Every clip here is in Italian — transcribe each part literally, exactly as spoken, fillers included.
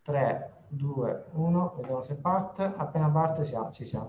tre, due, uno, vediamo se parte. Appena parte siamo, ci siamo.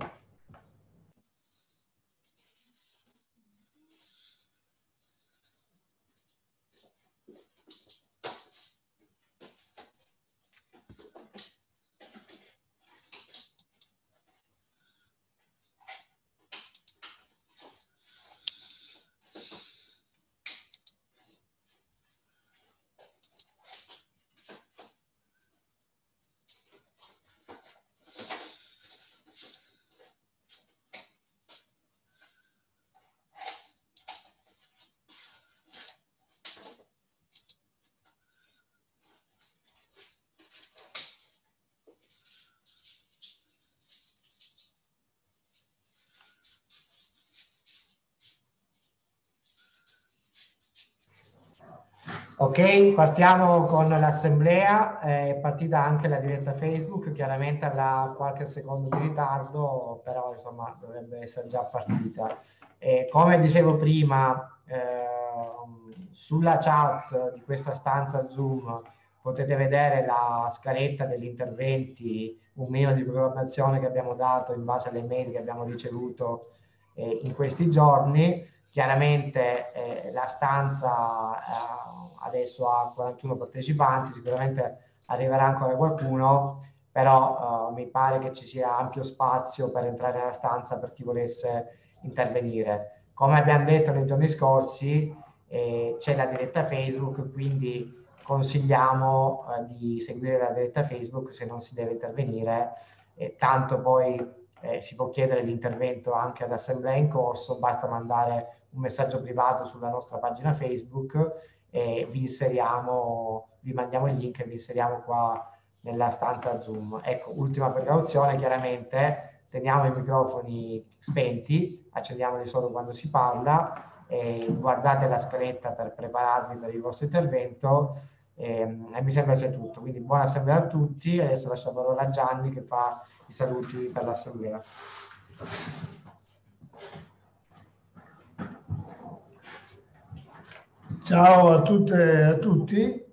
Ok, partiamo con l'assemblea, è partita anche la diretta Facebook, chiaramente avrà qualche secondo di ritardo, però insomma dovrebbe essere già partita. E come dicevo prima, eh, sulla chat di questa stanza Zoom potete vedere la scaletta degli interventi, un minimo di programmazione che abbiamo dato in base alle mail che abbiamo ricevuto eh, in questi giorni. Chiaramente eh, la stanza eh, adesso ha quarantuno partecipanti, sicuramente arriverà ancora qualcuno, però eh, mi pare che ci sia ampio spazio per entrare nella stanza per chi volesse intervenire. Come abbiamo detto nei giorni scorsi, eh, c'è la diretta Facebook, quindi consigliamo eh, di seguire la diretta Facebook se non si deve intervenire, eh, tanto poi eh, si può chiedere l'intervento anche ad assemblea in corso, basta mandare un messaggio privato sulla nostra pagina Facebook e vi inseriamo, vi mandiamo il link e vi inseriamo qua nella stanza Zoom. Ecco, ultima precauzione, chiaramente teniamo i microfoni spenti, accendiamoli solo quando si parla, e guardate la scaletta per prepararvi per il vostro intervento e, e mi sembra sia tutto. Quindi buona assemblea a tutti, adesso lascio la parola a Gianni che fa i saluti per l'assemblea. Ciao a tutte e a tutti,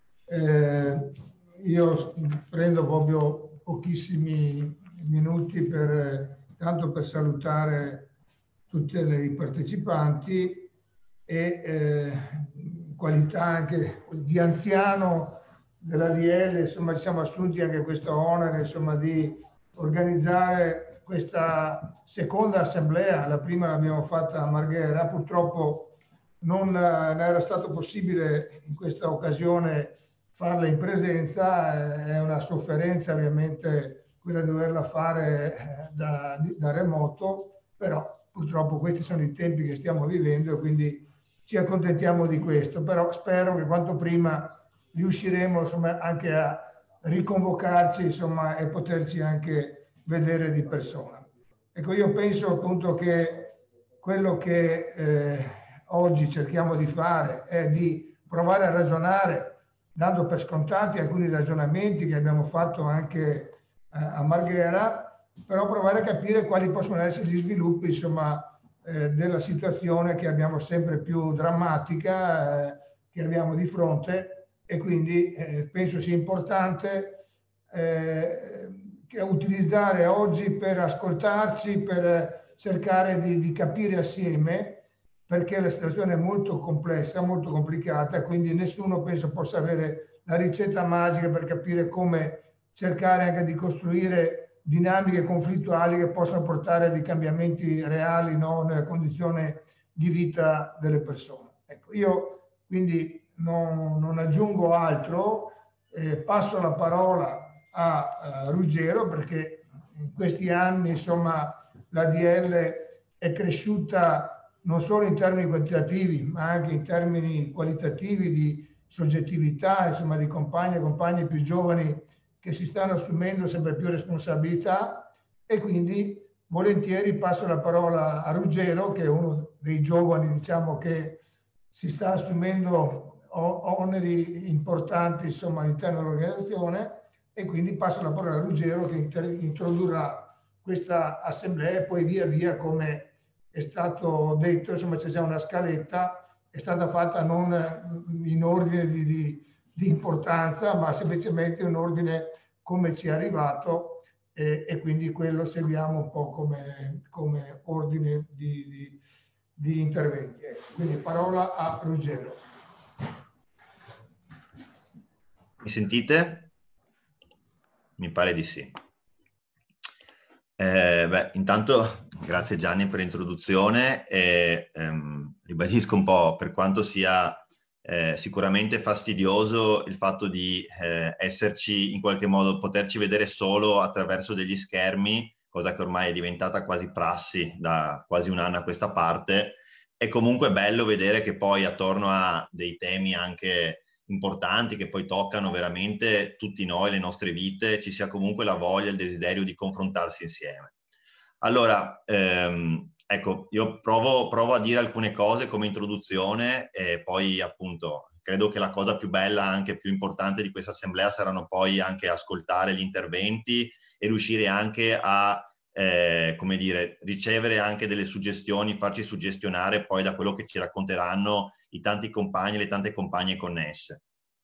eh, io prendo proprio pochissimi minuti per, tanto per salutare tutti i partecipanti e eh, in qualità anche di anziano della D L, insomma ci siamo assunti anche questo onere insomma, di organizzare questa seconda assemblea. La prima l'abbiamo fatta a Marghera, purtroppo non era stato possibile in questa occasione farla in presenza, è una sofferenza ovviamente quella di doverla fare da, da remoto, però purtroppo questi sono i tempi che stiamo vivendo e quindi ci accontentiamo di questo, però spero che quanto prima riusciremo insomma, anche a riconvocarci insomma, e poterci anche vedere di persona. Ecco, io penso appunto che quello che eh, oggi cerchiamo di fare è di provare a ragionare, dando per scontati alcuni ragionamenti che abbiamo fatto anche eh, a Marghera, però provare a capire quali possono essere gli sviluppi insomma, eh, della situazione che abbiamo sempre più drammatica, eh, che abbiamo di fronte, e quindi eh, penso sia importante eh, che utilizzare oggi per ascoltarci, per cercare di, di capire assieme, perché la situazione è molto complessa, molto complicata, quindi nessuno penso possa avere la ricetta magica per capire come cercare anche di costruire dinamiche conflittuali che possano portare a dei cambiamenti reali, no, nella condizione di vita delle persone. Ecco, io quindi non, non aggiungo altro, eh, passo la parola a, a Ruggero, perché in questi anni insomma la D L è cresciuta non solo in termini quantitativi, ma anche in termini qualitativi di soggettività, insomma, di compagni e compagni più giovani che si stanno assumendo sempre più responsabilità, e quindi volentieri passo la parola a Ruggero, che è uno dei giovani, diciamo, che si sta assumendo oneri importanti, insomma, all'interno dell'organizzazione, e quindi passo la parola a Ruggero che introdurrà questa assemblea e poi via via, come è stato detto, insomma c'è già una scaletta, è stata fatta non in ordine di, di, di importanza, ma semplicemente un ordine come ci è arrivato, eh, e quindi quello seguiamo un po' come, come ordine di, di, di interventi. Ecco, quindi parola a Ruggero. Mi sentite? Mi pare di sì. Eh, beh, intanto grazie Gianni per l'introduzione e ehm, ribadisco un po' per quanto sia eh, sicuramente fastidioso il fatto di eh, esserci in qualche modo, poterci vedere solo attraverso degli schermi, cosa che ormai è diventata quasi prassi da quasi un anno a questa parte. È comunque bello vedere che poi attorno a dei temi anche importanti che poi toccano veramente tutti noi, le nostre vite, ci sia comunque la voglia, il desiderio di confrontarsi insieme. Allora, ehm, ecco, io provo, provo a dire alcune cose come introduzione e poi appunto credo che la cosa più bella, anche più importante di questa assemblea saranno poi anche ascoltare gli interventi e riuscire anche a, eh, come dire, ricevere anche delle suggestioni, farci suggestionare poi da quello che ci racconteranno i tanti compagni, le tante compagne connesse.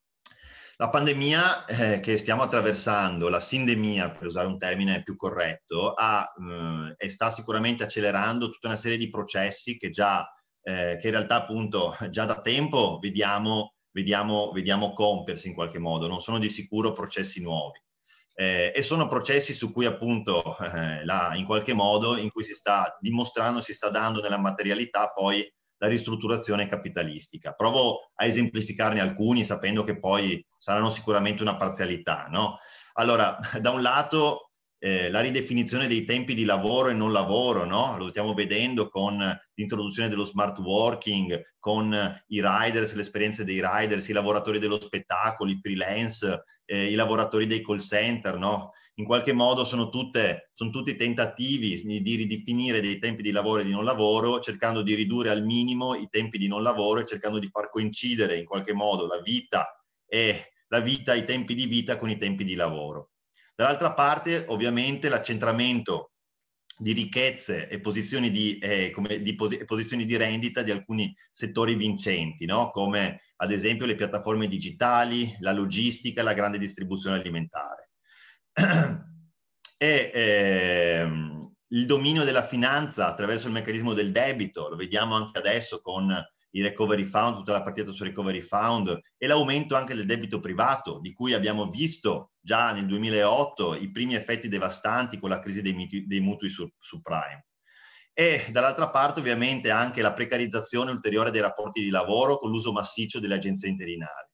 La pandemia eh, che stiamo attraversando, la sindemia, per usare un termine più corretto, ha, eh, e sta sicuramente accelerando tutta una serie di processi che già, eh, che in realtà appunto già da tempo vediamo, vediamo, vediamo compiersi in qualche modo, non sono di sicuro processi nuovi. Eh, e sono processi su cui appunto eh, la, in qualche modo in cui si sta dimostrando, si sta dando nella materialità poi la ristrutturazione capitalistica. Provo a esemplificarne alcuni sapendo che poi saranno sicuramente una parzialità, no? Allora, da un lato eh, la ridefinizione dei tempi di lavoro e non lavoro, no? Lo stiamo vedendo con l'introduzione dello smart working, con i riders, le esperienze dei riders, i lavoratori dello spettacolo, i freelance, eh, i lavoratori dei call center, no? In qualche modo sono, tutte, sono tutti tentativi di, di ridefinire dei tempi di lavoro e di non lavoro, cercando di ridurre al minimo i tempi di non lavoro e cercando di far coincidere in qualche modo la vita e la vita, i tempi di vita con i tempi di lavoro. Dall'altra parte, ovviamente, l'accentramento di ricchezze e posizioni di, eh, come, di pos posizioni di rendita di alcuni settori vincenti, no? Come ad esempio le piattaforme digitali, la logistica e la grande distribuzione alimentare. E ehm, il dominio della finanza attraverso il meccanismo del debito, lo vediamo anche adesso con i recovery fund, tutta la partita su recovery fund, e l'aumento anche del debito privato, di cui abbiamo visto già nel duemilaotto i primi effetti devastanti con la crisi dei, mutui, dei mutui subprime. E dall'altra parte ovviamente anche la precarizzazione ulteriore dei rapporti di lavoro con l'uso massiccio delle agenzie interinali.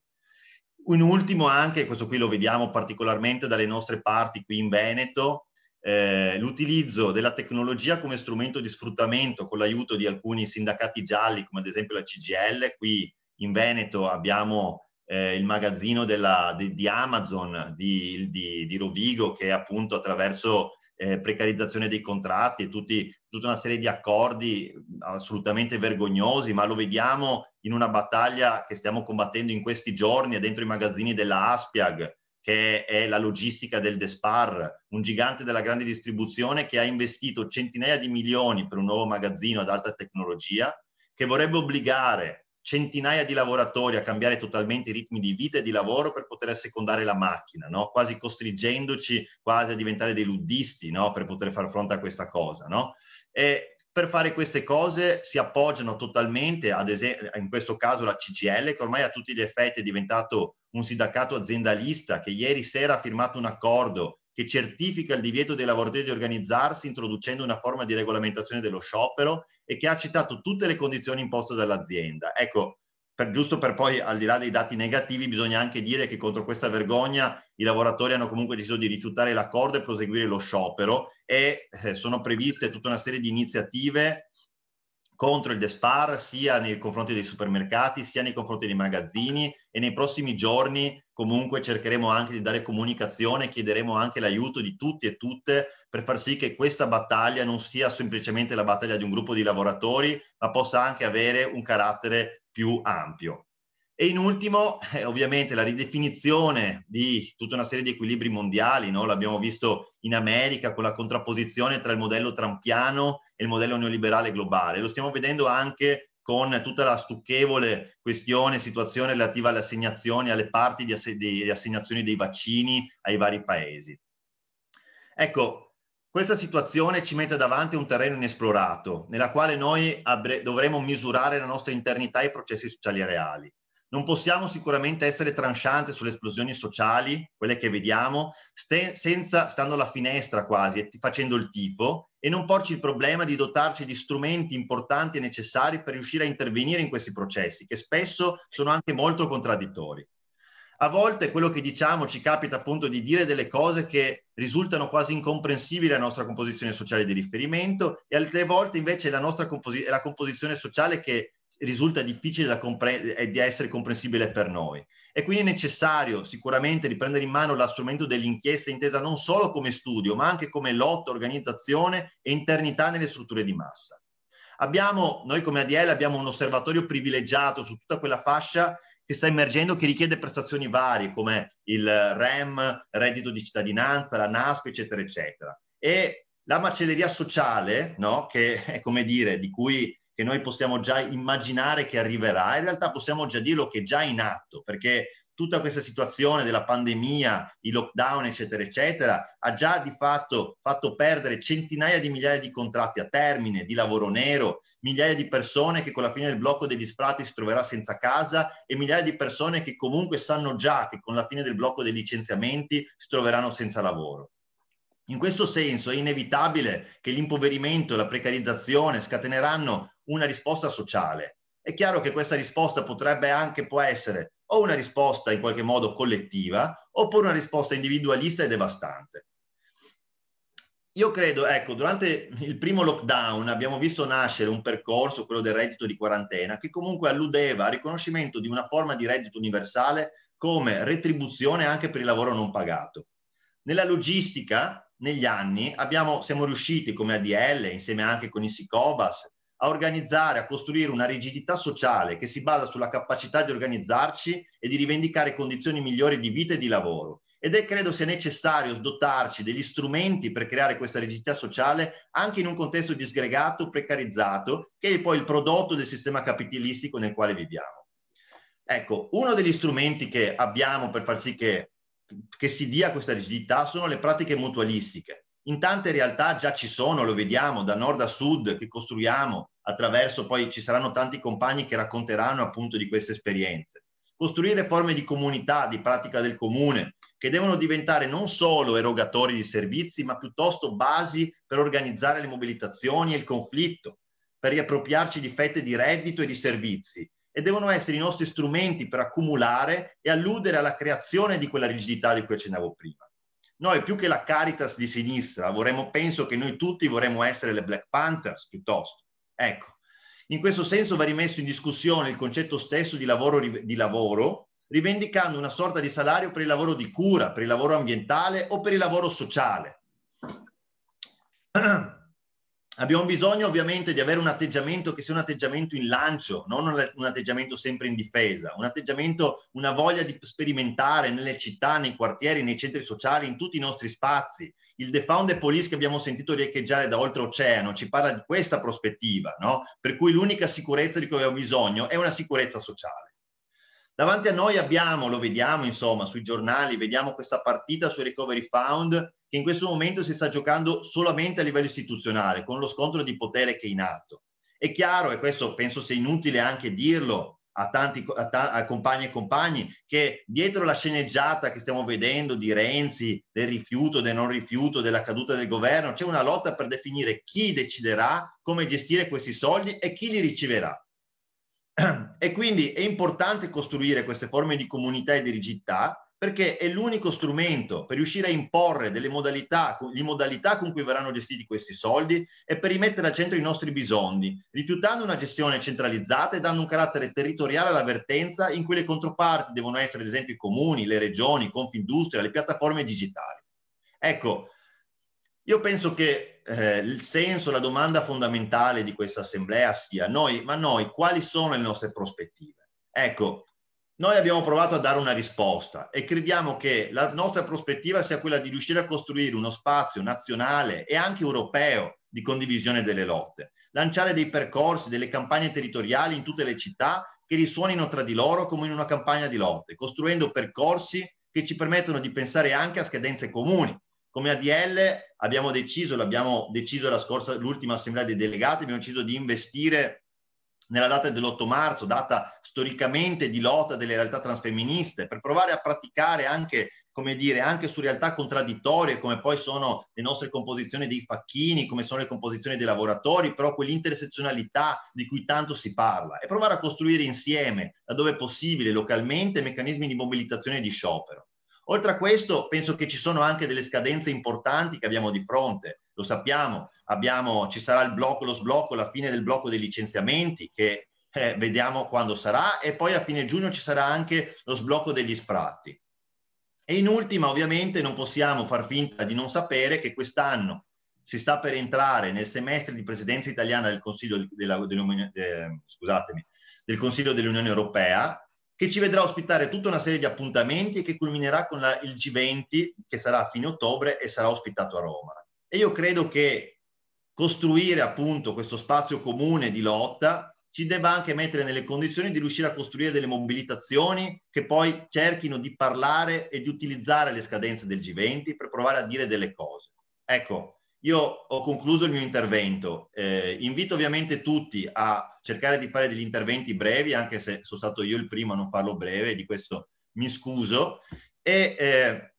In ultimo anche, questo qui lo vediamo particolarmente dalle nostre parti qui in Veneto, eh, l'utilizzo della tecnologia come strumento di sfruttamento con l'aiuto di alcuni sindacati gialli, come ad esempio la C G I L. Qui in Veneto abbiamo eh, il magazzino della, di, di Amazon di, di, di Rovigo, che appunto attraverso eh, precarizzazione dei contratti e tutti, tutta una serie di accordi assolutamente vergognosi, ma lo vediamo in una battaglia che stiamo combattendo in questi giorni dentro i magazzini della Aspiag, che è la logistica del Despar, un gigante della grande distribuzione che ha investito centinaia di milioni per un nuovo magazzino ad alta tecnologia, che vorrebbe obbligare centinaia di lavoratori a cambiare totalmente i ritmi di vita e di lavoro per poter assecondare la macchina, no? Quasi costringendoci quasi a diventare dei luddisti, no? Per poter far fronte a questa cosa, no? E per fare queste cose si appoggiano totalmente, ad esempio, in questo caso la C G I L, che ormai a tutti gli effetti è diventato un sindacato aziendalista, che ieri sera ha firmato un accordo che certifica il divieto dei lavoratori di organizzarsi, introducendo una forma di regolamentazione dello sciopero, e che ha accettato tutte le condizioni imposte dall'azienda. Ecco, per, giusto per poi, al di là dei dati negativi, bisogna anche dire che contro questa vergogna i lavoratori hanno comunque deciso di rifiutare l'accordo e proseguire lo sciopero, e eh, sono previste tutta una serie di iniziative contro il Despar, sia nei confronti dei supermercati, sia nei confronti dei magazzini, e nei prossimi giorni comunque cercheremo anche di dare comunicazione, chiederemo anche l'aiuto di tutti e tutte per far sì che questa battaglia non sia semplicemente la battaglia di un gruppo di lavoratori, ma possa anche avere un carattere più ampio. E in ultimo, eh, ovviamente, la ridefinizione di tutta una serie di equilibri mondiali, no? L'abbiamo visto in America con la contrapposizione tra il modello trumpiano e il modello neoliberale globale. Lo stiamo vedendo anche con tutta la stucchevole questione, situazione relativa alle assegnazioni, alle parti di, ass di assegnazioni dei vaccini ai vari paesi. Ecco, questa situazione ci mette davanti a un terreno inesplorato, nella quale noi dovremo misurare la nostra internità e i processi sociali reali. Non possiamo sicuramente essere tranchante sulle esplosioni sociali, quelle che vediamo, senza, stando alla finestra quasi, e facendo il tifo, e non porci il problema di dotarci di strumenti importanti e necessari per riuscire a intervenire in questi processi, che spesso sono anche molto contraddittori. A volte quello che diciamo ci capita appunto di dire delle cose che risultano quasi incomprensibili alla nostra composizione sociale di riferimento, e altre volte invece è la nostra composi- è la composizione sociale che risulta difficile da comprendere, di essere comprensibile per noi. E quindi è necessario sicuramente riprendere in mano lo strumento dell'inchiesta intesa non solo come studio, ma anche come lotta, organizzazione e internità nelle strutture di massa. Abbiamo, noi come A D L abbiamo un osservatorio privilegiato su tutta quella fascia che sta emergendo, che richiede prestazioni varie come il R E M, reddito di cittadinanza, la N A S P, eccetera, eccetera. E la macelleria sociale, no, che è come dire, di cui che noi possiamo già immaginare che arriverà, in realtà possiamo già dirlo che è già in atto, perché tutta questa situazione della pandemia, i lockdown, eccetera, eccetera, ha già di fatto fatto perdere centinaia di migliaia di contratti a termine, di lavoro nero, migliaia di persone che con la fine del blocco degli sfratti si troverà senza casa, e migliaia di persone che comunque sanno già che con la fine del blocco dei licenziamenti si troveranno senza lavoro. In questo senso è inevitabile che l'impoverimento e la precarizzazione scateneranno una risposta sociale. È chiaro che questa risposta potrebbe anche, può essere o una risposta in qualche modo collettiva, oppure una risposta individualista e devastante. Io credo, ecco, durante il primo lockdown abbiamo visto nascere un percorso, quello del reddito di quarantena, che comunque alludeva al riconoscimento di una forma di reddito universale come retribuzione anche per il lavoro non pagato. Nella logistica, negli anni, abbiamo, siamo riusciti come A D L, insieme anche con i Sicobas, a organizzare, a costruire una rigidità sociale che si basa sulla capacità di organizzarci e di rivendicare condizioni migliori di vita e di lavoro. Ed è, credo sia necessario dotarci degli strumenti per creare questa rigidità sociale anche in un contesto disgregato, precarizzato, che è poi il prodotto del sistema capitalistico nel quale viviamo. Ecco, uno degli strumenti che abbiamo per far sì che, che si dia questa rigidità sono le pratiche mutualistiche. In tante realtà già ci sono, lo vediamo, da nord a sud, che costruiamo attraverso, poi ci saranno tanti compagni che racconteranno appunto di queste esperienze. Costruire forme di comunità, di pratica del comune, che devono diventare non solo erogatori di servizi, ma piuttosto basi per organizzare le mobilitazioni e il conflitto, per riappropriarci di fette di reddito e di servizi, e devono essere i nostri strumenti per accumulare e alludere alla creazione di quella rigidità di cui accennavo prima. Noi, più che la Caritas di sinistra, vorremmo, penso che noi tutti vorremmo essere le Black Panthers piuttosto. Ecco, in questo senso va rimesso in discussione il concetto stesso di lavoro, di lavoro, rivendicando una sorta di salario per il lavoro di cura, per il lavoro ambientale o per il lavoro sociale. Abbiamo bisogno ovviamente di avere un atteggiamento che sia un atteggiamento in lancio, non un atteggiamento sempre in difesa, un atteggiamento, una voglia di sperimentare nelle città, nei quartieri, nei centri sociali, in tutti i nostri spazi. Il Defund the Police che abbiamo sentito riecheggiare da oltreoceano ci parla di questa prospettiva, no? Per cui l'unica sicurezza di cui abbiamo bisogno è una sicurezza sociale. Davanti a noi abbiamo, lo vediamo insomma sui giornali, vediamo questa partita sui Recovery Fund che in questo momento si sta giocando solamente a livello istituzionale, con lo scontro di potere che è in atto. È chiaro, e questo penso sia inutile anche dirlo a tanti a, ta a compagni e compagni, che dietro la sceneggiata che stiamo vedendo di Renzi, del rifiuto, del non rifiuto, della caduta del governo, c'è una lotta per definire chi deciderà come gestire questi soldi e chi li riceverà. E quindi è importante costruire queste forme di comunità e di rigidità, perché è l'unico strumento per riuscire a imporre delle modalità, le modalità con cui verranno gestiti questi soldi e per rimettere al centro i nostri bisogni, rifiutando una gestione centralizzata e dando un carattere territoriale alla vertenza in cui le controparti devono essere ad esempio i comuni, le regioni, Confindustria, le piattaforme digitali. Ecco, io penso che eh, il senso, la domanda fondamentale di questa assemblea sia noi, ma noi quali sono le nostre prospettive? Ecco, noi abbiamo provato a dare una risposta e crediamo che la nostra prospettiva sia quella di riuscire a costruire uno spazio nazionale e anche europeo di condivisione delle lotte, lanciare dei percorsi, delle campagne territoriali in tutte le città che risuonino tra di loro come in una campagna di lotte, costruendo percorsi che ci permettono di pensare anche a scadenze comuni. Come A D L abbiamo deciso, l'abbiamo deciso la scorsa, l'ultima assemblea dei delegati, abbiamo deciso di investire nella data dell'otto marzo, data storicamente di lotta delle realtà transfemministe, per provare a praticare anche, come dire, anche su realtà contraddittorie, come poi sono le nostre composizioni dei facchini, come sono le composizioni dei lavoratori, però quell'intersezionalità di cui tanto si parla, e provare a costruire insieme, laddove è possibile, localmente, meccanismi di mobilitazione e di sciopero. Oltre a questo, penso che ci sono anche delle scadenze importanti che abbiamo di fronte, lo sappiamo, abbiamo, ci sarà il blocco, lo sblocco, la fine del blocco dei licenziamenti, che eh, vediamo quando sarà, e poi a fine giugno ci sarà anche lo sblocco degli sfratti. E in ultima, ovviamente, non possiamo far finta di non sapere che quest'anno si sta per entrare nel semestre di presidenza italiana del Consiglio dell'Unione, eh, scusatemi, del Consiglio dell'Unione Europea, che ci vedrà ospitare tutta una serie di appuntamenti e che culminerà con la, il G venti, che sarà a fine ottobre e sarà ospitato a Roma. E io credo che costruire appunto questo spazio comune di lotta ci debba anche mettere nelle condizioni di riuscire a costruire delle mobilitazioni che poi cerchino di parlare e di utilizzare le scadenze del G venti per provare a dire delle cose. Ecco, io ho concluso il mio intervento. Eh, invito ovviamente tutti a cercare di fare degli interventi brevi, anche se sono stato io il primo a non farlo breve, di questo mi scuso. E eh,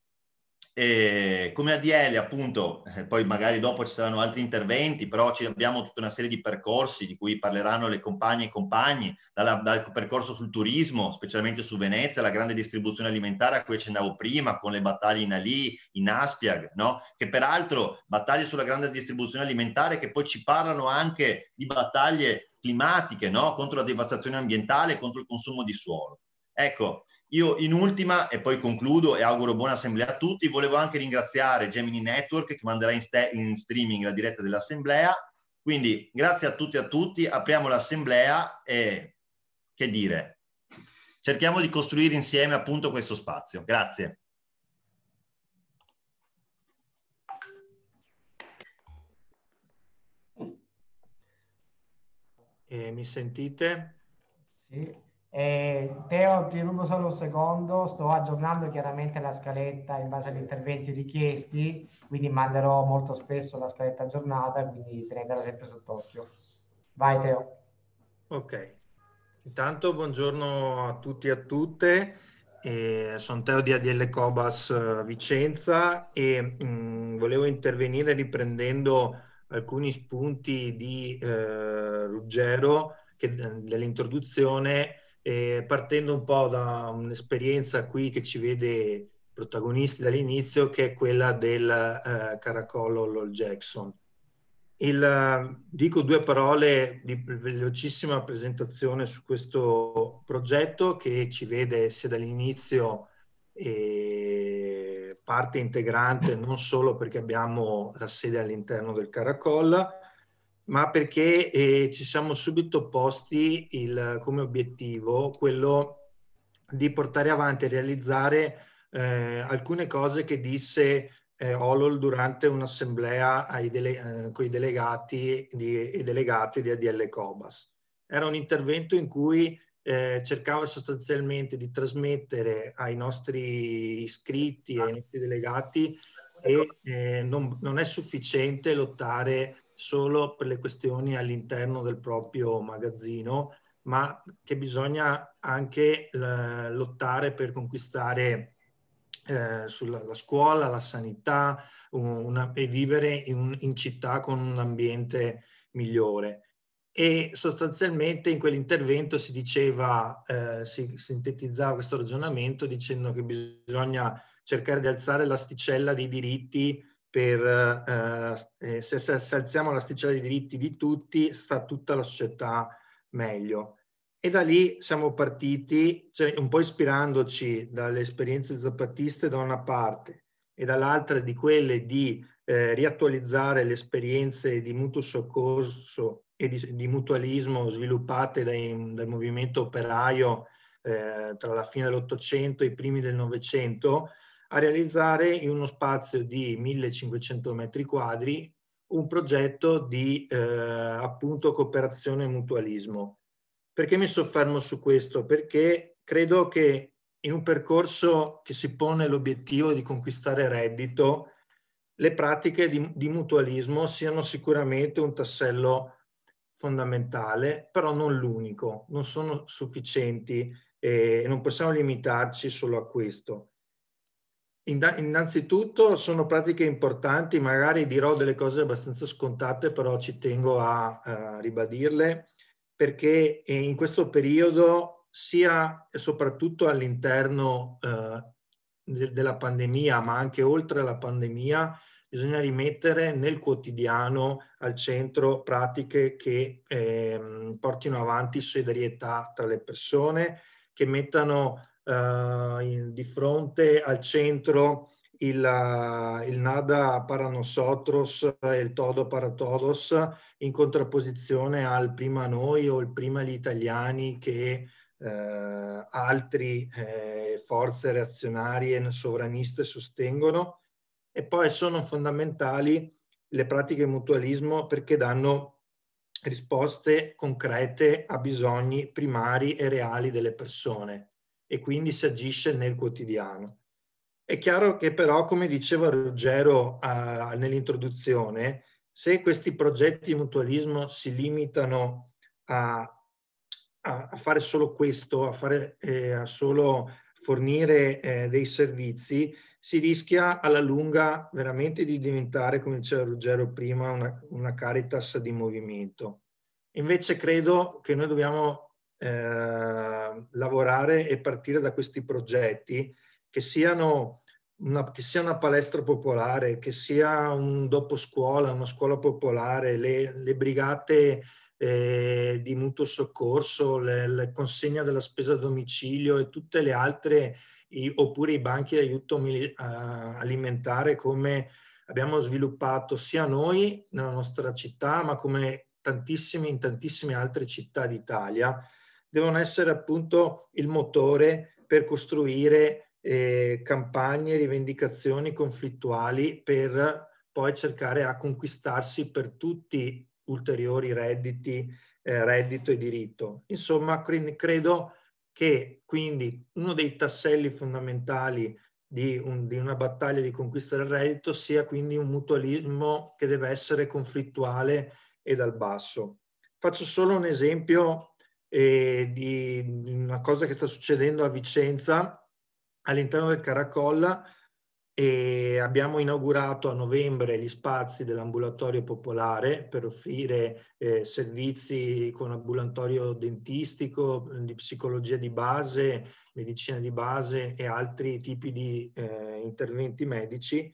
eh, come A D L, appunto, eh, poi magari dopo ci saranno altri interventi, però ci abbiamo tutta una serie di percorsi di cui parleranno le compagne e i compagni, dalla, dal percorso sul turismo, specialmente su Venezia, la grande distribuzione alimentare a cui accennavo prima, con le battaglie in Ali, in Aspiag, no? Che peraltro battaglie sulla grande distribuzione alimentare che poi ci parlano anche di battaglie climatiche, no? Contro la devastazione ambientale, contro il consumo di suolo. Ecco, io in ultima, e poi concludo e auguro buona assemblea a tutti, volevo anche ringraziare Gemini Network che manderà in, in streaming la diretta dell'assemblea. Quindi grazie a tutti e a tutti, apriamo l'assemblea e, che dire, cerchiamo di costruire insieme appunto questo spazio. Grazie. Eh, mi sentite? Sì. Eh, Teo, ti rubo solo un secondo, sto aggiornando chiaramente la scaletta in base agli interventi richiesti, quindi manderò molto spesso la scaletta aggiornata, quindi tenetela sempre sott'occhio. Vai Teo. Ok, intanto buongiorno a tutti e a tutte, eh, sono Teo di A D L Cobas Vicenza e mh, volevo intervenire riprendendo alcuni spunti di eh, Ruggero che, dell'introduzione, eh, partendo un po' da un'esperienza qui che ci vede protagonisti dall'inizio, che è quella del eh, Caracollo Lowell Jackson. Il, dico due parole di velocissima presentazione su questo progetto che ci vede sia dall'inizio eh, parte integrante, non solo perché abbiamo la sede all'interno del Caracollo, ma perché eh, ci siamo subito posti il, come obiettivo quello di portare avanti e realizzare eh, alcune cose che disse eh, Olol durante un'assemblea dele, eh, con i delegati di, e delegate di A D L Cobas. Era un intervento in cui eh, cercava sostanzialmente di trasmettere ai nostri iscritti e ai nostri delegati che eh, non, non è sufficiente lottare solo per le questioni all'interno del proprio magazzino, ma che bisogna anche eh, lottare per conquistare eh, sulla la scuola, la sanità una, e vivere in, in città con un ambiente migliore. E sostanzialmente in quell'intervento si diceva, eh, si sintetizzava questo ragionamento dicendo che bisogna cercare di alzare l'asticella dei diritti per eh, se, se alziamo l'asticella dei diritti di tutti sta tutta la società meglio. E da lì siamo partiti, cioè, un po' ispirandoci dalle esperienze zapattiste da una parte e dall'altra di quelle di eh, riattualizzare le esperienze di mutuo soccorso e di, di mutualismo sviluppate dai, dal movimento operaio eh, tra la fine dell'Ottocento e i primi del Novecento, a realizzare in uno spazio di millecinquecento metri quadri un progetto di eh, appunto cooperazione e mutualismo. Perché mi soffermo su questo? Perché credo che in un percorso che si pone l'obiettivo di conquistare reddito, le pratiche di, di mutualismo siano sicuramente un tassello fondamentale, però non l'unico, non sono sufficienti e non possiamo limitarci solo a questo. Innanzitutto sono pratiche importanti, magari dirò delle cose abbastanza scontate, però ci tengo a, a ribadirle, perché in questo periodo, sia e soprattutto all'interno eh, de della pandemia, ma anche oltre la pandemia, bisogna rimettere nel quotidiano al centro pratiche che eh, portino avanti solidarietà tra le persone, che mettano Uh, in, di fronte al centro il, uh, il nada para nosotros e il todo para todos, in contrapposizione al prima noi o il prima gli italiani che uh, altri eh, forze reazionarie e sovraniste sostengono. E poi sono fondamentali le pratiche mutualismo perché danno risposte concrete a bisogni primari e reali delle persone, e quindi si agisce nel quotidiano. È chiaro che però, come diceva Ruggero uh, nell'introduzione, se questi progetti di mutualismo si limitano a, a, a fare solo questo, a, fare, eh, a solo fornire eh, dei servizi, si rischia alla lunga veramente di diventare, come diceva Ruggero prima, una, una Caritas di movimento. Invece credo che noi dobbiamo Eh, lavorare e partire da questi progetti che siano una, che sia una palestra popolare, che sia un dopo scuola, una scuola popolare, le, le brigate eh, di mutuo soccorso, le, le consegna della spesa a domicilio e tutte le altre, i, oppure i banchi di aiuto uh, alimentare, come abbiamo sviluppato sia noi nella nostra città, ma come tantissime in tantissime altre città d'Italia, devono essere appunto il motore per costruire eh, campagne, rivendicazioni conflittuali per poi cercare a conquistarsi per tutti ulteriori redditi, eh, reddito e diritto. Insomma, credo che quindi uno dei tasselli fondamentali di, un, di una battaglia di conquista del reddito sia quindi un mutualismo che deve essere conflittuale e dal basso. Faccio solo un esempio E di una cosa che sta succedendo a Vicenza all'interno del Caracolla, e abbiamo inaugurato a novembre gli spazi dell'ambulatorio popolare per offrire eh, servizi con ambulatorio dentistico, di psicologia di base, medicina di base e altri tipi di eh, interventi medici.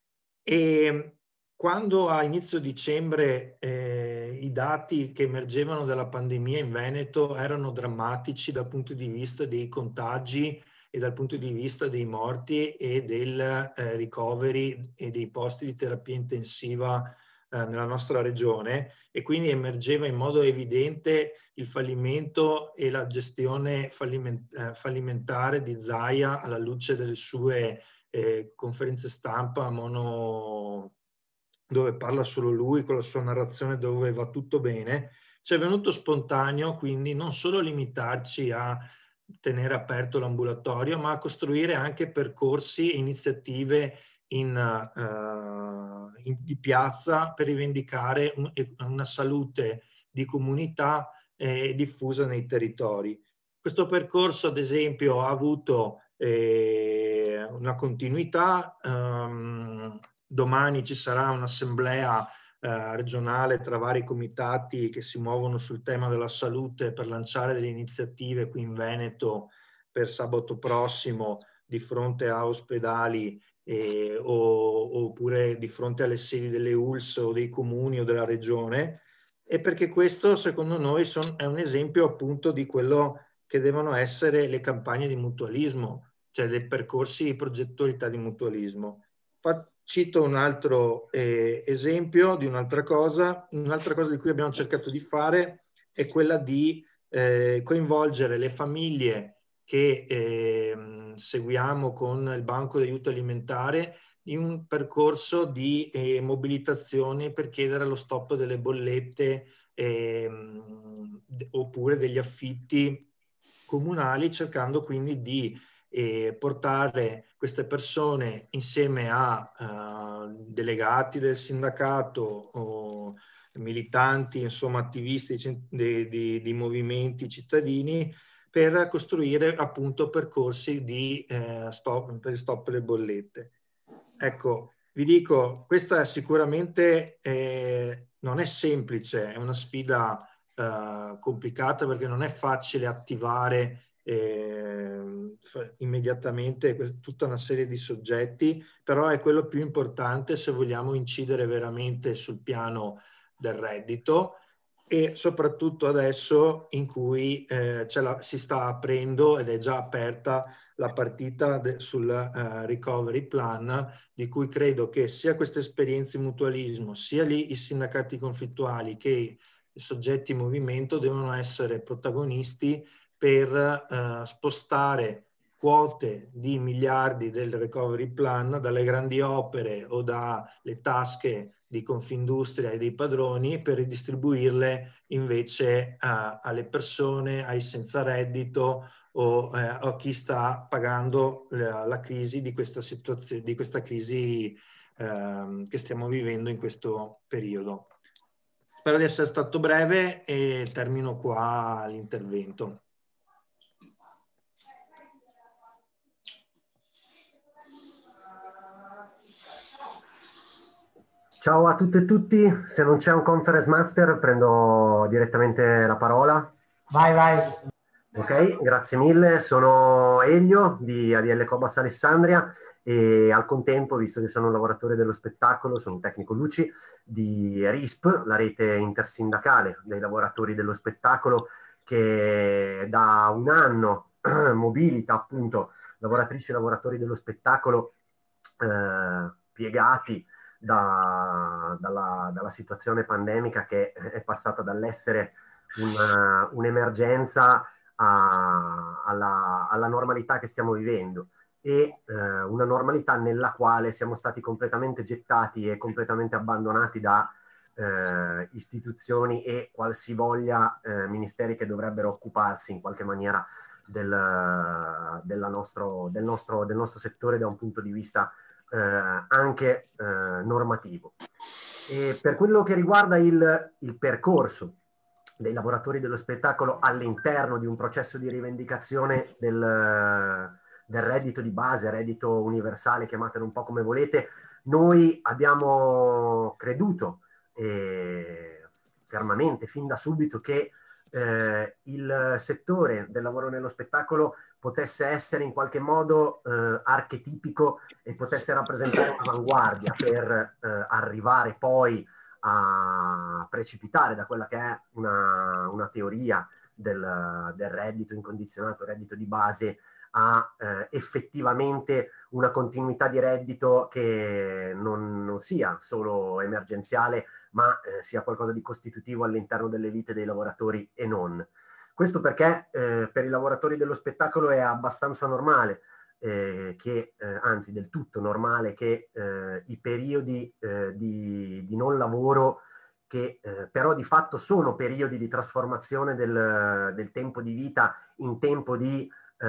E quando a inizio dicembre eh, i dati che emergevano dalla pandemia in Veneto erano drammatici dal punto di vista dei contagi e dal punto di vista dei morti e del eh, ricoveri e dei posti di terapia intensiva eh, nella nostra regione, e quindi emergeva in modo evidente il fallimento e la gestione falliment eh, fallimentare di Zaia alla luce delle sue eh, conferenze stampa mono dove parla solo lui con la sua narrazione dove va tutto bene. Ci è venuto spontaneo quindi non solo limitarci a tenere aperto l'ambulatorio, ma a costruire anche percorsi e iniziative in, uh, in, di piazza per rivendicare un, una salute di comunità eh, diffusa nei territori. Questo percorso, ad esempio, ha avuto eh, una continuità. Um, domani ci sarà un'assemblea eh, regionale tra vari comitati che si muovono sul tema della salute per lanciare delle iniziative qui in Veneto per sabato prossimo di fronte a ospedali eh, o, oppure di fronte alle sedi delle U L S o dei comuni o della regione, e perché questo secondo noi son, è un esempio appunto di quello che devono essere le campagne di mutualismo, cioè dei percorsi di progettualità di mutualismo. Fa, cito un altro eh, esempio di un'altra cosa. Un'altra cosa di cui abbiamo cercato di fare è quella di eh, coinvolgere le famiglie che eh, seguiamo con il Banco di Aiuto Alimentare in un percorso di eh, mobilitazione per chiedere lo stop delle bollette eh, oppure degli affitti comunali, cercando quindi di eh, portare queste persone insieme a uh, delegati del sindacato o militanti, insomma attivisti di, di, di movimenti cittadini, per costruire appunto percorsi di eh, stop, per stop alle bollette. Ecco, vi dico, questa è sicuramente eh, non è semplice, è una sfida eh, complicata, perché non è facile attivare eh, immediatamente tutta una serie di soggetti, però è quello più importante se vogliamo incidere veramente sul piano del reddito, e soprattutto adesso in cui eh, la, si sta aprendo ed è già aperta la partita de, sul uh, recovery plan, di cui credo che sia queste esperienze in mutualismo, sia lì i sindacati conflittuali che i soggetti in movimento devono essere protagonisti per uh, spostare quote di miliardi del recovery plan dalle grandi opere o dalle tasche di Confindustria e dei padroni, per ridistribuirle invece uh, alle persone, ai senza reddito o eh, a chi sta pagando la, la crisi di questa situazione, di questa crisi eh, che stiamo vivendo in questo periodo. Spero di essere stato breve e termino qua l'intervento. Ciao a tutte e tutti, se non c'è un conference master prendo direttamente la parola. Vai, vai. Ok, grazie mille, sono Elio di A D L Cobas Alessandria e al contempo, visto che sono un lavoratore dello spettacolo, sono un tecnico luci di R I S P, la rete intersindacale dei lavoratori dello spettacolo, che da un anno mobilita appunto lavoratrici e lavoratori dello spettacolo eh, piegati da, dalla, dalla situazione pandemica, che è passata dall'essere un'emergenza A, alla, alla normalità che stiamo vivendo, e eh, una normalità nella quale siamo stati completamente gettati e completamente abbandonati da eh, istituzioni e qualsivoglia eh, ministeri che dovrebbero occuparsi in qualche maniera del, della nostro, del, nostro, del nostro settore da un punto di vista eh, anche eh, normativo. E per quello che riguarda il, il percorso dei lavoratori dello spettacolo all'interno di un processo di rivendicazione del, del reddito di base, reddito universale, chiamatelo un po' come volete, noi abbiamo creduto eh, fermamente fin da subito che eh, il settore del lavoro nello spettacolo potesse essere in qualche modo eh, archetipico e potesse rappresentare un'avanguardia per eh, arrivare poi a precipitare da quella che è una, una teoria del, del reddito incondizionato, reddito di base, a eh, effettivamente una continuità di reddito che non, non sia solo emergenziale, ma eh, sia qualcosa di costitutivo all'interno delle vite dei lavoratori e non. Questo perché eh, per i lavoratori dello spettacolo è abbastanza normale, Eh, che, eh, anzi del tutto normale, che eh, i periodi eh, di, di non lavoro, che eh, però di fatto sono periodi di trasformazione del, del tempo di vita in tempo di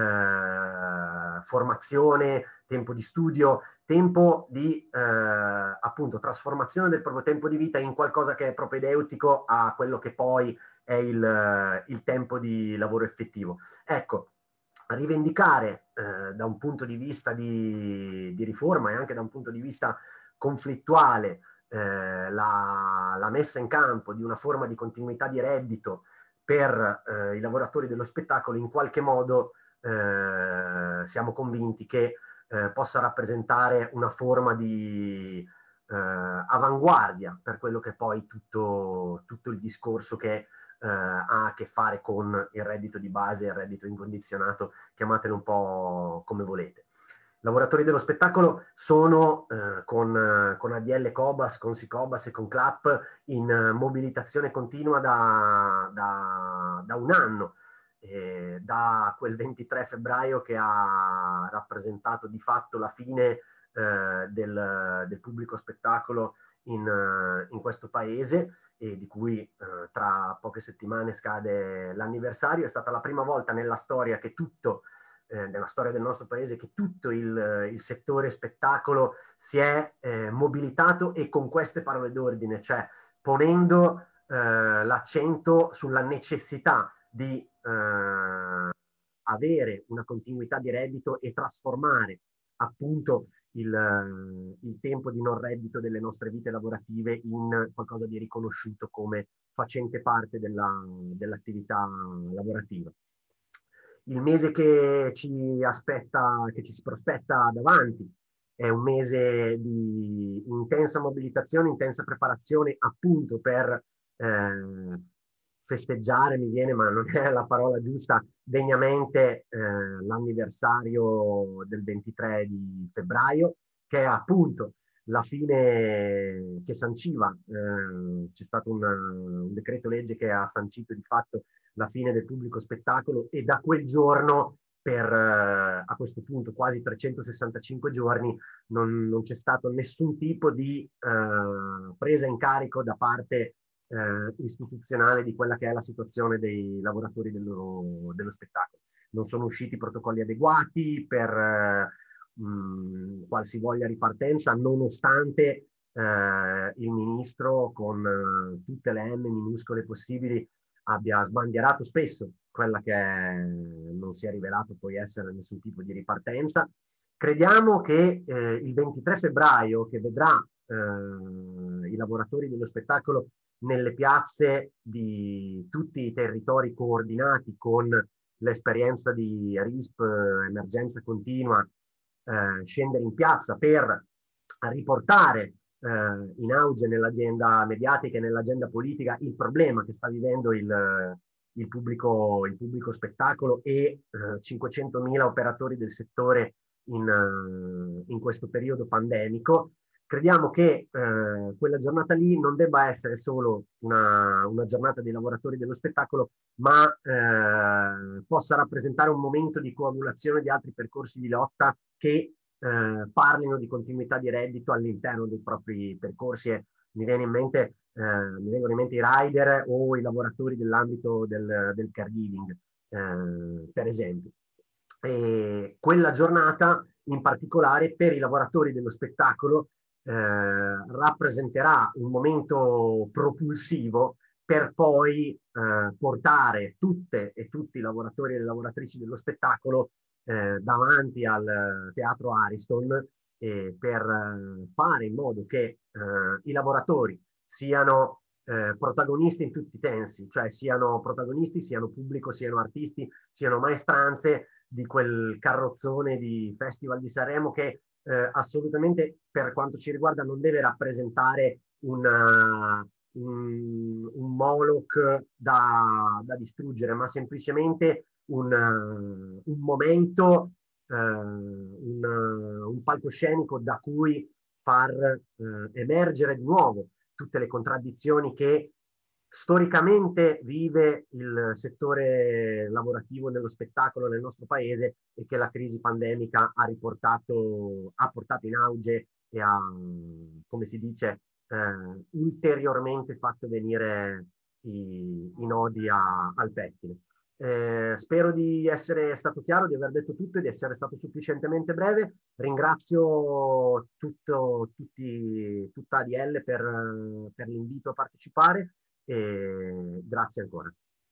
eh, formazione, tempo di studio, tempo di eh, appunto trasformazione del proprio tempo di vita in qualcosa che è propedeutico a quello che poi è il, il tempo di lavoro effettivo. Ecco, rivendicare eh, da un punto di vista di, di riforma e anche da un punto di vista conflittuale eh, la, la messa in campo di una forma di continuità di reddito per eh, i lavoratori dello spettacolo, in qualche modo eh, siamo convinti che eh, possa rappresentare una forma di eh, avanguardia per quello che è poi tutto, tutto il discorso che Uh, ha a che fare con il reddito di base, il reddito incondizionato, chiamatelo un po' come volete. Lavoratori dello spettacolo sono uh, con, uh, con A D L Cobas, con Sicobas e con Clap in uh, mobilitazione continua da, da, da un anno, eh, da quel ventitré febbraio che ha rappresentato di fatto la fine eh, del, del pubblico spettacolo in, in questo paese, e di cui eh, tra poche settimane scade l'anniversario. È stata la prima volta nella storia che tutto, eh, nella storia del nostro paese, che tutto il, il settore spettacolo si è eh, mobilitato, e con queste parole d'ordine, cioè ponendo eh, l'accento sulla necessità di eh, avere una continuità di reddito e trasformare appunto il, il tempo di non reddito delle nostre vite lavorative in qualcosa di riconosciuto come facente parte della, dell'attività lavorativa. Il mese che ci aspetta, che ci si prospetta davanti, è un mese di intensa mobilitazione, intensa preparazione appunto per eh, festeggiare, mi viene, ma non è la parola giusta, degnamente eh, l'anniversario del ventitré di febbraio, che è appunto la fine che sanciva, eh, c'è stato un, un decreto legge che ha sancito di fatto la fine del pubblico spettacolo, e da quel giorno per eh, a questo punto quasi trecentosessantacinque giorni non, non c'è stato nessun tipo di eh, presa in carico da parte eh, istituzionale di quella che è la situazione dei lavoratori dello, dello spettacolo. Non sono usciti protocolli adeguati per eh, mh, qualsivoglia ripartenza, nonostante eh, il ministro, con eh, tutte le M minuscole possibili, abbia sbandierato spesso quella che non si è rivelato poi essere nessun tipo di ripartenza. Crediamo che eh, il ventitré febbraio, che vedrà eh, i lavoratori dello spettacolo nelle piazze di tutti i territori coordinati con l'esperienza di R I S P, emergenza continua, eh, scendere in piazza per riportare eh, in auge nell'agenda mediatica e nell'agenda politica il problema che sta vivendo il, il, pubblico, il pubblico spettacolo e eh, cinquecentomila operatori del settore in, uh, in questo periodo pandemico. Crediamo che eh, quella giornata lì non debba essere solo una, una giornata dei lavoratori dello spettacolo, ma eh, possa rappresentare un momento di coagulazione di altri percorsi di lotta che eh, parlino di continuità di reddito all'interno dei propri percorsi. E mi viene in mente, eh, mi vengono in mente i rider o i lavoratori dell'ambito del, del caregiving, eh, per esempio. E quella giornata in particolare per i lavoratori dello spettacolo Eh, rappresenterà un momento propulsivo per poi eh, portare tutte e tutti i lavoratori e le lavoratrici dello spettacolo eh, davanti al Teatro Ariston, eh, per eh, fare in modo che eh, i lavoratori siano eh, protagonisti in tutti i sensi, cioè siano protagonisti, siano pubblico, siano artisti, siano maestranze di quel carrozzone di Festival di Sanremo che Eh, assolutamente, per quanto ci riguarda, non deve rappresentare una, un, un Moloch da, da distruggere, ma semplicemente un, un momento, eh, un, un palcoscenico da cui far eh, emergere di nuovo tutte le contraddizioni che storicamente vive il settore lavorativo nello spettacolo nel nostro paese e che la crisi pandemica ha riportato, ha portato in auge e ha, come si dice, eh, ulteriormente fatto venire i, i nodi a, al pettine. Eh, spero di essere stato chiaro, di aver detto tutto e di essere stato sufficientemente breve. Ringrazio tutto, tutti, tutta A D L per, per l'invito a partecipare. E grazie ancora.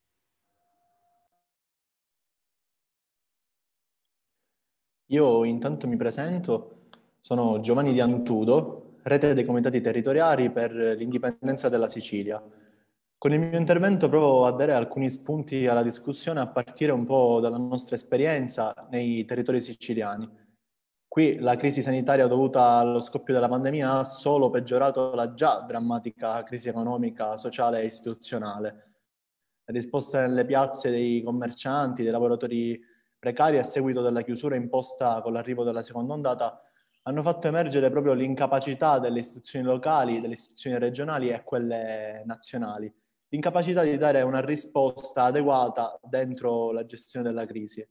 Io intanto mi presento, sono Giovanni Di Antudo, rete dei comitati territoriali per l'indipendenza della Sicilia. Con il mio intervento provo a dare alcuni spunti alla discussione a partire un po' dalla nostra esperienza nei territori siciliani. Qui la crisi sanitaria dovuta allo scoppio della pandemia ha solo peggiorato la già drammatica crisi economica, sociale e istituzionale. Le risposte nelle piazze dei commercianti, dei lavoratori precari a seguito della chiusura imposta con l'arrivo della seconda ondata hanno fatto emergere proprio l'incapacità delle istituzioni locali, delle istituzioni regionali e quelle nazionali l'incapacità di dare una risposta adeguata dentro la gestione della crisi.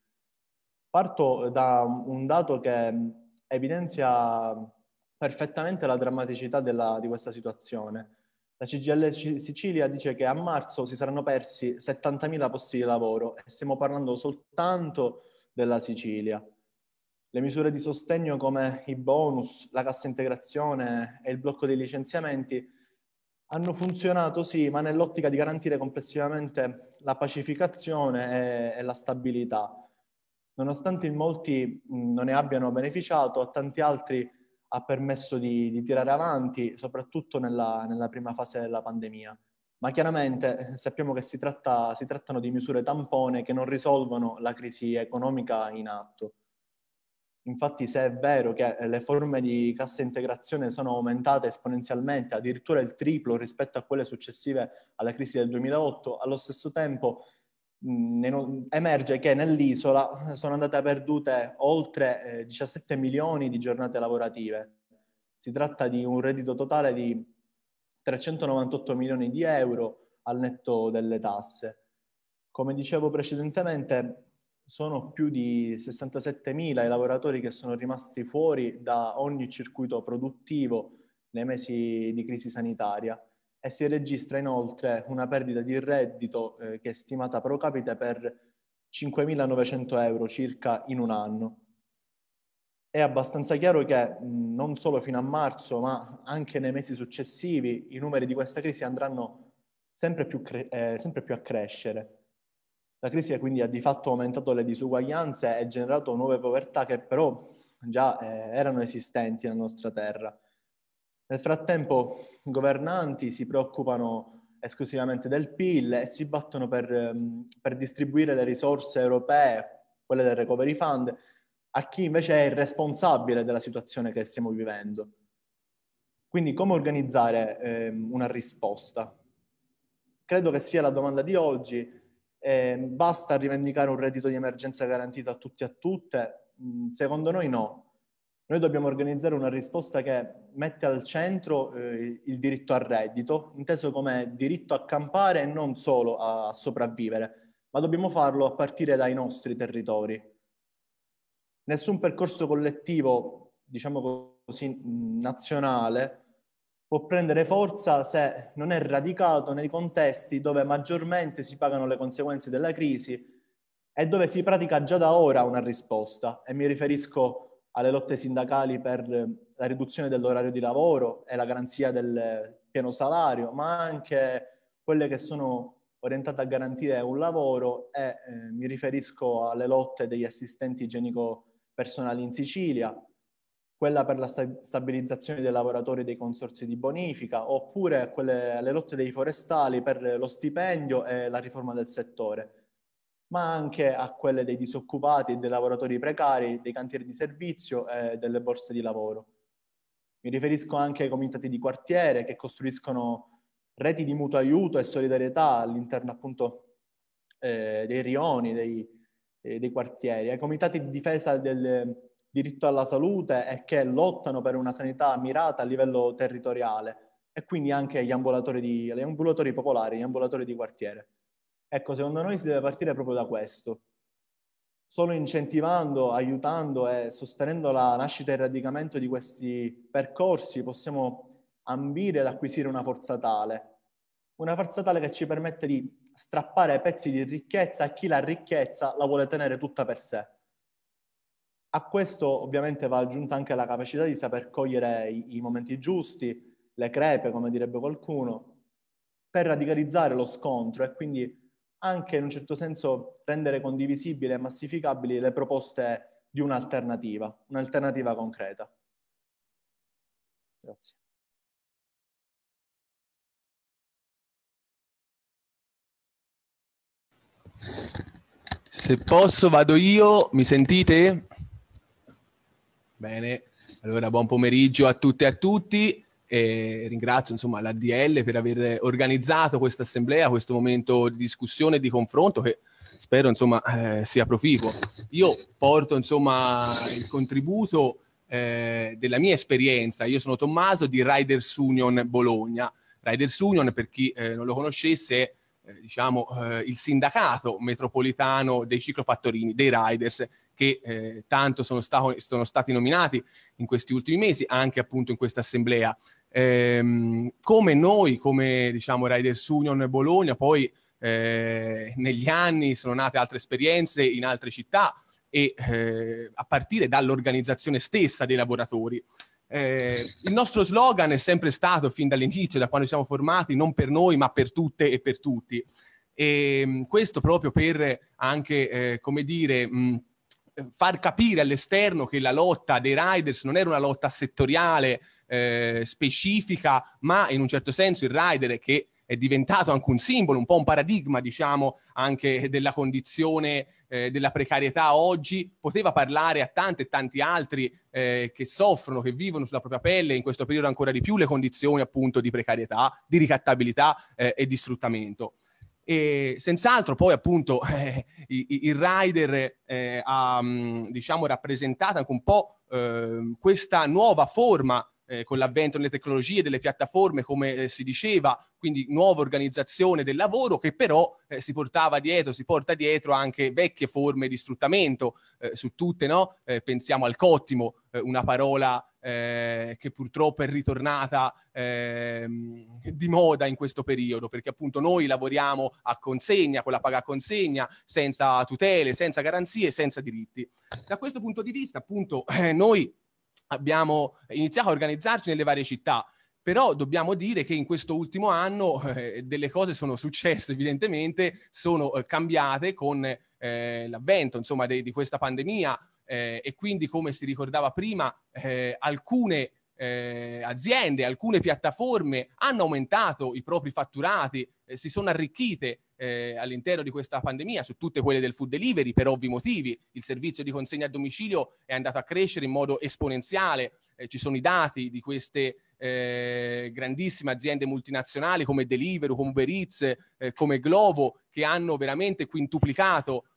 Parto da un dato che evidenzia perfettamente la drammaticità della, di questa situazione. La C G I L Sicilia dice che a marzo si saranno persi settantamila posti di lavoro e stiamo parlando soltanto della Sicilia. Le misure di sostegno come i bonus, la cassa integrazione e il blocco dei licenziamenti hanno funzionato sì, ma nell'ottica di garantire complessivamente la pacificazione e, e la stabilità. Nonostante in molti mh, non ne abbiano beneficiato, a tanti altri ha permesso di, di tirare avanti, soprattutto nella, nella prima fase della pandemia. Ma chiaramente eh, sappiamo che si, tratta, si trattano di misure tampone che non risolvono la crisi economica in atto. Infatti, se è vero che le forme di cassa integrazione sono aumentate esponenzialmente, addirittura il triplo rispetto a quelle successive alla crisi del duemilaotto, allo stesso tempo mh, emerge che nell'isola sono andate perdute oltre eh, diciassette milioni di giornate lavorative. Si tratta di un reddito totale di trecentonovantotto milioni di euro al netto delle tasse. Come dicevo precedentemente, sono più di sessantasettemila i lavoratori che sono rimasti fuori da ogni circuito produttivo nei mesi di crisi sanitaria e si registra inoltre una perdita di reddito eh, che è stimata pro capite per cinquemilanovecento euro circa in un anno. È abbastanza chiaro che mh, non solo fino a marzo, ma anche nei mesi successivi i numeri di questa crisi andranno sempre più, eh, sempre più a crescere. La crisi quindi ha di fatto aumentato le disuguaglianze e generato nuove povertà che però già eh, erano esistenti nella nostra terra. Nel frattempo i governanti si preoccupano esclusivamente del P I L e si battono per, um, per distribuire le risorse europee, quelle del Recovery Fund, a chi invece è il responsabile della situazione che stiamo vivendo. Quindi come organizzare eh, una risposta? Credo che sia la domanda di oggi. Eh, basta rivendicare un reddito di emergenza garantito a tutti e a tutte? Mm, secondo noi no. Noi dobbiamo organizzare una risposta che mette al centro eh, il diritto al reddito, inteso come diritto a campare e non solo a, a sopravvivere, ma dobbiamo farlo a partire dai nostri territori. Nessun percorso collettivo, diciamo così, nazionale, può prendere forza se non è radicato nei contesti dove maggiormente si pagano le conseguenze della crisi e dove si pratica già da ora una risposta. E mi riferisco alle lotte sindacali per la riduzione dell'orario di lavoro e la garanzia del pieno salario, ma anche quelle che sono orientate a garantire un lavoro e eh, mi riferisco alle lotte degli assistenti igienico-personali in Sicilia, quella per la stabilizzazione dei lavoratori dei consorzi di bonifica, oppure quelle, alle lotte dei forestali per lo stipendio e la riforma del settore, ma anche a quelle dei disoccupati e dei lavoratori precari, dei cantieri di servizio e delle borse di lavoro. Mi riferisco anche ai comitati di quartiere che costruiscono reti di mutuo aiuto e solidarietà all'interno appunto eh, dei rioni, dei, eh, dei quartieri, ai comitati di difesa del diritto alla salute e che lottano per una sanità mirata a livello territoriale e quindi anche gli ambulatori, di, gli ambulatori popolari, gli ambulatori di quartiere. Ecco, secondo noi si deve partire proprio da questo. Solo incentivando, aiutando e sostenendo la nascita e il radicamento di questi percorsi possiamo ambire ad acquisire una forza tale. Una forza tale che ci permette di strappare pezzi di ricchezza a chi la ricchezza la vuole tenere tutta per sé. A questo ovviamente va aggiunta anche la capacità di saper cogliere i, i momenti giusti, le crepe, come direbbe qualcuno, per radicalizzare lo scontro e quindi anche in un certo senso rendere condivisibili e massificabili le proposte di un'alternativa, un'alternativa concreta. Grazie. Se posso vado io, mi sentite? Bene, allora buon pomeriggio a tutte e a tutti. E ringrazio insomma l'A D L per aver organizzato questa assemblea, questo momento di discussione e di confronto che spero insomma eh, sia proficuo. Io porto insomma il contributo eh, della mia esperienza. Io sono Tommaso di Riders Union Bologna. Riders Union, per chi eh, non lo conoscesse, è eh, diciamo, eh, il sindacato metropolitano dei ciclofattorini, dei riders, che eh, tanto sono, stato, sono stati nominati in questi ultimi mesi, anche appunto in questa assemblea. Ehm, come noi, come diciamo Riders Union Bologna, poi eh, negli anni sono nate altre esperienze in altre città, e eh, a partire dall'organizzazione stessa dei lavoratori. Eh, il nostro slogan è sempre stato, fin dall'inizio, da quando siamo formati, non per noi ma per tutte e per tutti. E questo proprio per anche, eh, come dire, mh, far capire all'esterno che la lotta dei riders non era una lotta settoriale, eh, specifica, ma in un certo senso il rider, che è diventato anche un simbolo, un po' un paradigma, diciamo, anche della condizione eh, della precarietà oggi, poteva parlare a tanti e tanti altri eh, che soffrono, che vivono sulla propria pelle in questo periodo ancora di più le condizioni appunto di precarietà, di ricattabilità eh, e di sfruttamento. E senz'altro poi appunto eh, il, il rider eh, ha mh, diciamo rappresentato anche un po' eh, questa nuova forma Eh, con l'avvento delle tecnologie, delle piattaforme, come eh, si diceva, quindi nuova organizzazione del lavoro, che però eh, si portava dietro, si porta dietro anche vecchie forme di sfruttamento, eh, su tutte, no? Eh, pensiamo al cottimo, eh, una parola eh, che purtroppo è ritornata eh, di moda in questo periodo, perché appunto noi lavoriamo a consegna, con la paga a consegna, senza tutele, senza garanzie, senza diritti. Da questo punto di vista appunto eh, noi abbiamo iniziato a organizzarci nelle varie città, però dobbiamo dire che in questo ultimo anno eh, delle cose sono successe, evidentemente, sono eh, cambiate con eh, l'avvento, insomma, de- di questa pandemia eh, e quindi, come si ricordava prima, eh, alcune eh, aziende, alcune piattaforme hanno aumentato i propri fatturati, eh, si sono arricchite eh, all'interno di questa pandemia, su tutte quelle del food delivery, per ovvi motivi. Il servizio di consegna a domicilio è andato a crescere in modo esponenziale, eh, ci sono i dati di queste eh, grandissime aziende multinazionali come Deliveroo, come Uber Eats, eh, come Glovo, che hanno veramente quintuplicato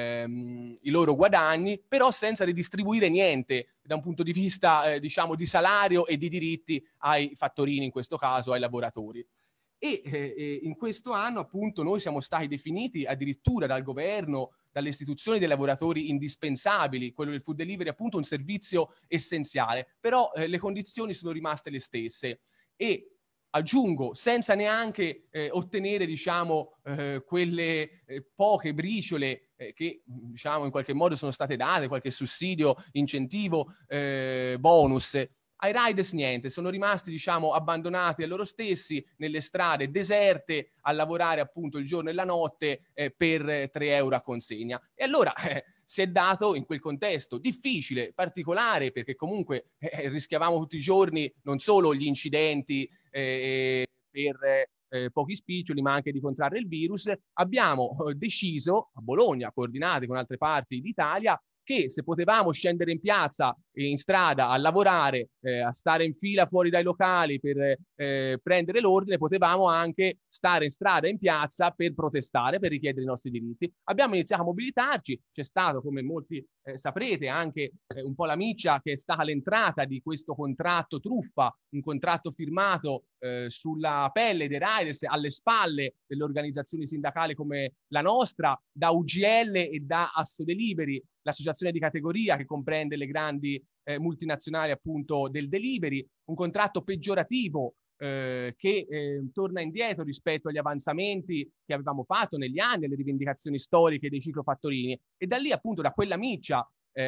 Ehm, i loro guadagni, però senza ridistribuire niente da un punto di vista eh, diciamo di salario e di diritti ai fattorini, in questo caso ai lavoratori. E eh, in questo anno appunto noi siamo stati definiti addirittura dal governo, dalle istituzioni, dei lavoratori indispensabili, quello del food delivery appunto un servizio essenziale, però eh, le condizioni sono rimaste le stesse e aggiungo, senza neanche eh, ottenere, diciamo, eh, quelle eh, poche briciole eh, che, diciamo, in qualche modo sono state date, qualche sussidio, incentivo, eh, bonus. Ai riders niente, sono rimasti, diciamo, abbandonati a loro stessi nelle strade deserte a lavorare appunto il giorno e la notte eh, per tre euro a consegna. E allora eh, si è dato in quel contesto difficile, particolare, perché comunque eh, rischiavamo tutti i giorni non solo gli incidenti eh, per eh, pochi spiccioli, ma anche di contrarre il virus. Abbiamo eh, deciso a Bologna, coordinati con altre parti d'Italia, che se potevamo scendere in piazza e in strada a lavorare, eh, a stare in fila fuori dai locali per eh, prendere l'ordine, potevamo anche stare in strada e in piazza per protestare, per richiedere i nostri diritti. Abbiamo iniziato a mobilitarci, c'è stato, come molti eh, saprete, anche eh, un po' la miccia che è stata l'entrata di questo contratto truffa, un contratto firmato eh, sulla pelle dei riders, alle spalle delle organizzazioni sindacali come la nostra, da U G L e da Assodelivery, l'associazione di categoria che comprende le grandi eh, multinazionali appunto del delivery, un contratto peggiorativo eh, che eh, torna indietro rispetto agli avanzamenti che avevamo fatto negli anni, alle rivendicazioni storiche dei ciclofattorini, e da lì appunto, da quella miccia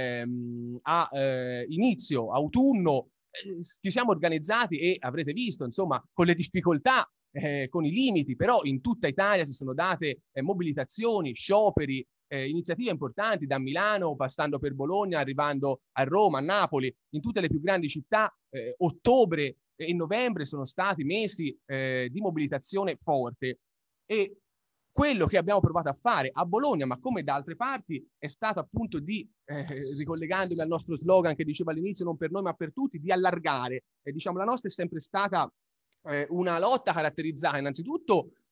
ehm, a eh, inizio autunno eh, ci siamo organizzati e avrete visto, insomma, con le difficoltà, eh, con i limiti, però in tutta Italia si sono date eh, mobilitazioni, scioperi, Eh, iniziative importanti, da Milano passando per Bologna, arrivando a Roma, a Napoli, in tutte le più grandi città. eh, ottobre e novembre sono stati mesi eh, di mobilitazione forte, e quello che abbiamo provato a fare a Bologna, ma come da altre parti, è stato appunto di, eh, ricollegandomi al nostro slogan che diceva all'inizio, non per noi ma per tutti, di allargare. Eh, diciamo, la nostra è sempre stata eh, una lotta caratterizzata innanzitutto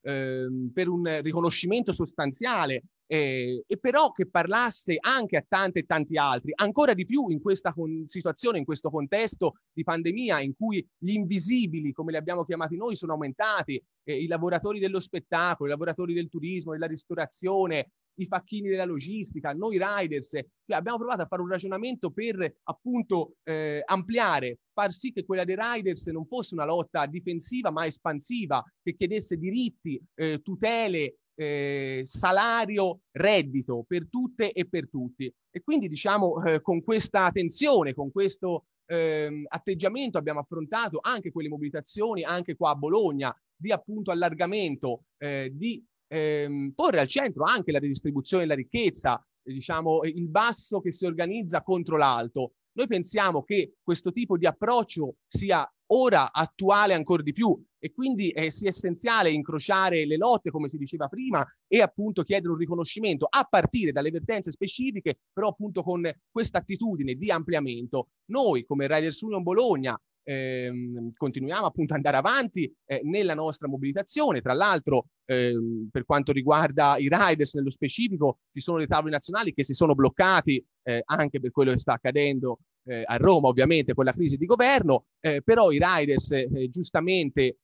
ehm, per un riconoscimento sostanziale, eh, e però che parlasse anche a tanti e tanti altri, ancora di più in questa situazione, in questo contesto di pandemia in cui gli invisibili, come li abbiamo chiamati noi, sono aumentati, eh, i lavoratori dello spettacolo, i lavoratori del turismo, della ristorazione, i facchini della logistica, noi riders, cioè abbiamo provato a fare un ragionamento per appunto eh, ampliare, far sì che quella dei riders non fosse una lotta difensiva ma espansiva, che chiedesse diritti, eh, tutele, eh, salario, reddito per tutte e per tutti. E quindi diciamo eh, con questa tensione, con questo eh, atteggiamento abbiamo affrontato anche quelle mobilitazioni, anche qua a Bologna, di appunto allargamento, eh, di Ehm, porre al centro anche la redistribuzione della ricchezza, eh, diciamo il basso che si organizza contro l'alto. Noi pensiamo che questo tipo di approccio sia ora attuale ancora di più e quindi eh, sia essenziale incrociare le lotte, come si diceva prima, e appunto chiedere un riconoscimento a partire dalle vertenze specifiche, però appunto con questa attitudine di ampliamento. Noi come Riders Union Bologna Ehm, continuiamo appunto ad andare avanti eh, nella nostra mobilitazione. Tra l'altro ehm, per quanto riguarda i riders nello specifico ci sono dei tavoli nazionali che si sono bloccati eh, anche per quello che sta accadendo eh, a Roma, ovviamente con la crisi di governo, eh, però i riders eh, giustamente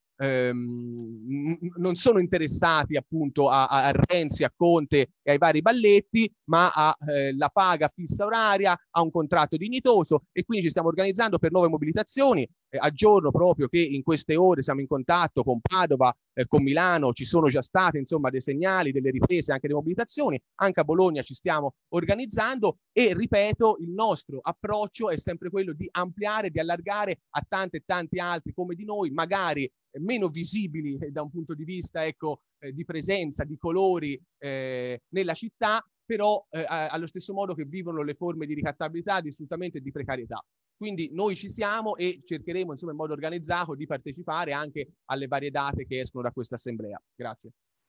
ehm, non sono interessati appunto a, a Renzi, a Conte e ai vari balletti, ma a eh, la paga fissa oraria, a un contratto dignitoso, e quindi ci stiamo organizzando per nuove mobilitazioni. Eh, aggiorno proprio che in queste ore siamo in contatto con Padova, eh, con Milano, ci sono già state insomma dei segnali, delle riprese anche delle mobilitazioni, anche a Bologna ci stiamo organizzando e ripeto, il nostro approccio è sempre quello di ampliare, di allargare a tanti e tanti altri come di noi, magari meno visibili da un punto di vista ecco, eh, di presenza, di colori eh, nella città, però eh, allo stesso modo che vivono le forme di ricattabilità, di sfruttamento e di precarietà. Quindi noi ci siamo e cercheremo insomma in modo organizzato di partecipare anche alle varie date che escono da questa assemblea. Grazie.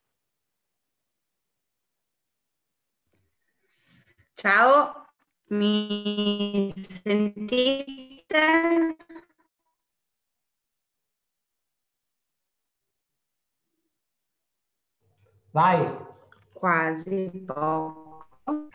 Ciao, mi sentite? Vai. Quasi poco.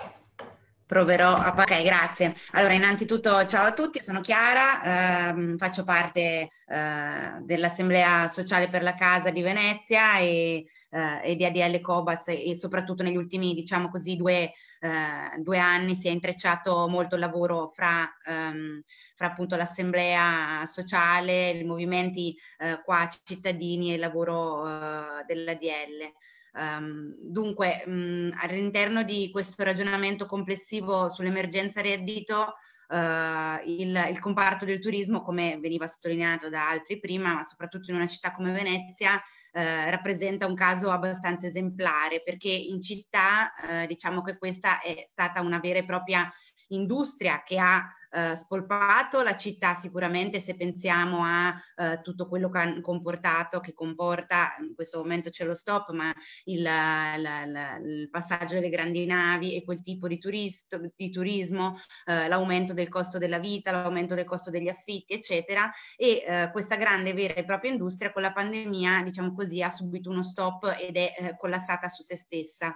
Proverò a... Ok, grazie. Allora, innanzitutto ciao a tutti, sono Chiara, ehm, faccio parte eh, dell'Assemblea Sociale per la Casa di Venezia e, eh, e di A D L Cobas e, e soprattutto negli ultimi, diciamo così, due, eh, due anni si è intrecciato molto il lavoro fra, ehm, fra appunto l'Assemblea Sociale, i movimenti eh, qua cittadini e il lavoro eh, dell'A D L. Um, dunque, um, all'interno di questo ragionamento complessivo sull'emergenza reddito, uh, il, il comparto del turismo, come veniva sottolineato da altri prima, ma soprattutto in una città come Venezia, uh, rappresenta un caso abbastanza esemplare, perché in città uh, diciamo che questa è stata una vera e propria industria che ha Uh, spolpato la città sicuramente, se pensiamo a uh, tutto quello che ha comportato, che comporta, in questo momento c'è lo stop, ma il, la, la, il passaggio delle grandi navi e quel tipo di, turisto, di turismo, uh, l'aumento del costo della vita, l'aumento del costo degli affitti, eccetera, e uh, questa grande vera e propria industria con la pandemia, diciamo così, ha subito uno stop ed è uh, collassata su se stessa.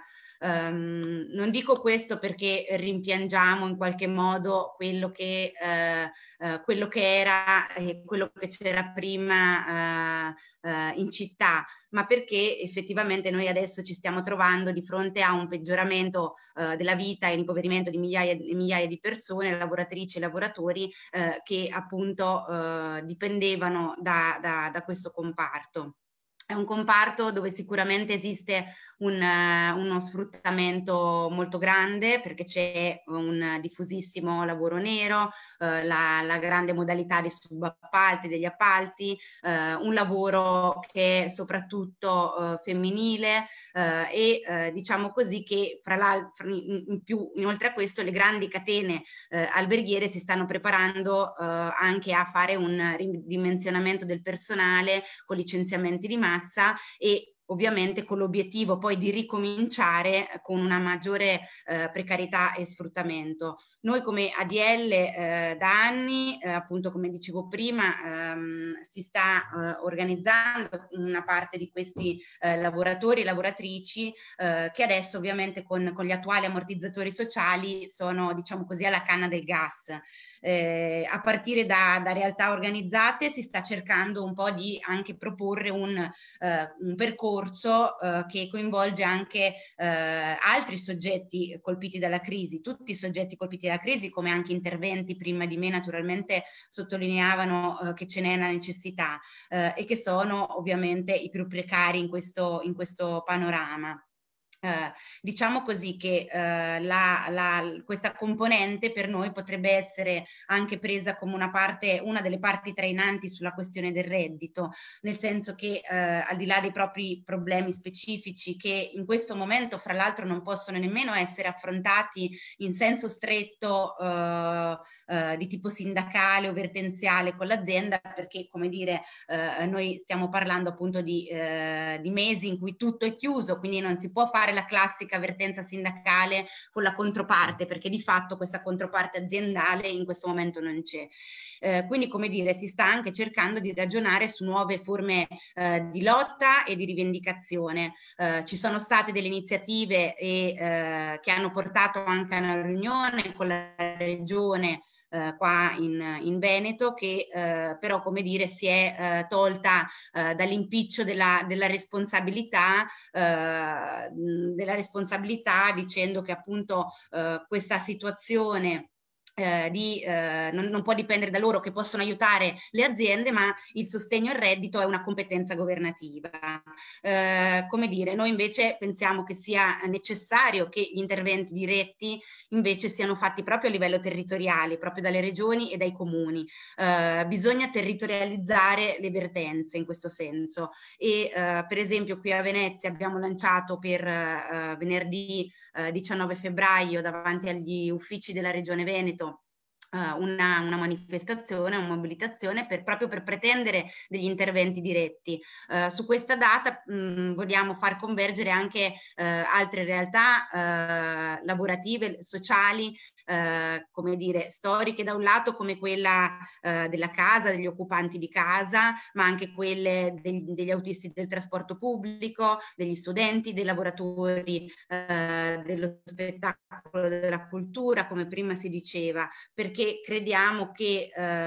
Um, non dico questo perché rimpiangiamo in qualche modo quello che, uh, uh, quello che era e quello che c'era prima uh, uh, in città, ma perché effettivamente noi adesso ci stiamo trovando di fronte a un peggioramento uh, della vita e l'impoverimento di migliaia e migliaia di persone, lavoratrici e lavoratori uh, che appunto uh, dipendevano da, da, da questo comparto. È un comparto dove sicuramente esiste un, uh, uno sfruttamento molto grande, perché c'è un diffusissimo lavoro nero, uh, la, la grande modalità di subappalti, degli appalti, uh, un lavoro che è soprattutto uh, femminile uh, e uh, diciamo così che fra l'altro in, in più, inoltre a questo, le grandi catene uh, alberghiere si stanno preparando uh, anche a fare un ridimensionamento del personale con licenziamenti di massa e ovviamente con l'obiettivo poi di ricominciare con una maggiore eh, precarietà e sfruttamento. Noi come A D L eh, da anni, eh, appunto come dicevo prima, ehm, si sta eh, organizzando una parte di questi eh, lavoratori e lavoratrici eh, che adesso ovviamente con, con gli attuali ammortizzatori sociali sono, diciamo così, alla canna del gas. Eh, a partire da, da realtà organizzate si sta cercando un po' di anche proporre un, eh, un percorso eh, che coinvolge anche eh, altri soggetti colpiti dalla crisi, tutti i soggetti colpiti dalla crisi, come anche interventi prima di me naturalmente sottolineavano eh, che ce n'è una necessità eh, e che sono ovviamente i più precari in questo, in questo panorama. Uh, diciamo così che uh, la, la, questa componente per noi potrebbe essere anche presa come una parte, una delle parti trainanti sulla questione del reddito, nel senso che uh, al di là dei propri problemi specifici che in questo momento fra l'altro non possono nemmeno essere affrontati in senso stretto uh, uh, di tipo sindacale o vertenziale con l'azienda, perché come dire uh, noi stiamo parlando appunto di, uh, di mesi in cui tutto è chiuso, quindi non si può fare la classica vertenza sindacale con la controparte, perché di fatto questa controparte aziendale in questo momento non c'è. Eh, quindi, come dire, si sta anche cercando di ragionare su nuove forme eh, di lotta e di rivendicazione. Eh, ci sono state delle iniziative e, eh, che hanno portato anche a una riunione con la regione Uh, qua in, in Veneto, che uh, però, come dire, si è uh, tolta uh, dall'impiccio della, della responsabilità, uh, della responsabilità dicendo che appunto uh, questa situazione Eh, di, eh, non, non può dipendere da loro, che possono aiutare le aziende, ma il sostegno al reddito è una competenza governativa. Eh, come dire, noi invece pensiamo che sia necessario che gli interventi diretti invece siano fatti proprio a livello territoriale, proprio dalle regioni e dai comuni. Eh, bisogna territorializzare le vertenze in questo senso e eh, per esempio qui a Venezia abbiamo lanciato per eh, venerdì eh, diciannove febbraio davanti agli uffici della Regione Veneto Una, una manifestazione, una mobilitazione per, proprio per pretendere degli interventi diretti. Uh, su questa data mh, vogliamo far convergere anche uh, altre realtà uh, lavorative, sociali, uh, come dire, storiche da un lato, come quella uh, della casa, degli occupanti di casa, ma anche quelle degli, degli autisti del trasporto pubblico, degli studenti, dei lavoratori uh, dello spettacolo, della cultura, come prima si diceva, perché crediamo che,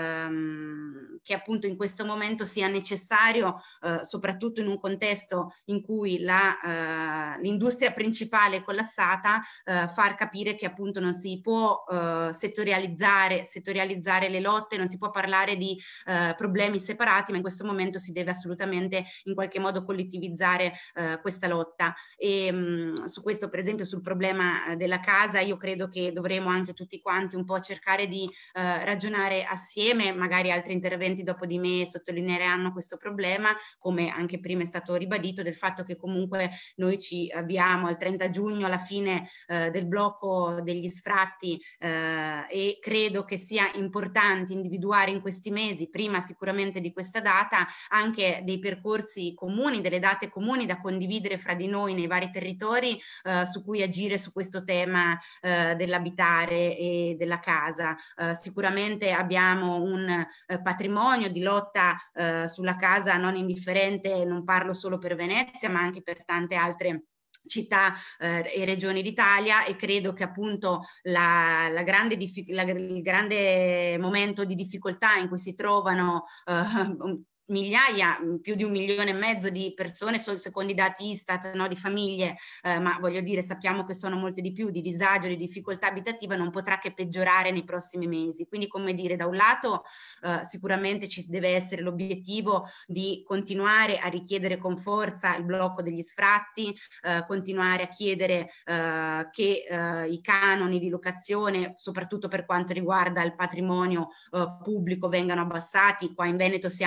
ehm, che appunto in questo momento sia necessario, eh, soprattutto in un contesto in cui la, eh, l'industria principale è collassata, eh, far capire che appunto non si può eh, settorializzare, settorializzare le lotte, non si può parlare di eh, problemi separati, ma in questo momento si deve assolutamente in qualche modo collettivizzare eh, questa lotta. E mh, su questo, per esempio, sul problema della casa, io credo che dovremo anche tutti quanti un po' cercare di Eh, ragionare assieme, magari altri interventi dopo di me sottolineeranno questo problema, come anche prima è stato ribadito, del fatto che comunque noi ci avviamo al trenta giugno alla fine eh, del blocco degli sfratti eh, e credo che sia importante individuare in questi mesi, prima sicuramente di questa data, anche dei percorsi comuni, delle date comuni da condividere fra di noi nei vari territori eh, su cui agire su questo tema eh, dell'abitare e della casa. Uh, sicuramente abbiamo un uh, patrimonio di lotta uh, sulla casa non indifferente, non parlo solo per Venezia ma anche per tante altre città eh, e regioni d'Italia, e credo che appunto la, la grande la, il grande momento di difficoltà in cui si trovano uh, migliaia, più di un milione e mezzo di persone, secondo i dati Istat, no, di famiglie, eh, ma voglio dire, sappiamo che sono molte di più, di disagio, di difficoltà abitativa, non potrà che peggiorare nei prossimi mesi. Quindi, come dire, da un lato eh, sicuramente ci deve essere l'obiettivo di continuare a richiedere con forza il blocco degli sfratti, eh, continuare a chiedere eh, che eh, i canoni di locazione, soprattutto per quanto riguarda il patrimonio eh, pubblico, vengano abbassati. Qua in Veneto siamo reduci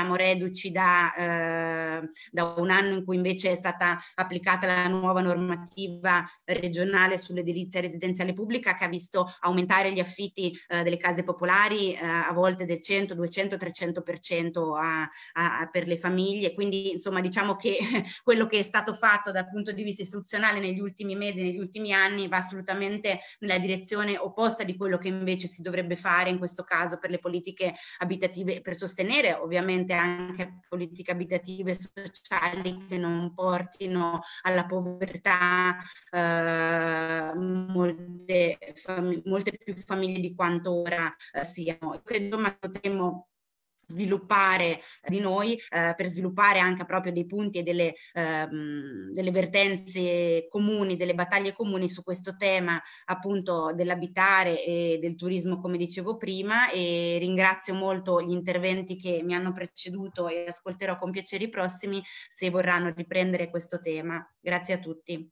reduci da, eh, da un anno in cui invece è stata applicata la nuova normativa regionale sull'edilizia residenziale pubblica, che ha visto aumentare gli affitti eh, delle case popolari eh, a volte del cento, duecento, trecento per cento a, a, per le famiglie. Quindi insomma diciamo che quello che è stato fatto dal punto di vista istituzionale negli ultimi mesi, negli ultimi anni, va assolutamente nella direzione opposta di quello che invece si dovrebbe fare in questo caso per le politiche abitative, per sostenere ovviamente anche politiche abitative sociali che non portino alla povertà eh, molte, molte più famiglie di quanto ora eh, siano. Credo che potremmo sviluppare di noi eh, per sviluppare anche proprio dei punti e delle, ehm, delle vertenze comuni, delle battaglie comuni su questo tema appunto dell'abitare e del turismo, come dicevo prima, e ringrazio molto gli interventi che mi hanno preceduto e ascolterò con piacere i prossimi se vorranno riprendere questo tema. Grazie a tutti.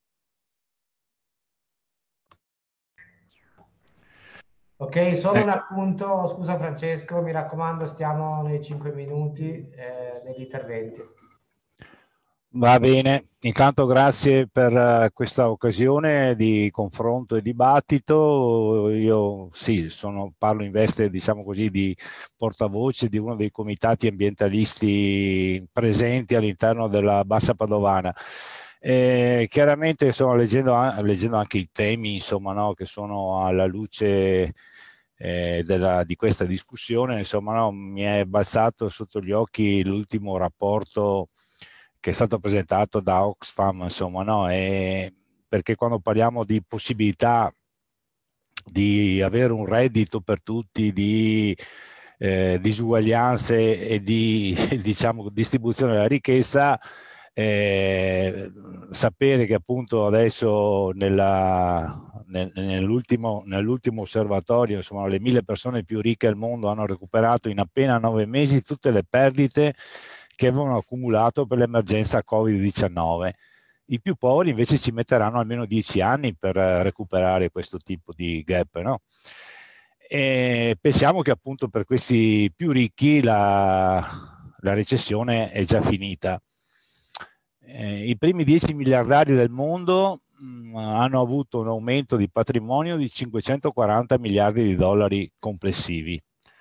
Ok, solo un appunto, scusa Francesco, mi raccomando, stiamo nei cinque minuti eh, degli interventi. Va bene, intanto grazie per uh, questa occasione di confronto e dibattito. Io sì, sono, parlo in veste, diciamo così, di portavoce di uno dei comitati ambientalisti presenti all'interno della Bassa Padovana. Eh, chiaramente insomma, leggendo, leggendo anche i temi insomma, no, che sono alla luce eh, della, di questa discussione, insomma, no, mi è balzato sotto gli occhi l'ultimo rapporto che è stato presentato da Oxfam, insomma, no, e perché quando parliamo di possibilità di avere un reddito per tutti, di eh, disuguaglianze e di diciamo, distribuzione della ricchezza, Eh, sapere che appunto adesso nella, nel, nell'ultimo, nell'ultimo osservatorio insomma, le mille persone più ricche al mondo hanno recuperato in appena nove mesi tutte le perdite che avevano accumulato per l'emergenza Covid diciannove. I più poveri invece ci metteranno almeno dieci anni per recuperare questo tipo di gap, no? E pensiamo che appunto per questi più ricchi la, la recessione è già finita. Eh, I primi dieci miliardari del mondo mh, hanno avuto un aumento di patrimonio di cinquecentoquaranta miliardi di dollari complessivi.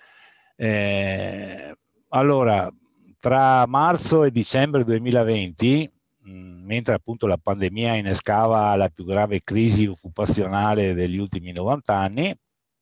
Eh, allora, tra marzo e dicembre duemilaventi, mh, mentre appunto la pandemia innescava la più grave crisi occupazionale degli ultimi novanta anni,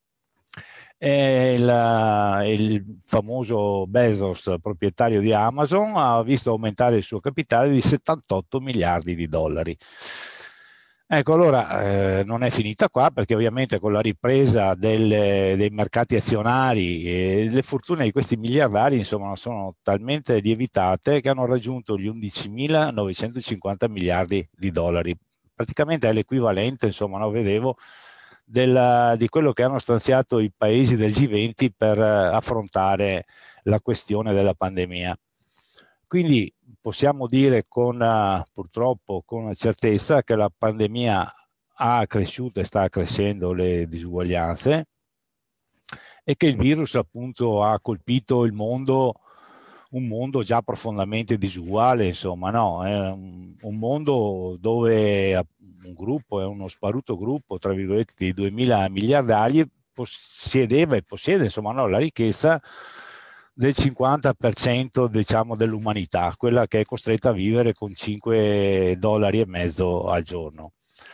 E il, il famoso Bezos, proprietario di Amazon, ha visto aumentare il suo capitale di settantotto miliardi di dollari. Ecco, allora eh, non è finita qua, perché ovviamente con la ripresa delle, dei mercati azionari e le fortune di questi miliardari insomma sono talmente lievitate che hanno raggiunto gli undicimilanovecentocinquanta miliardi di dollari. Praticamente è l'equivalente, insomma, no, vedevo, Della, di quello che hanno stanziato i paesi del G venti per uh, affrontare la questione della pandemia. Quindi possiamo dire con, uh, purtroppo con certezza che la pandemia ha accresciuto e sta crescendo le disuguaglianze e che il virus appunto ha colpito il mondo, un mondo già profondamente disuguale, insomma, no? È un, un mondo dove un gruppo, è uno sparuto gruppo, tra virgolette, di duemila miliardari possedeva e possiede, insomma, no, la ricchezza del cinquanta per cento, diciamo, dell'umanità, quella che è costretta a vivere con cinque dollari e mezzo al giorno.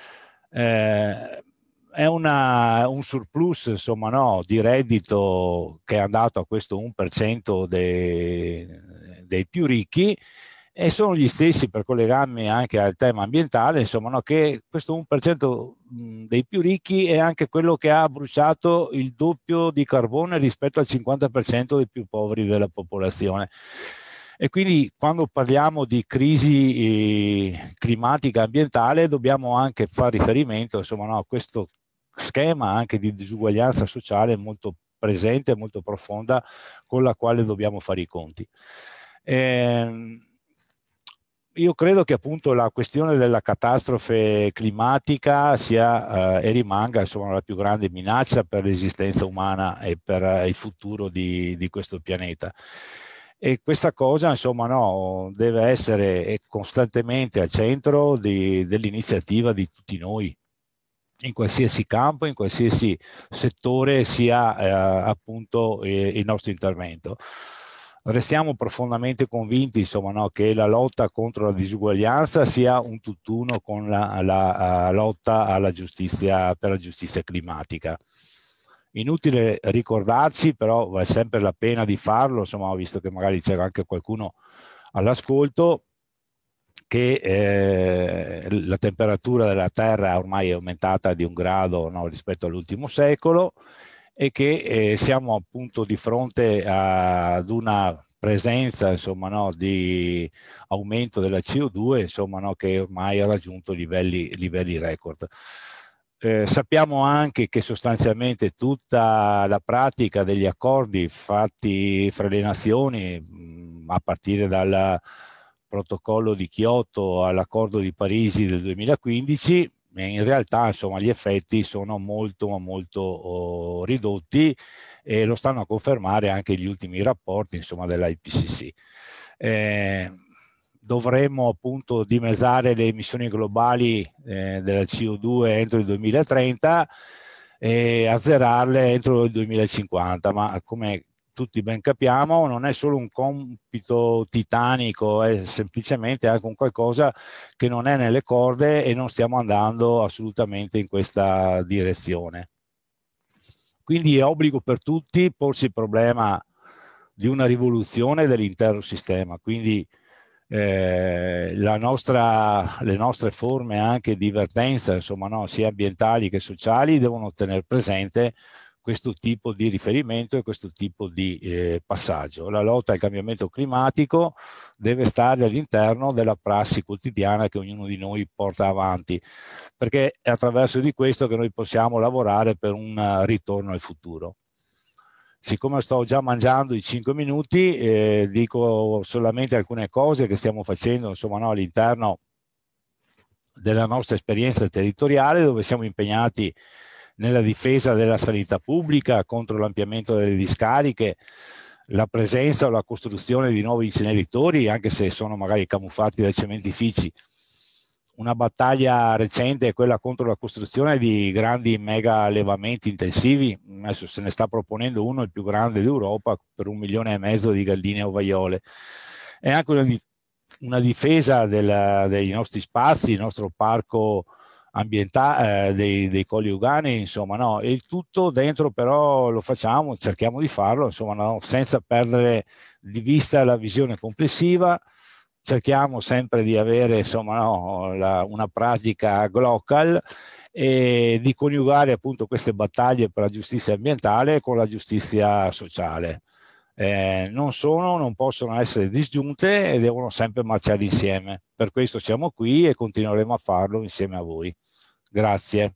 Eh, è una, un surplus, insomma, no, di reddito che è andato a questo uno per cento dei, dei più ricchi, e sono gli stessi, per collegarmi anche al tema ambientale, insomma, no, che questo uno per cento dei più ricchi è anche quello che ha bruciato il doppio di carbone rispetto al cinquanta per cento dei più poveri della popolazione. E quindi quando parliamo di crisi eh, climatica ambientale dobbiamo anche fare riferimento, insomma, no, a questo schema anche di disuguaglianza sociale molto presente e molto profonda con la quale dobbiamo fare i conti. Eh, Io credo che appunto la questione della catastrofe climatica sia eh, e rimanga, insomma, la più grande minaccia per l'esistenza umana e per eh, il futuro di, di questo pianeta. E questa cosa, insomma, no, deve essere costantemente al centro di, dell'iniziativa di tutti noi, in qualsiasi campo, in qualsiasi settore sia eh, appunto eh, il nostro intervento. Restiamo profondamente convinti, insomma, no, che la lotta contro la disuguaglianza sia un tutt'uno con la, la, la lotta alla giustizia, per la giustizia climatica. Inutile ricordarci, però vale sempre la pena di farlo, insomma, visto che magari c'era anche qualcuno all'ascolto, che eh, la temperatura della Terra ormai è aumentata di un grado, no, rispetto all'ultimo secolo, e che eh, siamo appunto di fronte a, ad una presenza, insomma, no, di aumento della C O due, insomma, no, che ormai ha raggiunto livelli, livelli record. Eh, sappiamo anche che sostanzialmente tutta la pratica degli accordi fatti fra le nazioni, mh, a partire dal protocollo di Kyoto all'accordo di Parigi del duemilaquindici, in realtà, insomma, gli effetti sono molto molto oh, ridotti, e lo stanno a confermare anche gli ultimi rapporti, insomma, dell'I P C C. Eh, dovremmo appunto dimezzare le emissioni globali eh, della C O due entro il duemilatrenta e azzerarle entro il duemilacinquanta, ma come tutti ben capiamo non è solo un compito titanico, è semplicemente anche un qualcosa che non è nelle corde, e non stiamo andando assolutamente in questa direzione. Quindi è obbligo per tutti porsi il problema di una rivoluzione dell'intero sistema, quindi eh, la nostra, le nostre forme anche di vertenza, insomma, no, sia ambientali che sociali, devono tenere presente questo tipo di riferimento e questo tipo di eh, passaggio. La lotta al cambiamento climatico deve stare all'interno della prassi quotidiana che ognuno di noi porta avanti, perché è attraverso di questo che noi possiamo lavorare per un ritorno al futuro. Siccome sto già mangiando i cinque minuti, eh, dico solamente alcune cose che stiamo facendo, insomma, no, all'interno della nostra esperienza territoriale, dove siamo impegnati nella difesa della sanità pubblica, contro l'ampliamento delle discariche, la presenza o la costruzione di nuovi inceneritori, anche se sono magari camuffati dai cementifici. Una battaglia recente è quella contro la costruzione di grandi mega allevamenti intensivi. Adesso se ne sta proponendo uno, il più grande d'Europa, per un milione e mezzo di galline ovaiole. È anche una, una difesa della, dei nostri spazi, il nostro parco ambientale, eh, dei, dei Colli Euganei, insomma, no? E il tutto dentro, però lo facciamo, cerchiamo di farlo, insomma, no? Senza perdere di vista la visione complessiva. Cerchiamo sempre di avere, insomma, no, la, una pratica global, e di coniugare appunto queste battaglie per la giustizia ambientale con la giustizia sociale. Eh, non sono, non possono essere disgiunte e devono sempre marciare insieme. Per questo siamo qui e continueremo a farlo insieme a voi. Grazie.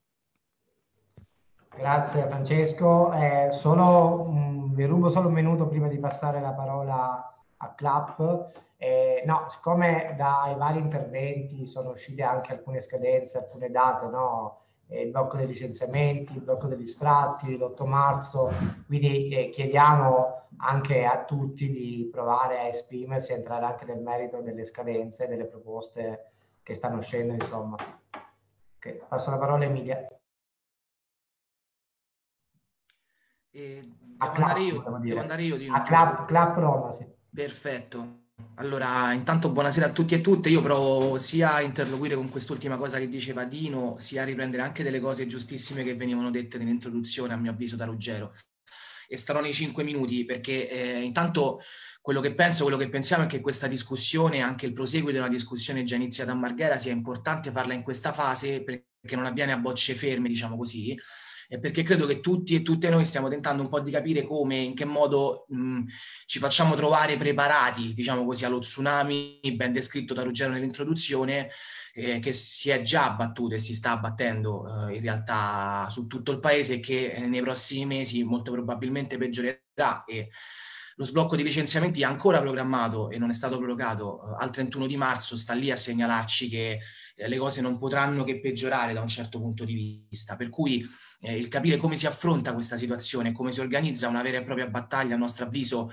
Grazie Francesco. Eh, solo, mh, vi rubo solo un minuto prima di passare la parola a Clap. Eh, no, siccome dai vari interventi sono uscite anche alcune scadenze, alcune date, no? Eh, il blocco dei licenziamenti, il blocco degli sfratti, l'otto marzo, quindi eh, chiediamo anche a tutti di provare a esprimersi e entrare anche nel merito delle scadenze, delle proposte che stanno uscendo, insomma. Okay, passo la parola a Emilia. Eh, devo, a andare clap, io, devo andare io di a clap, clap Roma, sì. Perfetto. Allora, intanto buonasera a tutti e tutte. Io provo sia a interloquire con quest'ultima cosa che diceva Dino, sia a riprendere anche delle cose giustissime che venivano dette nell'introduzione, a mio avviso, da Ruggero. E starò nei cinque minuti perché eh, intanto quello che penso, quello che pensiamo è che questa discussione, anche il proseguo di una discussione già iniziata a Marghera, sia importante farla in questa fase perché non avviene a bocce ferme, diciamo così, e perché credo che tutti e tutte noi stiamo tentando un po' di capire come, in che modo mh, ci facciamo trovare preparati, diciamo così, allo tsunami ben descritto da Ruggero nell'introduzione, eh, che si è già abbattuto e si sta abbattendo eh, in realtà su tutto il paese, che eh, nei prossimi mesi molto probabilmente peggiorerà, e Lo sblocco di licenziamenti è ancora programmato e non è stato prorogato al trentuno di marzo, sta lì a segnalarci che eh, le cose non potranno che peggiorare da un certo punto di vista, per cui eh, il capire come si affronta questa situazione, come si organizza una vera e propria battaglia, a nostro avviso,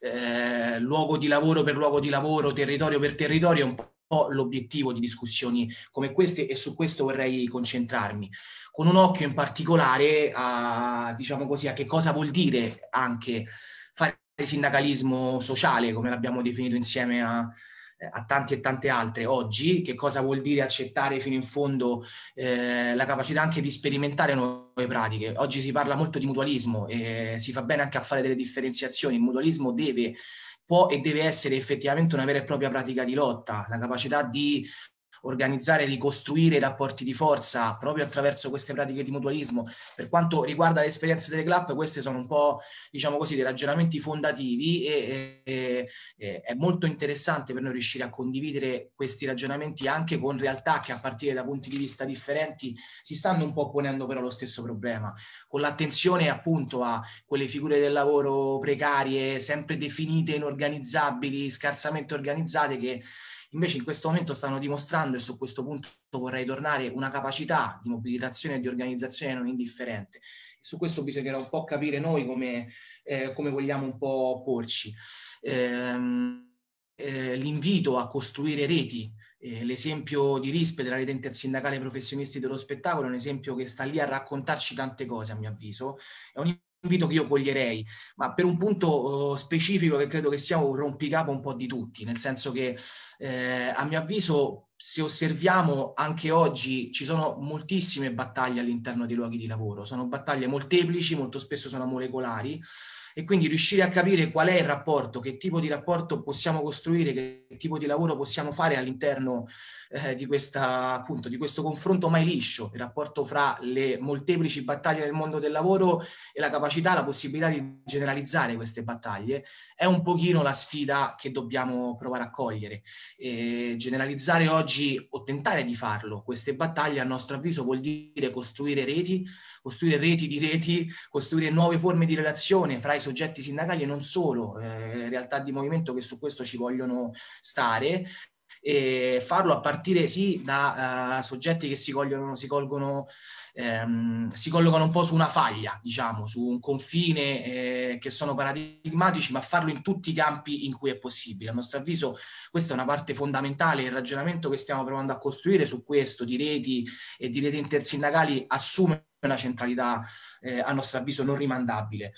eh, luogo di lavoro per luogo di lavoro, territorio per territorio, è un po' l'obiettivo di discussioni come queste, e su questo vorrei concentrarmi, con un occhio in particolare a, diciamo così, a che cosa vuol dire anche fare sindacalismo sociale, come l'abbiamo definito insieme a, a tanti e tante altre oggi, che cosa vuol dire accettare fino in fondo eh, la capacità anche di sperimentare nuove pratiche. Oggi si parla molto di mutualismo e si fa bene anche a fare delle differenziazioni. Il mutualismo deve, può e deve essere effettivamente una vera e propria pratica di lotta, la capacità di organizzare e ricostruire i rapporti di forza proprio attraverso queste pratiche di mutualismo. Per quanto riguarda le esperienze delle club, queste sono un po', diciamo così, dei ragionamenti fondativi e, e, e è molto interessante per noi riuscire a condividere questi ragionamenti anche con realtà che a partire da punti di vista differenti si stanno un po' ponendo però lo stesso problema, con l'attenzione appunto a quelle figure del lavoro precarie, sempre definite, inorganizzabili, scarsamente organizzate, che invece in questo momento stanno dimostrando, e su questo punto vorrei tornare, una capacità di mobilitazione e di organizzazione non indifferente. Su questo bisognerà un po' capire noi come, eh, come vogliamo un po' porci. Ehm, eh, l'invito a costruire reti, eh, l'esempio di Rispe della rete intersindacale professionisti dello spettacolo è un esempio che sta lì a raccontarci tante cose, a mio avviso. È un invito che io coglierei, ma per un punto uh, specifico che credo che sia un rompicapo un po' di tutti, nel senso che eh, a mio avviso, se osserviamo anche oggi, ci sono moltissime battaglie all'interno dei luoghi di lavoro, sono battaglie molteplici, molto spesso sono molecolari, e quindi riuscire a capire qual è il rapporto, che tipo di rapporto possiamo costruire, che tipo di lavoro possiamo fare all'interno eh, di, questa, appunto, di questo confronto mai liscio, il rapporto fra le molteplici battaglie del mondo del lavoro e la capacità, la possibilità di generalizzare queste battaglie, è un pochino la sfida che dobbiamo provare a cogliere. E generalizzare oggi, o tentare di farlo, queste battaglie, a nostro avviso vuol dire costruire reti, costruire reti di reti, costruire nuove forme di relazione fra i soggetti sindacali e non solo, eh, realtà di movimento che su questo ci vogliono stare, e farlo a partire sì da uh, soggetti che si colgono, si colgono ehm, si collocano un po' su una faglia, diciamo, su un confine eh, che sono paradigmatici, ma farlo in tutti i campi in cui è possibile. A nostro avviso questa è una parte fondamentale, il ragionamento che stiamo provando a costruire su questo di reti e di reti intersindacali assume una centralità eh, a nostro avviso non rimandabile.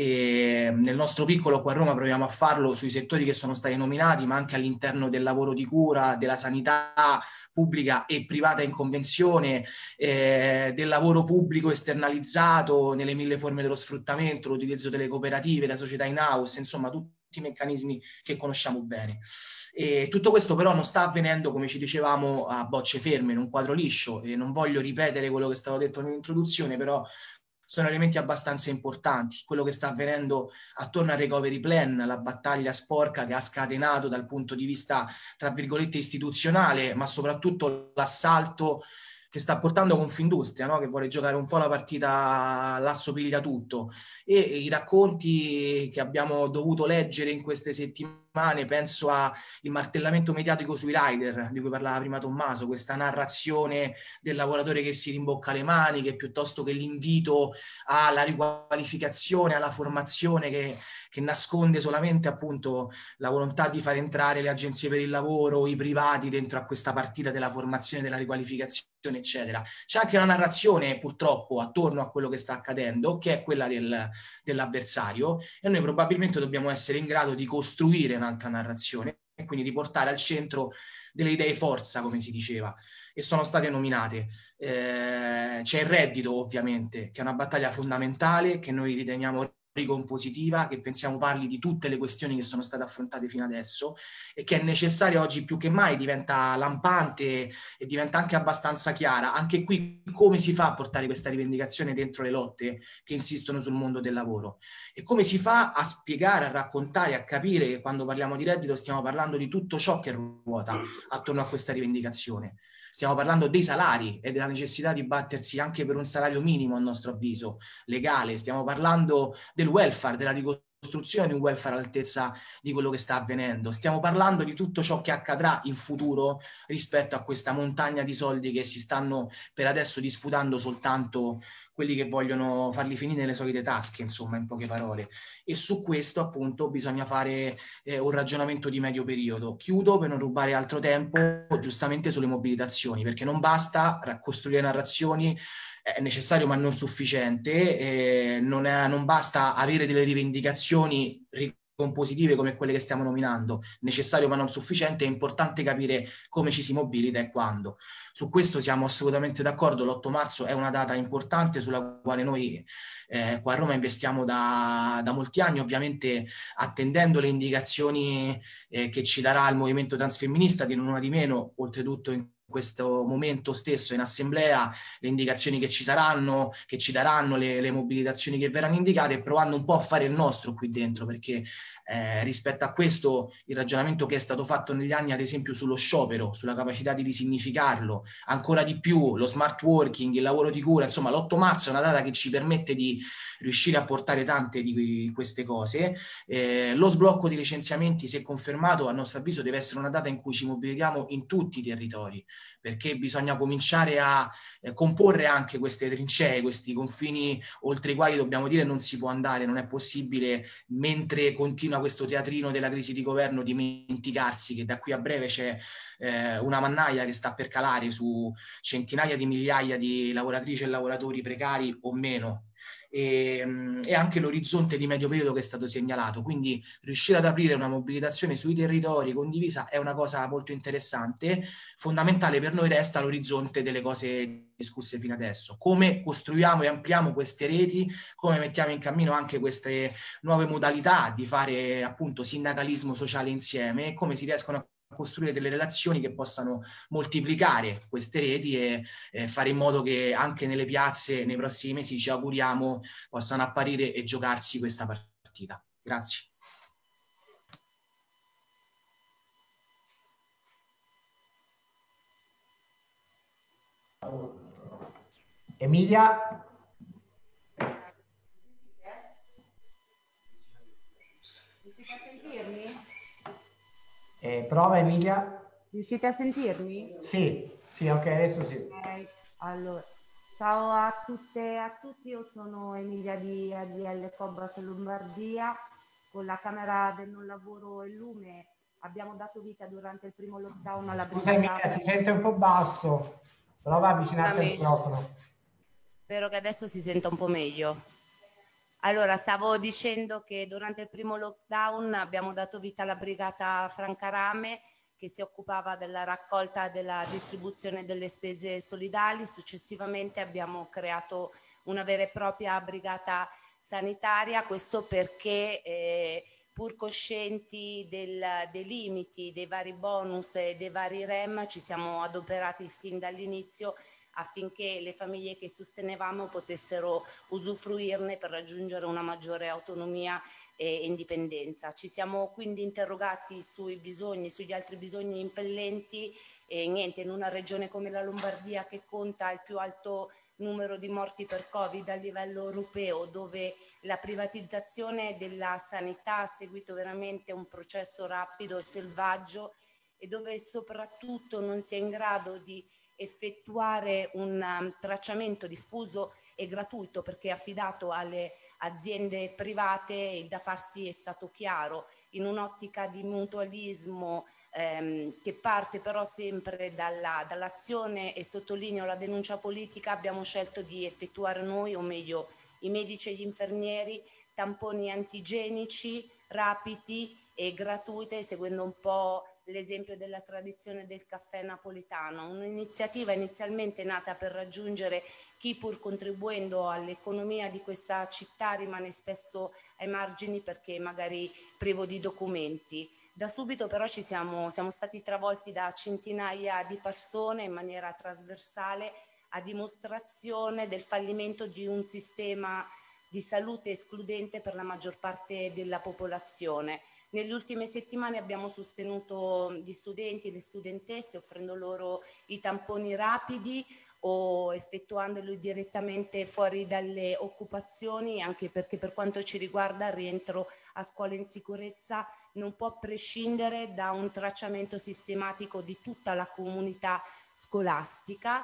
E nel nostro piccolo qua a Roma proviamo a farlo sui settori che sono stati nominati, ma anche all'interno del lavoro di cura, della sanità pubblica e privata in convenzione, eh, del lavoro pubblico esternalizzato nelle mille forme dello sfruttamento, l'utilizzo delle cooperative, la società in house, insomma tutti i meccanismi che conosciamo bene. E tutto questo però non sta avvenendo, come ci dicevamo, a bocce ferme, in un quadro liscio, e non voglio ripetere quello che è stato detto nell'introduzione, però sono elementi abbastanza importanti. Quello che sta avvenendo attorno al recovery plan, la battaglia sporca che ha scatenato dal punto di vista, tra virgolette, istituzionale, ma soprattutto l'assalto che sta portando Confindustria, no? Che vuole giocare un po' la partita l'asso piglia tutto, e i racconti che abbiamo dovuto leggere in queste settimane, penso al martellamento mediatico sui rider di cui parlava prima Tommaso, questa narrazione del lavoratore che si rimbocca le maniche piuttosto che l'invito alla riqualificazione, alla formazione che che nasconde solamente appunto la volontà di far entrare le agenzie per il lavoro, i privati dentro a questa partita della formazione, della riqualificazione, eccetera. C'è anche una narrazione purtroppo attorno a quello che sta accadendo, che è quella del, dell'avversario, e noi probabilmente dobbiamo essere in grado di costruire un'altra narrazione e quindi di portare al centro delle idee forza, come si diceva, e sono state nominate. Eh, c'è il reddito, ovviamente, che è una battaglia fondamentale, che noi riteniamo ricompositiva, che pensiamo parli di tutte le questioni che sono state affrontate fino adesso e che è necessaria oggi più che mai, diventa lampante e diventa anche abbastanza chiara. Anche qui come si fa a portare questa rivendicazione dentro le lotte che insistono sul mondo del lavoro, e come si fa a spiegare, a raccontare, a capire che quando parliamo di reddito stiamo parlando di tutto ciò che ruota attorno a questa rivendicazione. Stiamo parlando dei salari e della necessità di battersi anche per un salario minimo, a nostro avviso, legale. Stiamo parlando del welfare, della ricostruzione costruzione di un welfare all'altezza di quello che sta avvenendo. Stiamo parlando di tutto ciò che accadrà in futuro rispetto a questa montagna di soldi che si stanno per adesso disputando soltanto quelli che vogliono farli finire nelle solite tasche, insomma, in poche parole. E su questo appunto bisogna fare eh, un ragionamento di medio periodo. Chiudo per non rubare altro tempo, giustamente sulle mobilitazioni, perché non basta costruire narrazioni, è necessario ma non sufficiente, eh, non, è, non basta avere delle rivendicazioni compositive come quelle che stiamo nominando, necessario ma non sufficiente, è importante capire come ci si mobilita e quando. Su questo siamo assolutamente d'accordo, l'otto marzo è una data importante sulla quale noi eh, qua a Roma investiamo da, da molti anni, ovviamente attendendo le indicazioni eh, che ci darà il movimento transfemminista, di non una di meno, oltretutto in questo momento stesso in assemblea, le indicazioni che ci saranno, che ci daranno, le, le mobilitazioni che verranno indicate, e provando un po' a fare il nostro qui dentro, perché eh, rispetto a questo il ragionamento che è stato fatto negli anni, ad esempio sullo sciopero, sulla capacità di risignificarlo, ancora di più lo smart working, il lavoro di cura, insomma l'otto marzo è una data che ci permette di riuscire a portare tante di queste cose. Eh, lo sblocco di licenziamenti, se confermato, a nostro avviso deve essere una data in cui ci mobilitiamo in tutti i territori, perché bisogna cominciare a eh, comporre anche queste trincee, questi confini oltre i quali dobbiamo dire non si può andare, non è possibile, mentre continua questo teatrino della crisi di governo, dimenticarsi che da qui a breve c'è eh, una mannaia che sta per calare su centinaia di migliaia di lavoratrici e lavoratori precari o meno. E, e anche l'orizzonte di medio periodo che è stato segnalato, quindi riuscire ad aprire una mobilitazione sui territori condivisa è una cosa molto interessante. Fondamentale per noi resta l'orizzonte delle cose discusse fino adesso, come costruiamo e ampliamo queste reti, come mettiamo in cammino anche queste nuove modalità di fare appunto sindacalismo sociale insieme, e come si riescono a costruire delle relazioni che possano moltiplicare queste reti e eh, fare in modo che anche nelle piazze nei prossimi mesi, ci auguriamo, possano apparire e giocarsi questa partita. Grazie. Emilia? Riuscite a sentirmi? Eh, prova Emilia. Riuscite a sentirmi? Sì, sì, ok, adesso sì. Okay. Allora, ciao a tutte e a tutti, io sono Emilia di A D L Cobas Lombardia. Con la Camera del Non Lavoro e Lume abbiamo dato vita durante il primo lockdown alla Scusa Emilia, si sente un po' basso, prova a avvicinarti al microfono. Spero che adesso si senta un po' meglio. Allora, stavo dicendo che durante il primo lockdown abbiamo dato vita alla brigata Francarame, che si occupava della raccolta e della distribuzione delle spese solidali. Successivamente abbiamo creato una vera e propria brigata sanitaria, questo perché eh, pur coscienti del, dei limiti, dei vari bonus e dei vari REM, ci siamo adoperati fin dall'inizio affinché le famiglie che sostenevamo potessero usufruirne per raggiungere una maggiore autonomia e indipendenza. Ci siamo quindi interrogati sui bisogni, sugli altri bisogni impellenti, e niente, in una regione come la Lombardia, che conta il più alto numero di morti per Covid a livello europeo, dove la privatizzazione della sanità ha seguito veramente un processo rapido e selvaggio, e dove soprattutto non si è in grado di effettuare un um, tracciamento diffuso e gratuito, perché è affidato alle aziende private, il da farsi è stato chiaro, in un'ottica di mutualismo ehm, che parte però sempre dalla, dall'azione, e sottolineo la denuncia politica. Abbiamo scelto di effettuare noi, o meglio i medici e gli infermieri, tamponi antigenici rapidi e gratuite, seguendo un po' l'esempio della tradizione del caffè napoletano, un'iniziativa inizialmente nata per raggiungere chi, pur contribuendo all'economia di questa città, rimane spesso ai margini perché magari privo di documenti. Da subito però ci siamo, siamo stati travolti da centinaia di persone in maniera trasversale, a dimostrazione del fallimento di un sistema di salute escludente per la maggior parte della popolazione. Nelle ultime settimane abbiamo sostenuto gli studenti e le studentesse, offrendo loro i tamponi rapidi, o effettuandolo direttamente fuori dalle occupazioni, anche perché per quanto ci riguarda il rientro a scuola in sicurezza non può prescindere da un tracciamento sistematico di tutta la comunità scolastica.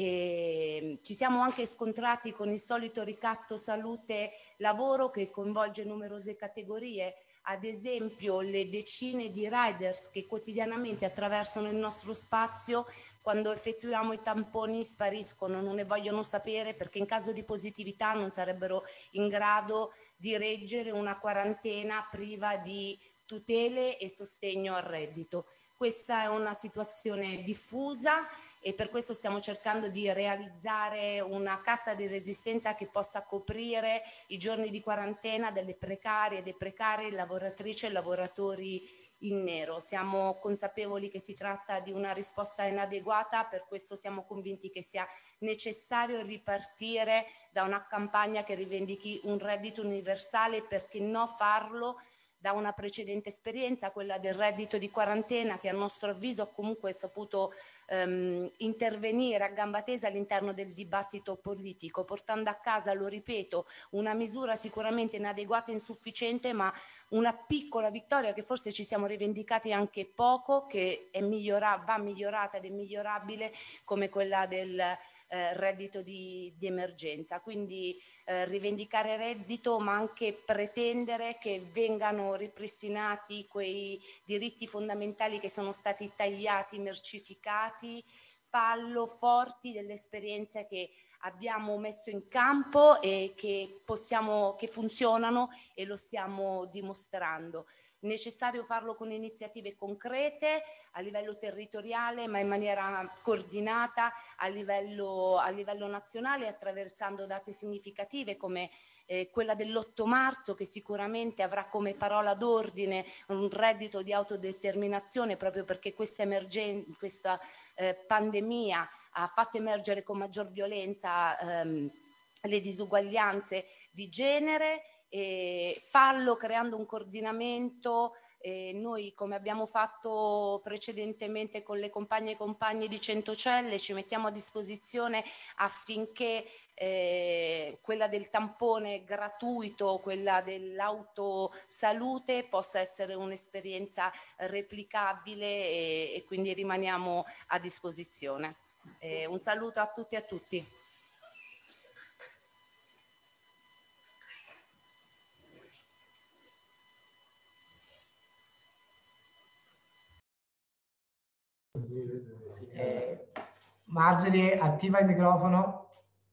E ci siamo anche scontrati con il solito ricatto salute lavoro che coinvolge numerose categorie, ad esempio le decine di riders che quotidianamente attraversano il nostro spazio, quando effettuiamo i tamponi spariscono, non ne vogliono sapere perché in caso di positività non sarebbero in grado di reggere una quarantena priva di tutele e sostegno al reddito. Questa è una situazione diffusa e per questo stiamo cercando di realizzare una cassa di resistenza che possa coprire i giorni di quarantena delle precarie, dei precari, lavoratrici e lavoratori in nero. Siamo consapevoli che si tratta di una risposta inadeguata, per questo siamo convinti che sia necessario ripartire da una campagna che rivendichi un reddito universale, perché no farlo da una precedente esperienza, quella del reddito di quarantena, che a nostro avviso comunque è saputo ehm, intervenire a gamba tesa all'interno del dibattito politico, portando a casa, lo ripeto, una misura sicuramente inadeguata e insufficiente, ma una piccola vittoria che forse ci siamo rivendicati anche poco, che è migliora- va migliorata ed è migliorabile, come quella del eh, reddito di, di emergenza. Quindi eh, rivendicare reddito, ma anche pretendere che vengano ripristinati quei diritti fondamentali che sono stati tagliati, mercificati, fallo forti delle esperienze che abbiamo messo in campo e che possiamo, che funzionano, e lo stiamo dimostrando. Necessario farlo con iniziative concrete a livello territoriale, ma in maniera coordinata a livello, a livello nazionale, attraversando date significative come eh, quella dell'otto marzo, che sicuramente avrà come parola d'ordine un reddito di autodeterminazione, proprio perché questa emergenza, questa eh, pandemia ha fatto emergere con maggior violenza ehm, le disuguaglianze di genere. E fallo creando un coordinamento. Eh, noi, come abbiamo fatto precedentemente con le compagne e compagni di Centocelle, ci mettiamo a disposizione affinché eh, quella del tampone gratuito, quella dell'autosalute possa essere un'esperienza replicabile, e, e quindi rimaniamo a disposizione. Eh, un saluto a tutti e a tutti. Eh, Margine, attiva il microfono.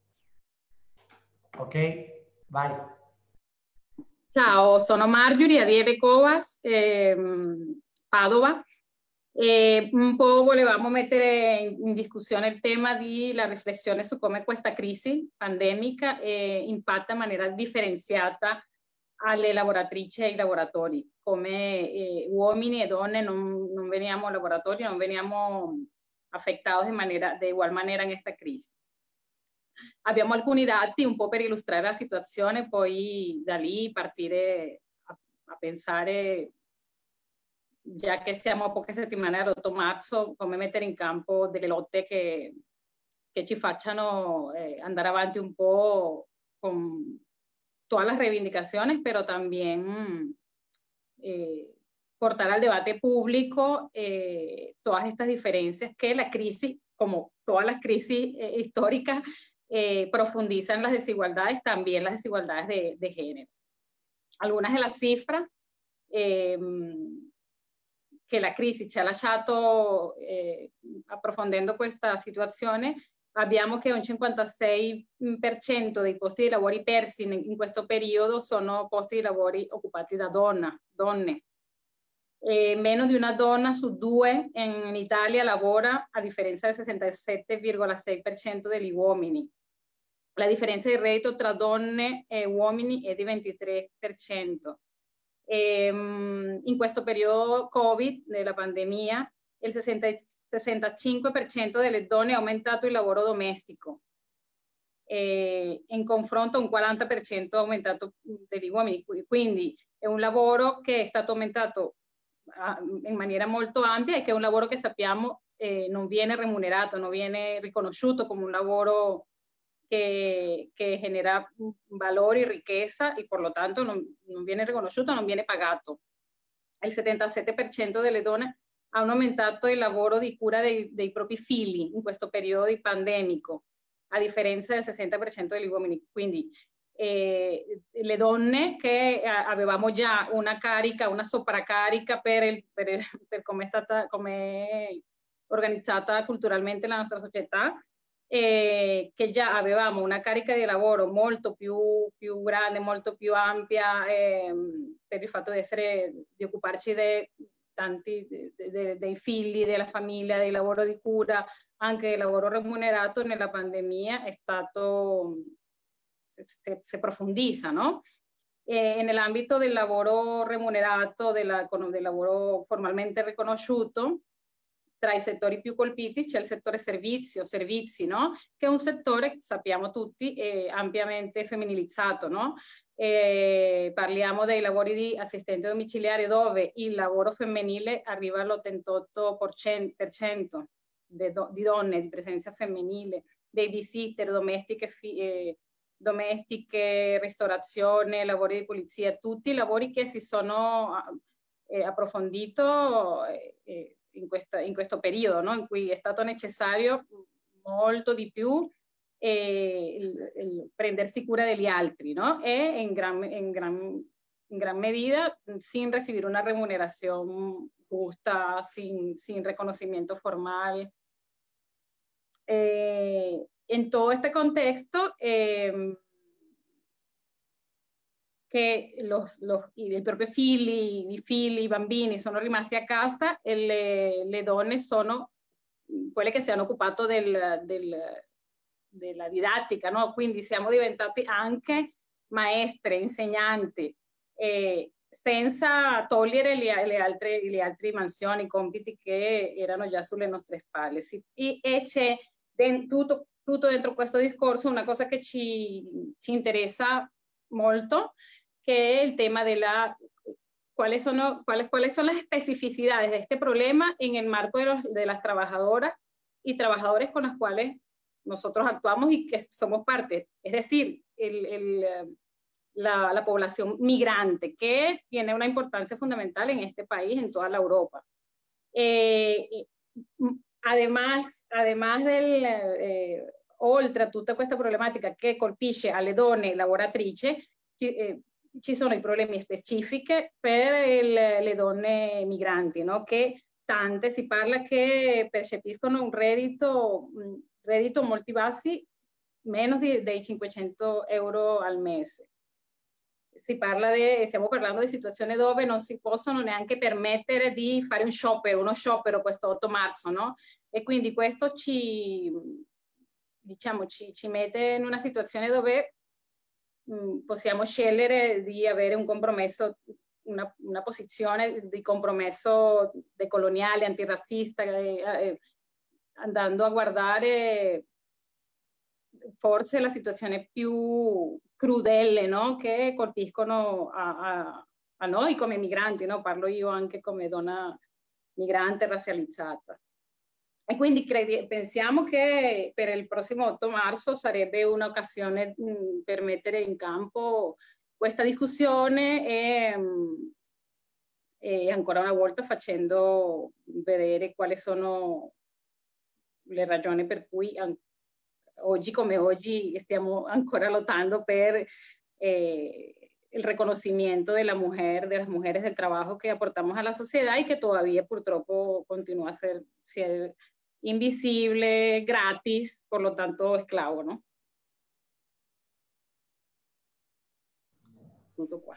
Ok, vai. Ciao, sono Marjorie Adieve Covas, ehm, Padova. E un po' volevamo mettere in, in discussione il tema di la riflessione su come questa crisi pandemica eh, impatta in maniera differenziata alle lavoratrici e ai lavoratori. Come eh, uomini e donne non, non veniamo lavoratori, non veniamo affectados de, manera, de igual manera in questa crisi. Abbiamo alcuni dati un po' per illustrare la situazione, poi da lì partire a, a pensare, già che siamo a poche settimane dall'otto marzo, come mettere in campo delle lotte che, che ci facciano eh, andare avanti un po' con todas las reivindicaciones, pero también eh, portar al debate público eh, todas estas diferencias que la crisis, como todas las crisis eh, históricas, eh, profundizan las desigualdades, también las desigualdades de, de género. Algunas de las cifras eh, che la crisi ci ha lasciato eh, approfondendo questa situazione, abbiamo che un cinquantasei per cento dei posti di lavoro persi in, in questo periodo sono posti di lavoro occupati da donna, donne. E meno di una donna su due in Italia lavora, a differenza del sessantasette virgola sei per cento degli uomini. La differenza di reddito tra donne e uomini è di ventitré per cento. E, in questo periodo Covid, della pandemia, il sessantacinque per cento delle donne ha aumentato il lavoro domestico. E in confronto un quaranta per cento ha aumentato degli uomini. Quindi è un lavoro che è stato aumentato in maniera molto ampia e che è un lavoro che sappiamo eh, non viene remunerato, non viene riconosciuto come un lavoro che, che genera valore y riqueza y por lo tanto non, non viene riconosciuto, non viene pagato. Il settantasette per cento delle donne hanno aumentato il lavoro di cura dei, dei propri figli in questo periodo pandemico, a differenza del sessanta per cento degli uomini. Quindi eh, le donne che avevamo già una carica, una sopracarica per, il, per, per come è stata, come è organizzata culturalmente la nostra società, eh, che già avevamo una carica di lavoro molto più, più grande, molto più ampia, eh, per il fatto di, essere, di occuparci di tanti de, de, dei figli, della famiglia, del lavoro di cura, anche del lavoro remunerato nella pandemia è stato, se, se profondizza, no? E nell'ambito del lavoro remunerato, della, del lavoro formalmente riconosciuto, tra i settori più colpiti c'è il settore servizio, servizi, no? Che è un settore, sappiamo tutti, è ampiamente femminilizzato, no? E parliamo dei lavori di assistente domiciliare dove il lavoro femminile arriva all'ottantotto per cento di, do, di donne di presenza femminile, babysitter, domestiche, eh, domestiche, ristorazione, lavori di pulizia, tutti i lavori che si sono eh, approfondito eh, in, questo, in questo periodo, no? In cui è stato necessario molto di più eh, il, il prendersi cura degli altri, no? E in gran, in, gran, in gran medida sin recibir una remuneración justa, sin, sin reconocimiento formal. Eh, en todo este contexto, eh, che los, los, i propri figli, i figli, i bambini sono rimasti a casa e le, le donne sono quelle che si hanno occupato del, del, della didattica, no? Quindi siamo diventati anche maestre, insegnanti, eh, senza togliere le, le, altre, le altre mansioni, compiti che erano già sulle nostre spalle. Sì. E, e c'è tutto, tutto dentro questo discorso una cosa che ci, ci interessa molto, que es el tema de la, cuáles son, cuáles, cuáles son las especificidades de este problema en el marco de, los, de las trabajadoras y trabajadores con las cuales nosotros actuamos y que somos parte. Es decir, el, el, la, la población migrante, que tiene una importancia fundamental en este país, en toda la Europa. Eh, además, además del, eh, oltre a tutta questa problematica che colpisce alle donne lavoratrici, ci, eh, ci sono i problemi specifici per il, le donne migranti, no? Che tante si parla che percepiscono un reddito, un reddito molto bassi, meno di, dei cinquecento euro al mese. Si parla di, stiamo parlando di situazioni dove non si possono neanche permettere di fare un sciopero, uno sciopero questo otto marzo, no? E quindi questo ci, diciamo, ci, ci mette in una situazione dove possiamo scegliere di avere un compromesso, una, una posizione di compromesso decoloniale, antirazzista, eh, eh, andando a guardare forse la situazione più crudele, no? Che colpiscono a, a, a noi come migranti, no? Parlo io anche come donna migrante razzializzata. E quindi pensiamo che per il prossimo otto marzo sarebbe un'occasione per mettere in campo questa discussione e, e ancora una volta facendo vedere quali sono le ragioni per cui oggi come oggi stiamo ancora lottando per eh, el reconocimiento de la mujer, de las mujeres del trabajo que aportamos a la sociedad y que todavía, purtroppo, continúa a ser, ser invisible, gratis, por lo tanto, esclavo, ¿no? Tutto qua.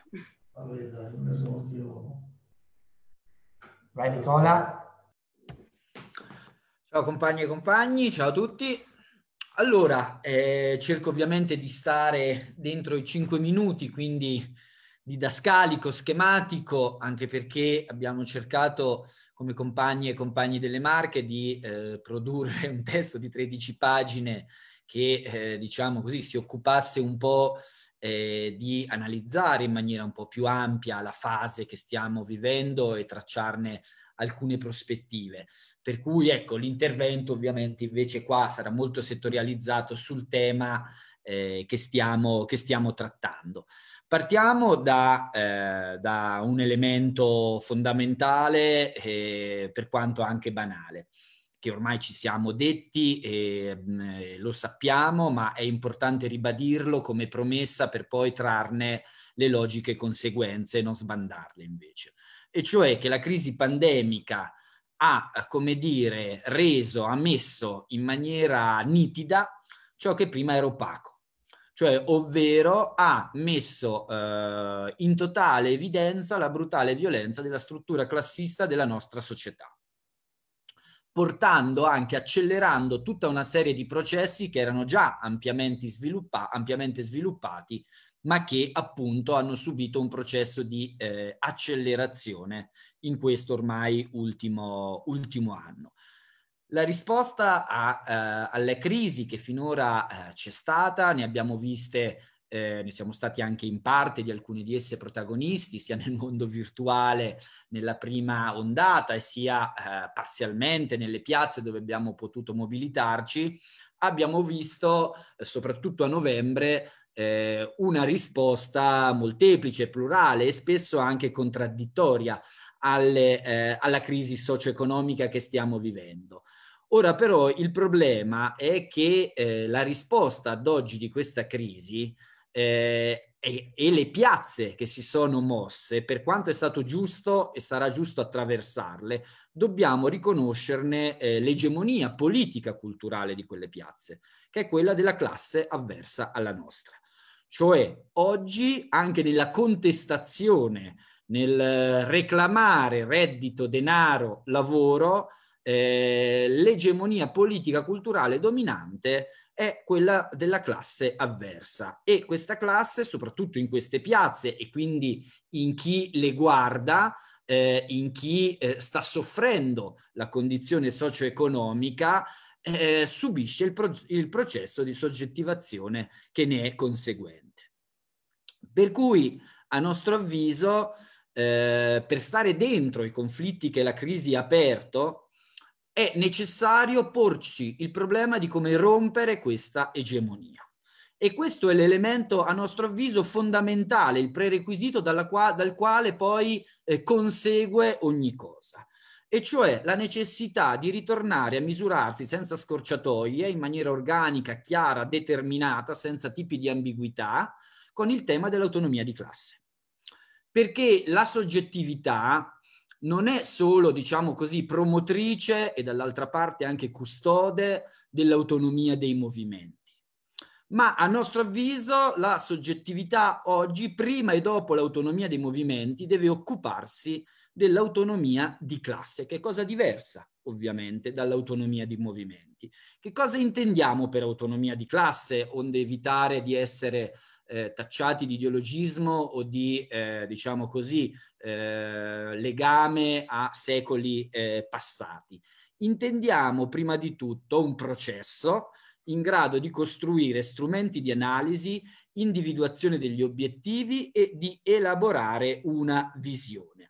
Vai Nicola. Ciao compagni e compagni, ciao a tutti. Allora, eh, cerco ovviamente di stare dentro i cinque minuti, quindi didascalico, schematico, anche perché abbiamo cercato come compagni e compagni delle Marche di eh, produrre un testo di tredici pagine che, eh, diciamo così, si occupasse un po' eh, di analizzare in maniera un po' più ampia la fase che stiamo vivendo e tracciarne alcune prospettive. Per cui ecco, l'intervento ovviamente invece qua sarà molto settorializzato sul tema eh, che, stiamo, che stiamo trattando. Partiamo da, eh, da un elemento fondamentale, eh, per quanto anche banale, che ormai ci siamo detti e eh, lo sappiamo, ma è importante ribadirlo come promessa per poi trarne le logiche conseguenze e non sbandarle invece. E cioè che la crisi pandemica ha, come dire, reso, ha messo in maniera nitida ciò che prima era opaco. Cioè, ovvero ha messo eh, in totale evidenza la brutale violenza della struttura classista della nostra società, portando anche, accelerando tutta una serie di processi che erano già ampiamente, sviluppa- ampiamente sviluppati, ma che appunto hanno subito un processo di eh, accelerazione in questo ormai ultimo, ultimo anno. La risposta a, eh, alle crisi che finora eh, c'è stata, ne abbiamo viste, eh, ne siamo stati anche in parte di alcune di esse protagonisti, sia nel mondo virtuale nella prima ondata e sia eh, parzialmente nelle piazze dove abbiamo potuto mobilitarci. Abbiamo visto, eh, soprattutto a novembre, eh, una risposta molteplice, plurale e spesso anche contraddittoria alle, eh, alla crisi socio-economica che stiamo vivendo. Ora però il problema è che eh, la risposta ad oggi di questa crisi eh, e, e le piazze che si sono mosse, per quanto è stato giusto e sarà giusto attraversarle, dobbiamo riconoscerne eh, l'egemonia politica culturale di quelle piazze, che è quella della classe avversa alla nostra. Cioè oggi anche nella contestazione, nel reclamare reddito, denaro, lavoro, Eh, l'egemonia politica culturale dominante è quella della classe avversa, e questa classe, soprattutto in queste piazze e quindi in chi le guarda, eh, in chi eh, sta soffrendo la condizione socio-economica, eh, subisce il, pro- il processo di soggettivazione che ne è conseguente. Per cui, a nostro avviso, eh, per stare dentro i conflitti che la crisi ha aperto, è necessario porci il problema di come rompere questa egemonia. E questo è l'elemento, a nostro avviso, fondamentale, il prerequisito dalla qua, dal quale poi eh, consegue ogni cosa. E cioè la necessità di ritornare a misurarsi senza scorciatoie, in maniera organica, chiara, determinata, senza tipi di ambiguità, con il tema dell'autonomia di classe. Perché la soggettività non è solo, diciamo così, promotrice e dall'altra parte anche custode dell'autonomia dei movimenti, ma a nostro avviso la soggettività oggi, prima e dopo l'autonomia dei movimenti, deve occuparsi dell'autonomia di classe, che è cosa diversa ovviamente dall'autonomia di movimenti. Che cosa intendiamo per autonomia di classe, onde evitare di essere eh, tacciati di ideologismo o di, eh, diciamo così, Eh, legame a secoli eh, passati? Intendiamo prima di tutto un processo in grado di costruire strumenti di analisi, individuazione degli obiettivi e di elaborare una visione.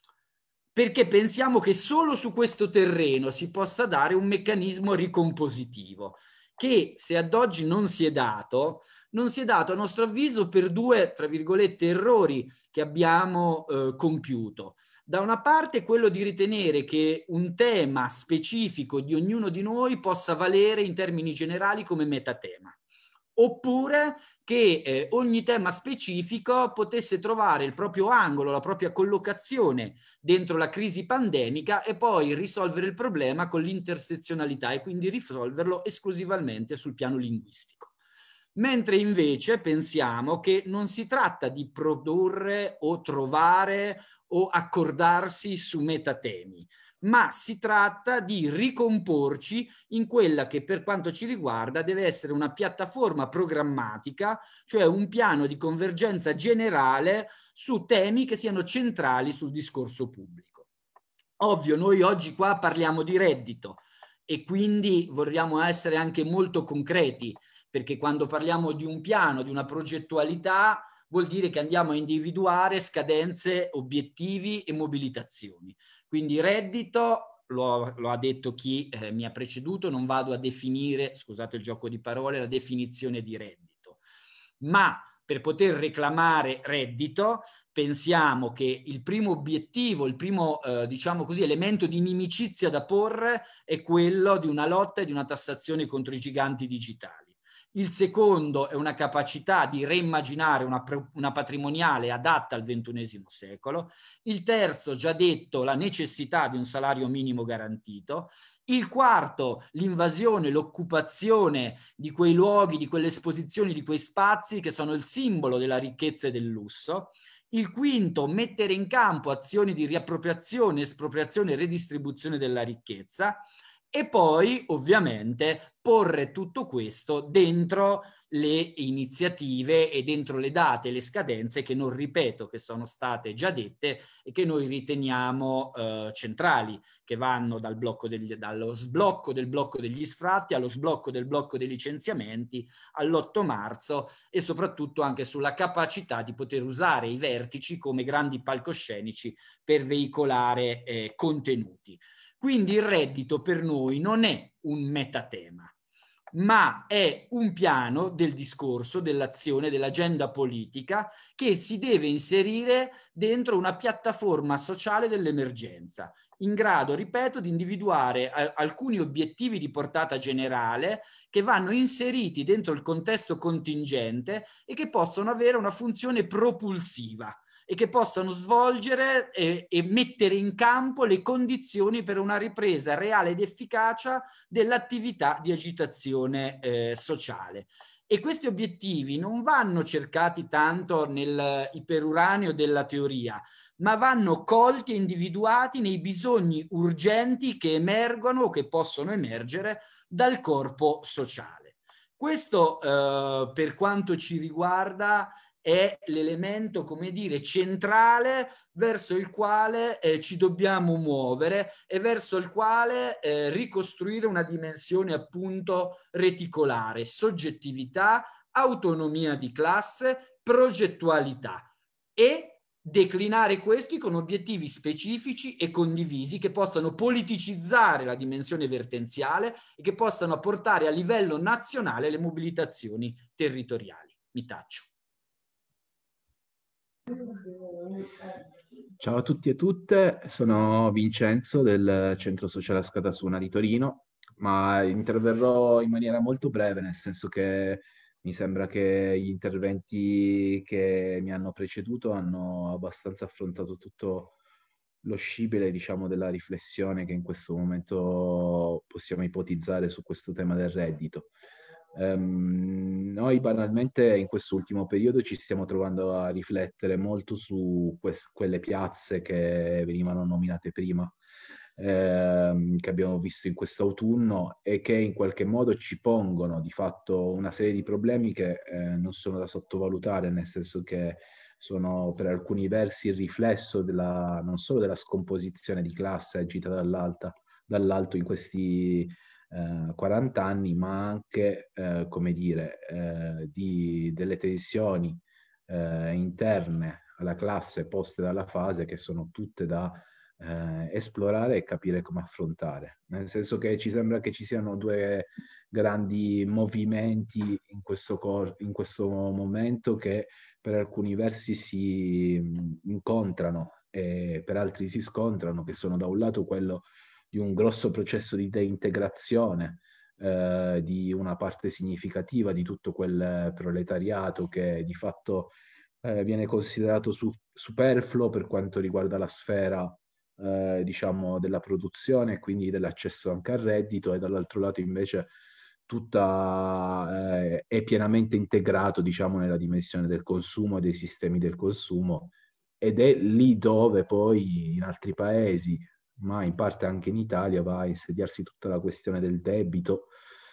Perché pensiamo che solo su questo terreno si possa dare un meccanismo ricompositivo che, se ad oggi non si è dato, non si è dato a nostro avviso per due, tra virgolette, errori che abbiamo eh, compiuto. Da una parte quello di ritenere che un tema specifico di ognuno di noi possa valere in termini generali come metatema, oppure che eh, ogni tema specifico potesse trovare il proprio angolo, la propria collocazione dentro la crisi pandemica e poi risolvere il problema con l'intersezionalità e quindi risolverlo esclusivamente sul piano linguistico. Mentre invece pensiamo che non si tratta di produrre o trovare o accordarsi su metatemi, ma si tratta di ricomporci in quella che, per quanto ci riguarda, deve essere una piattaforma programmatica, cioè un piano di convergenza generale su temi che siano centrali sul discorso pubblico. Ovvio, noi oggi qua parliamo di reddito e quindi vogliamo essere anche molto concreti, perché quando parliamo di un piano, di una progettualità, vuol dire che andiamo a individuare scadenze, obiettivi e mobilitazioni. Quindi reddito, lo, lo ha detto chi eh, mi ha preceduto, non vado a definire, scusate il gioco di parole, la definizione di reddito. Ma per poter reclamare reddito pensiamo che il primo obiettivo, il primo eh, diciamo così, elemento di inimicizia da porre è quello di una lotta e di una tassazione contro i giganti digitali. Il secondo è una capacità di reimmaginare una, una patrimoniale adatta al ventunesimo secolo. Il terzo, già detto, la necessità di un salario minimo garantito. Il quarto, l'invasione, l'occupazione di quei luoghi, di quelle esposizioni, di quei spazi che sono il simbolo della ricchezza e del lusso. Il quinto, mettere in campo azioni di riappropriazione, espropriazione e redistribuzione della ricchezza. E poi, ovviamente, porre tutto questo dentro le iniziative e dentro le date e le scadenze che non ripeto, che sono state già dette e che noi riteniamo eh, centrali, che vanno dal blocco degli, dallo sblocco del blocco degli sfratti allo sblocco del blocco dei licenziamenti all'otto marzo e soprattutto anche sulla capacità di poter usare i vertici come grandi palcoscenici per veicolare eh, contenuti. Quindi il reddito per noi non è un metatema, ma è un piano del discorso, dell'azione, dell'agenda politica che si deve inserire dentro una piattaforma sociale dell'emergenza, in grado, ripeto, di individuare a- alcuni obiettivi di portata generale che vanno inseriti dentro il contesto contingente e che possono avere una funzione propulsiva e che possano svolgere e, e mettere in campo le condizioni per una ripresa reale ed efficacia dell'attività di agitazione eh, sociale. E questi obiettivi non vanno cercati tanto nel iperuranio della teoria, ma vanno colti e individuati nei bisogni urgenti che emergono o che possono emergere dal corpo sociale. Questo eh, per quanto ci riguarda è l'elemento, come dire, centrale verso il quale eh, ci dobbiamo muovere e verso il quale eh, ricostruire una dimensione appunto reticolare, soggettività, autonomia di classe, progettualità e declinare questi con obiettivi specifici e condivisi che possano politicizzare la dimensione vertenziale e che possano portare a livello nazionale le mobilitazioni territoriali. Mi taccio. Ciao a tutti e tutte, sono Vincenzo del Centro Sociale Askatasuna di Torino, ma interverrò in maniera molto breve, nel senso che mi sembra che gli interventi che mi hanno preceduto hanno abbastanza affrontato tutto lo scibile, diciamo, della riflessione che in questo momento possiamo ipotizzare su questo tema del reddito. Um, noi banalmente in questo ultimo periodo ci stiamo trovando a riflettere molto su que- quelle piazze che venivano nominate prima, ehm, che abbiamo visto in questo autunno e che in qualche modo ci pongono di fatto una serie di problemi che eh, non sono da sottovalutare, nel senso che sono per alcuni versi il riflesso della, non solo della scomposizione di classe agita dall'alta, dall'alto in questi Uh, quaranta anni, ma anche, uh, come dire, uh, di, delle tensioni uh, interne alla classe poste dalla fase che sono tutte da uh, esplorare e capire come affrontare. Nel senso che ci sembra che ci siano due grandi movimenti in questo, cor- in questo momento che per alcuni versi si mh, incontrano e per altri si scontrano, che sono da un lato quello di un grosso processo di deintegrazione eh, di una parte significativa di tutto quel proletariato che di fatto eh, viene considerato su- superfluo per quanto riguarda la sfera eh, diciamo della produzione e quindi dell'accesso anche al reddito, e dall'altro lato invece tutta eh, è pienamente integrato, diciamo, nella dimensione del consumo e dei sistemi del consumo, ed è lì dove poi in altri paesi, ma in parte anche in Italia, va a insediarsi tutta la questione del debito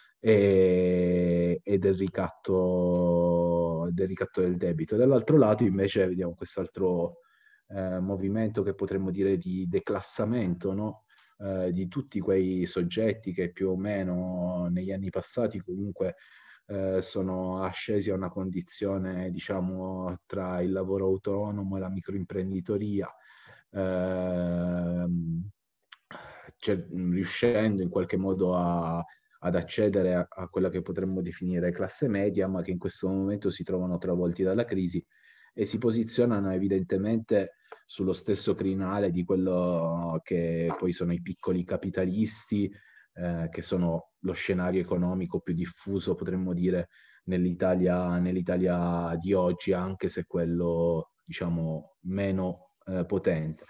e, e del, ricatto, del ricatto del debito. Dall'altro lato invece vediamo quest'altro eh, movimento che potremmo dire di declassamento, no? Eh, di tutti quei soggetti che più o meno negli anni passati comunque eh, sono ascesi a una condizione, diciamo, tra il lavoro autonomo e la microimprenditoria, ehm, cioè, riuscendo in qualche modo a, ad accedere a, a quella che potremmo definire classe media, ma che in questo momento si trovano travolti dalla crisi e si posizionano evidentemente sullo stesso crinale di quello che poi sono i piccoli capitalisti, eh, che sono lo scenario economico più diffuso, potremmo dire, nell'Italia, nell'Italia di oggi, anche se quello, diciamo, meno eh, potente.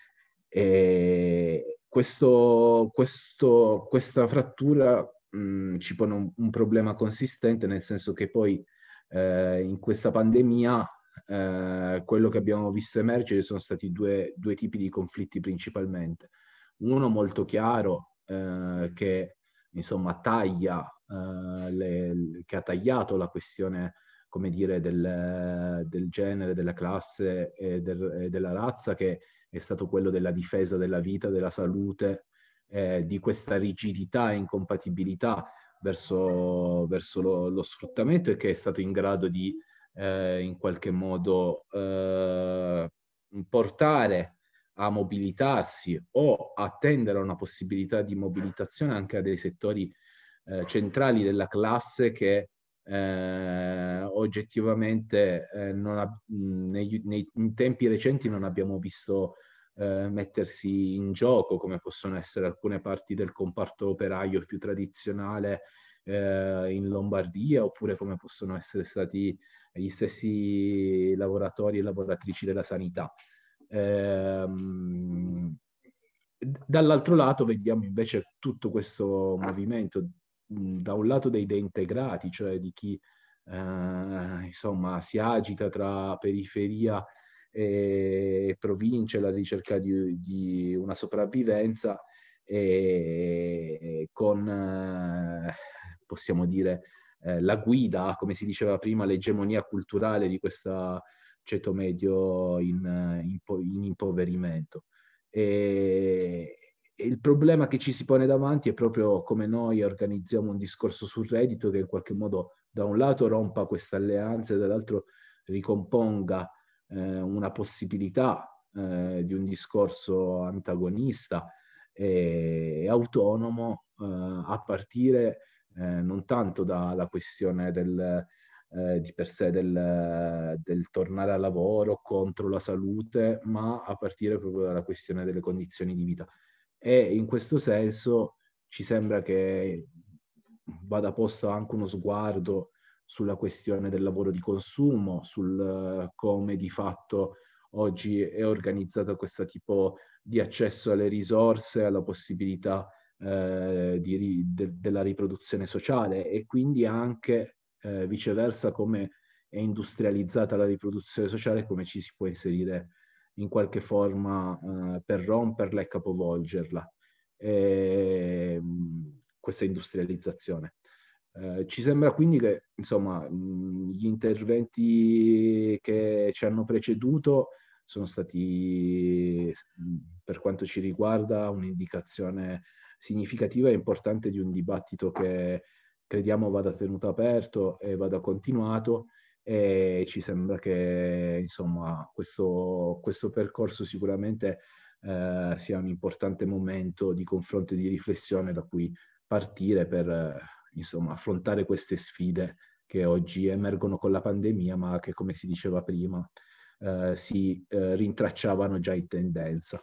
E questo, questo, questa frattura mh, ci pone un, un problema consistente, nel senso che poi eh, in questa pandemia eh, quello che abbiamo visto emergere sono stati due, due tipi di conflitti principalmente. Uno molto chiaro eh, che insomma taglia, eh, le, che ha tagliato la questione, come dire, del, del genere, della classe e, del, e della razza, che è stato quello della difesa della vita, della salute, eh, di questa rigidità e incompatibilità verso, verso lo, lo sfruttamento, e che è stato in grado di eh, in qualche modo eh, portare a mobilitarsi o a tendere a una possibilità di mobilitazione anche a dei settori eh, centrali della classe che eh, oggettivamente eh, non ha, nei, nei, in tempi recenti non abbiamo visto eh, mettersi in gioco, come possono essere alcune parti del comparto operaio più tradizionale eh, in Lombardia, oppure come possono essere stati gli stessi lavoratori e lavoratrici della sanità. Ehm, dall'altro lato vediamo invece tutto questo movimento, da un lato dei deintegrati, cioè di chi eh, insomma si agita tra periferia e provincia alla ricerca di, di una sopravvivenza, e con eh, possiamo dire eh, la guida, come si diceva prima, l'egemonia culturale di questo ceto medio in, in, in impoverimento. E, e il problema che ci si pone davanti è proprio come noi organizziamo un discorso sul reddito che in qualche modo da un lato rompa questa alleanza e dall'altro ricomponga eh, una possibilità eh, di un discorso antagonista e autonomo eh, a partire eh, non tanto dalla questione del, eh, di per sé del, del tornare al lavoro contro la salute, ma a partire proprio dalla questione delle condizioni di vita. E in questo senso ci sembra che vada posto anche uno sguardo sulla questione del lavoro di consumo, sul uh, come di fatto oggi è organizzato questo tipo di accesso alle risorse, alla possibilità eh, di, de, della riproduzione sociale, e quindi anche eh, viceversa come è industrializzata la riproduzione sociale, come ci si può inserire in qualche forma eh, per romperla e capovolgerla, e, mh, questa industrializzazione. Eh, ci sembra quindi che insomma mh, gli interventi che ci hanno preceduto sono stati, per quanto ci riguarda, un'indicazione significativa e importante di un dibattito che crediamo vada tenuto aperto e vada continuato, e ci sembra che insomma questo, questo percorso sicuramente eh, sia un importante momento di confronto e di riflessione da cui partire per eh, insomma affrontare queste sfide che oggi emergono con la pandemia, ma che, come si diceva prima, eh, si eh, rintracciavano già in tendenza.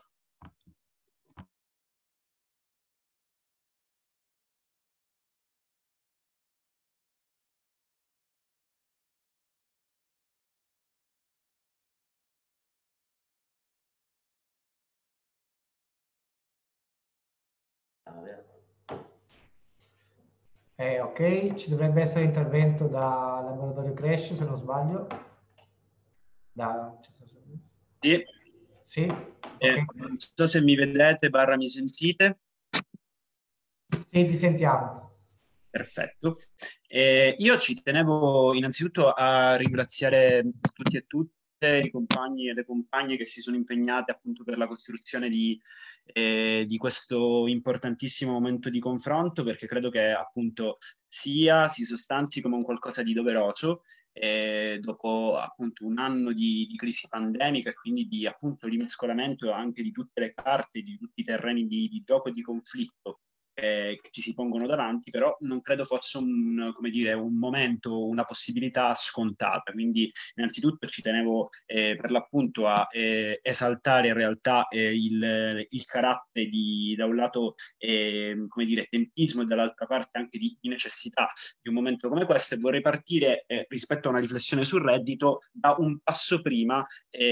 Eh, ok, ci dovrebbe essere intervento da Laboratorio Crash, se non sbaglio. Da... Sì. Sì? Eh, okay. Non so se mi vedete barra mi sentite. Sì, ti sentiamo. Perfetto. Eh, io ci tenevo innanzitutto a ringraziare tutti e tutte i compagni e le compagne che si sono impegnate appunto per la costruzione di, eh, di questo importantissimo momento di confronto, perché credo che appunto sia si sostanzi come un qualcosa di doveroso eh, dopo appunto un anno di, di crisi pandemica e quindi di appunto rimescolamento anche di tutte le carte, di tutti i terreni di, di gioco e di conflitto eh, che ci si pongono davanti, però non credo fosse un, come dire, un momento, una possibilità scontata. Quindi innanzitutto ci tenevo eh, per l'appunto a eh, esaltare in realtà eh, il, il carattere di, da un lato, eh, come dire, tempismo e dall'altra parte anche di, di necessità di un momento come questo, e vorrei partire eh, rispetto a una riflessione sul reddito da un passo prima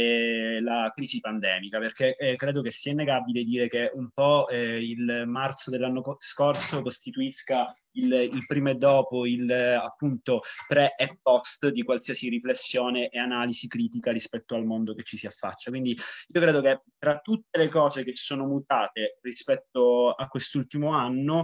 eh, la crisi pandemica, perché eh, credo che sia innegabile dire che un po' eh, il marzo dell'anno scorso costituisca il, il prima e dopo, il appunto pre e post di qualsiasi riflessione e analisi critica rispetto al mondo che ci si affaccia. Quindi io credo che tra tutte le cose che sono mutate rispetto a quest'ultimo anno,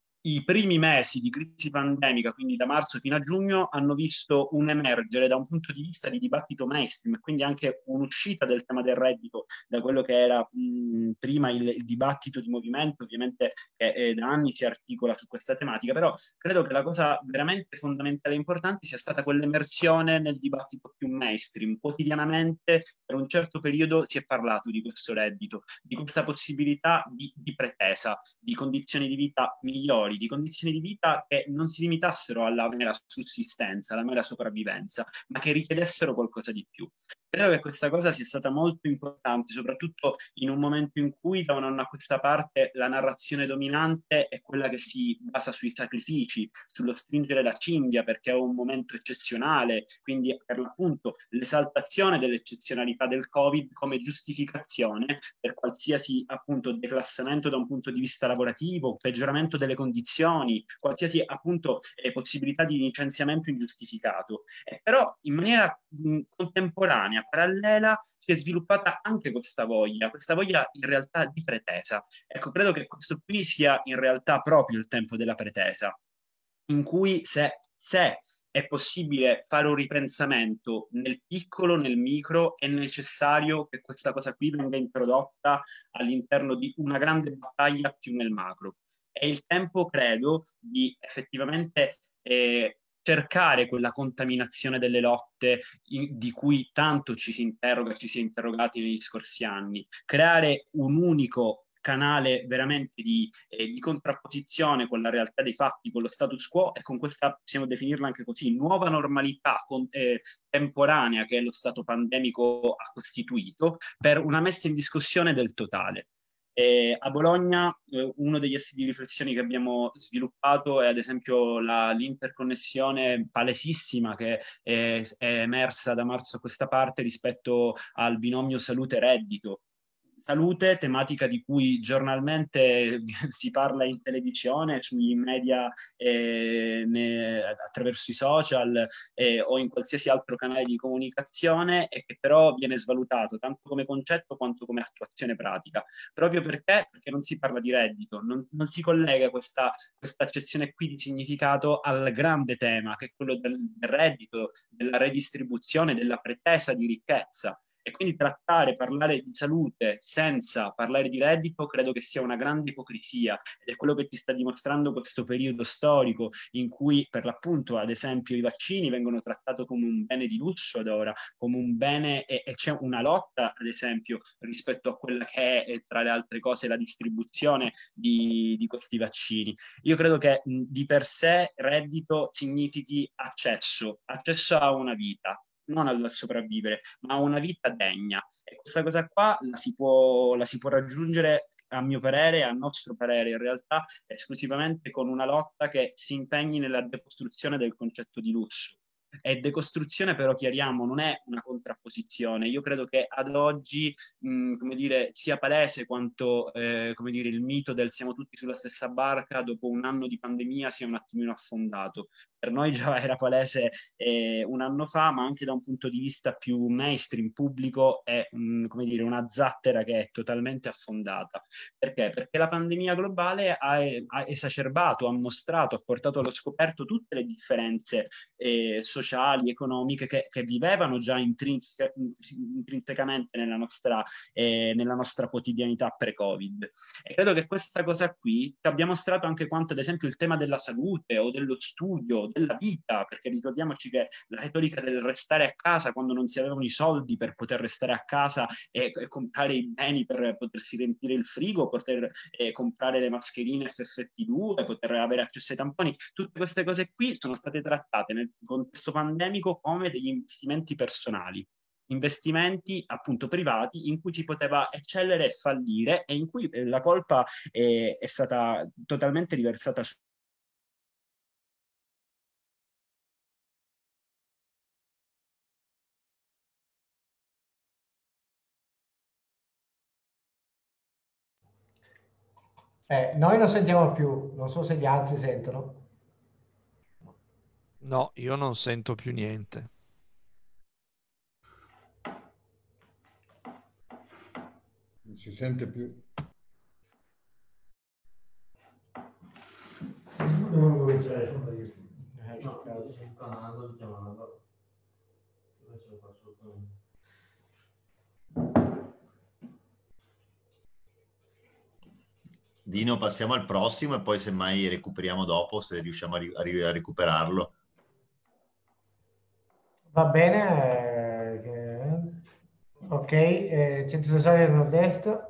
i primi mesi di crisi pandemica, quindi da marzo fino a giugno, hanno visto un emergere da un punto di vista di dibattito mainstream, quindi anche un'uscita del tema del reddito da quello che era mh, prima il, il dibattito di movimento, ovviamente che eh, da anni si articola su questa tematica, però credo che la cosa veramente fondamentale e importante sia stata quell'emersione nel dibattito più mainstream. Quotidianamente per un certo periodo si è parlato di questo reddito, di questa possibilità di, di pretesa, di condizioni di vita migliori, di condizioni di vita che non si limitassero alla mera sussistenza, alla mera sopravvivenza, ma che richiedessero qualcosa di più. Credo che questa cosa sia stata molto importante, soprattutto in un momento in cui da un anno a questa parte la narrazione dominante è quella che si basa sui sacrifici, sullo stringere la cinghia perché è un momento eccezionale, quindi per l'appunto l'esaltazione dell'eccezionalità del Covid come giustificazione per qualsiasi appunto declassamento da un punto di vista lavorativo, peggioramento delle condizioni, qualsiasi appunto eh, possibilità di licenziamento ingiustificato. Eh, però in maniera mh, contemporanea, parallela, si è sviluppata anche questa voglia, questa voglia in realtà di pretesa. Ecco, credo che questo qui sia in realtà proprio il tempo della pretesa, in cui se, se è possibile fare un ripensamento nel piccolo, nel micro, è necessario che questa cosa qui venga introdotta all'interno di una grande battaglia più nel macro. È il tempo, credo, di effettivamente eh, cercare quella contaminazione delle lotte in, di cui tanto ci si interroga, ci si è interrogati negli scorsi anni, creare un unico canale veramente di, eh, di contrapposizione con la realtà dei fatti, con lo status quo e con questa, possiamo definirla anche così, nuova normalità con, eh, temporanea che lo stato pandemico ha costituito, per una messa in discussione del totale. Eh, a Bologna eh, uno degli assi di riflessione che abbiamo sviluppato è ad esempio la, l'interconnessione palesissima che è, è emersa da marzo a questa parte rispetto al binomio salute-reddito. Salute, tematica di cui giornalmente si parla in televisione, sui media, eh, ne, attraverso i social eh, o in qualsiasi altro canale di comunicazione, e che però viene svalutato tanto come concetto quanto come attuazione pratica. Proprio perché? Perché non si parla di reddito, non, non si collega questa, questa accezione qui di significato al grande tema, che è quello del, del reddito, della redistribuzione, della pretesa di ricchezza. E quindi trattare, parlare di salute senza parlare di reddito credo che sia una grande ipocrisia, ed è quello che ci sta dimostrando questo periodo storico in cui per l'appunto ad esempio i vaccini vengono trattati come un bene di lusso ad ora, come un bene, e, e c'è una lotta ad esempio rispetto a quella che è tra le altre cose la distribuzione di, di questi vaccini. Io credo che mh, di per sé reddito significhi accesso, accesso a una vita, non al sopravvivere, ma a una vita degna. E questa cosa qua la si può, la si può raggiungere, a mio parere, a nostro parere, in realtà, esclusivamente con una lotta che si impegni nella decostruzione del concetto di lusso. E decostruzione, però, chiariamo, non è una contrapposizione. Io credo che ad oggi, mh, come dire, sia palese quanto eh, come dire, il mito del siamo tutti sulla stessa barca dopo un anno di pandemia sia un attimino affondato. Per noi già era palese eh, un anno fa, ma anche da un punto di vista più mainstream, pubblico, è mh, come dire, una zattera che è totalmente affondata. Perché? Perché la pandemia globale ha, ha esacerbato, ha mostrato, ha portato allo scoperto tutte le differenze eh, sociali, economiche che, che vivevano già intrinseca, intrinsecamente nella nostra, eh, nella nostra quotidianità pre-Covid. E credo che questa cosa qui ci abbia mostrato anche quanto, ad esempio, il tema della salute o dello studio, della vita, perché ricordiamoci che la retorica del restare a casa quando non si avevano i soldi per poter restare a casa e, e comprare i beni per potersi riempire il frigo, poter eh, comprare le mascherine F F P due, poter avere accesso ai tamponi, tutte queste cose qui sono state trattate nel contesto pandemico come degli investimenti personali. Investimenti appunto privati in cui si poteva eccellere e fallire e in cui eh, la colpa è, è stata totalmente riversata su. Eh, noi non sentiamo più, non so se gli altri sentono. No, io non sento più niente. Non si sente più. Non vuoi il telefono perché... No, io sto chiamando, chiamando. Dino, passiamo al prossimo e poi semmai recuperiamo dopo, se riusciamo a, ri a recuperarlo. Va bene. Eh, ok, eh, Centro Sociale del Nord-Est.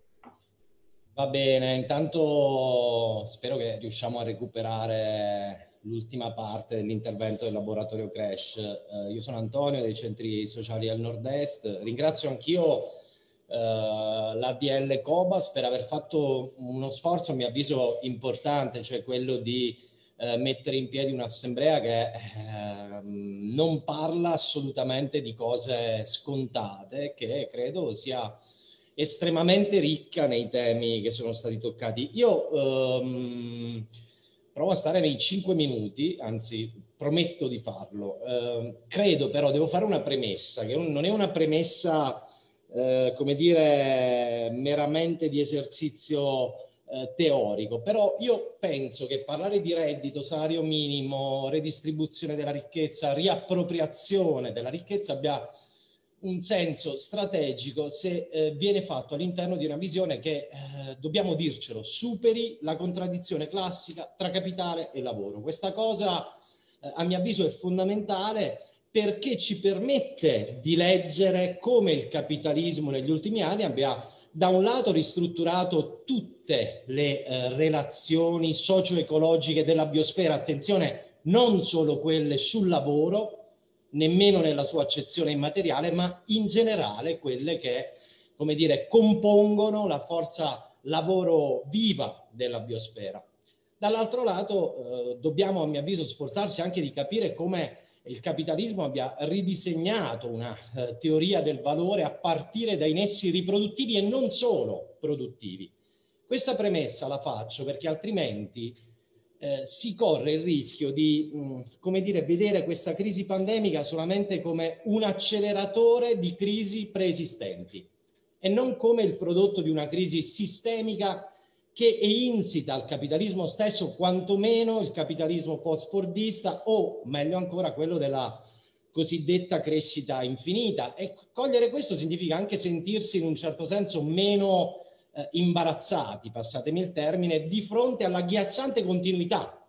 Va bene, intanto spero che riusciamo a recuperare l'ultima parte dell'intervento del laboratorio Crash. Eh, io sono Antonio dei Centri Sociali al Nord-Est. Ringrazio anch'io Uh, l'A D L Cobas per aver fatto uno sforzo a mio avviso importante, cioè quello di uh, mettere in piedi un'assemblea che uh, non parla assolutamente di cose scontate, che credo sia estremamente ricca nei temi che sono stati toccati. Io um, provo a stare nei cinque minuti, anzi prometto di farlo. Uh, credo però, devo fare una premessa, che non è una premessa Eh, come dire, meramente di esercizio eh, teorico, però io penso che parlare di reddito, salario minimo, redistribuzione della ricchezza, riappropriazione della ricchezza abbia un senso strategico se eh, viene fatto all'interno di una visione che, eh, dobbiamo dircelo, superi la contraddizione classica tra capitale e lavoro. Questa cosa, eh, a mio avviso, è fondamentale, perché ci permette di leggere come il capitalismo negli ultimi anni abbia da un lato ristrutturato tutte le eh, relazioni socio-ecologiche della biosfera, attenzione, non solo quelle sul lavoro, nemmeno nella sua accezione immateriale, ma in generale quelle che, come dire, compongono la forza lavoro viva della biosfera. Dall'altro lato eh, dobbiamo, a mio avviso, sforzarci anche di capire come il capitalismo abbia ridisegnato una eh, teoria del valore a partire dai nessi riproduttivi e non solo produttivi. Questa premessa la faccio perché altrimenti eh, si corre il rischio di, mh, come dire, vedere questa crisi pandemica solamente come un acceleratore di crisi preesistenti e non come il prodotto di una crisi sistemica che è insita al capitalismo stesso, quantomeno il capitalismo post-fordista o, meglio ancora, quello della cosiddetta crescita infinita. E cogliere questo significa anche sentirsi in un certo senso meno eh, imbarazzati, passatemi il termine, di fronte alla agghiacciante continuità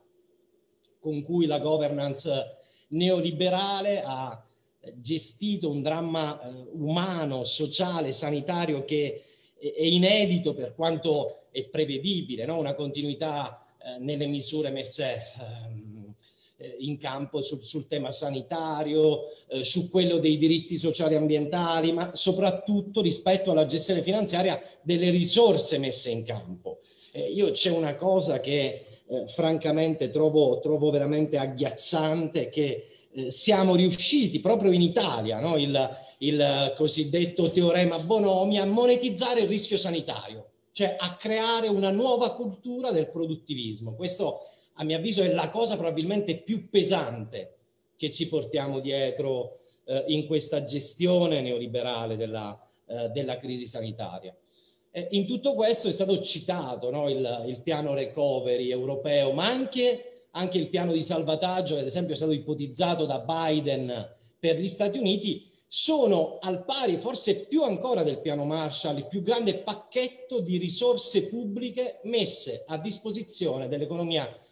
con cui la governance neoliberale ha gestito un dramma eh, umano, sociale, sanitario che è inedito per quanto è prevedibile, no? Una continuità eh, nelle misure messe ehm, in campo sul, sul tema sanitario, eh, su quello dei diritti sociali e ambientali, ma soprattutto rispetto alla gestione finanziaria delle risorse messe in campo. Eh, io c'è una cosa che eh, francamente trovo, trovo veramente agghiacciante, che eh, siamo riusciti proprio in Italia, no? il, il cosiddetto teorema Bonomi, a monetizzare il rischio sanitario, cioè a creare una nuova cultura del produttivismo. Questo, a mio avviso, è la cosa probabilmente più pesante che ci portiamo dietro eh, in questa gestione neoliberale della, eh, della crisi sanitaria. Eh, in tutto questo è stato citato, no, il, il piano recovery europeo, ma anche, anche il piano di salvataggio, che ad esempio è stato ipotizzato da Biden per gli Stati Uniti. Sono al pari, forse più ancora del piano Marshall, il più grande pacchetto di risorse pubbliche messe a disposizione dell'economia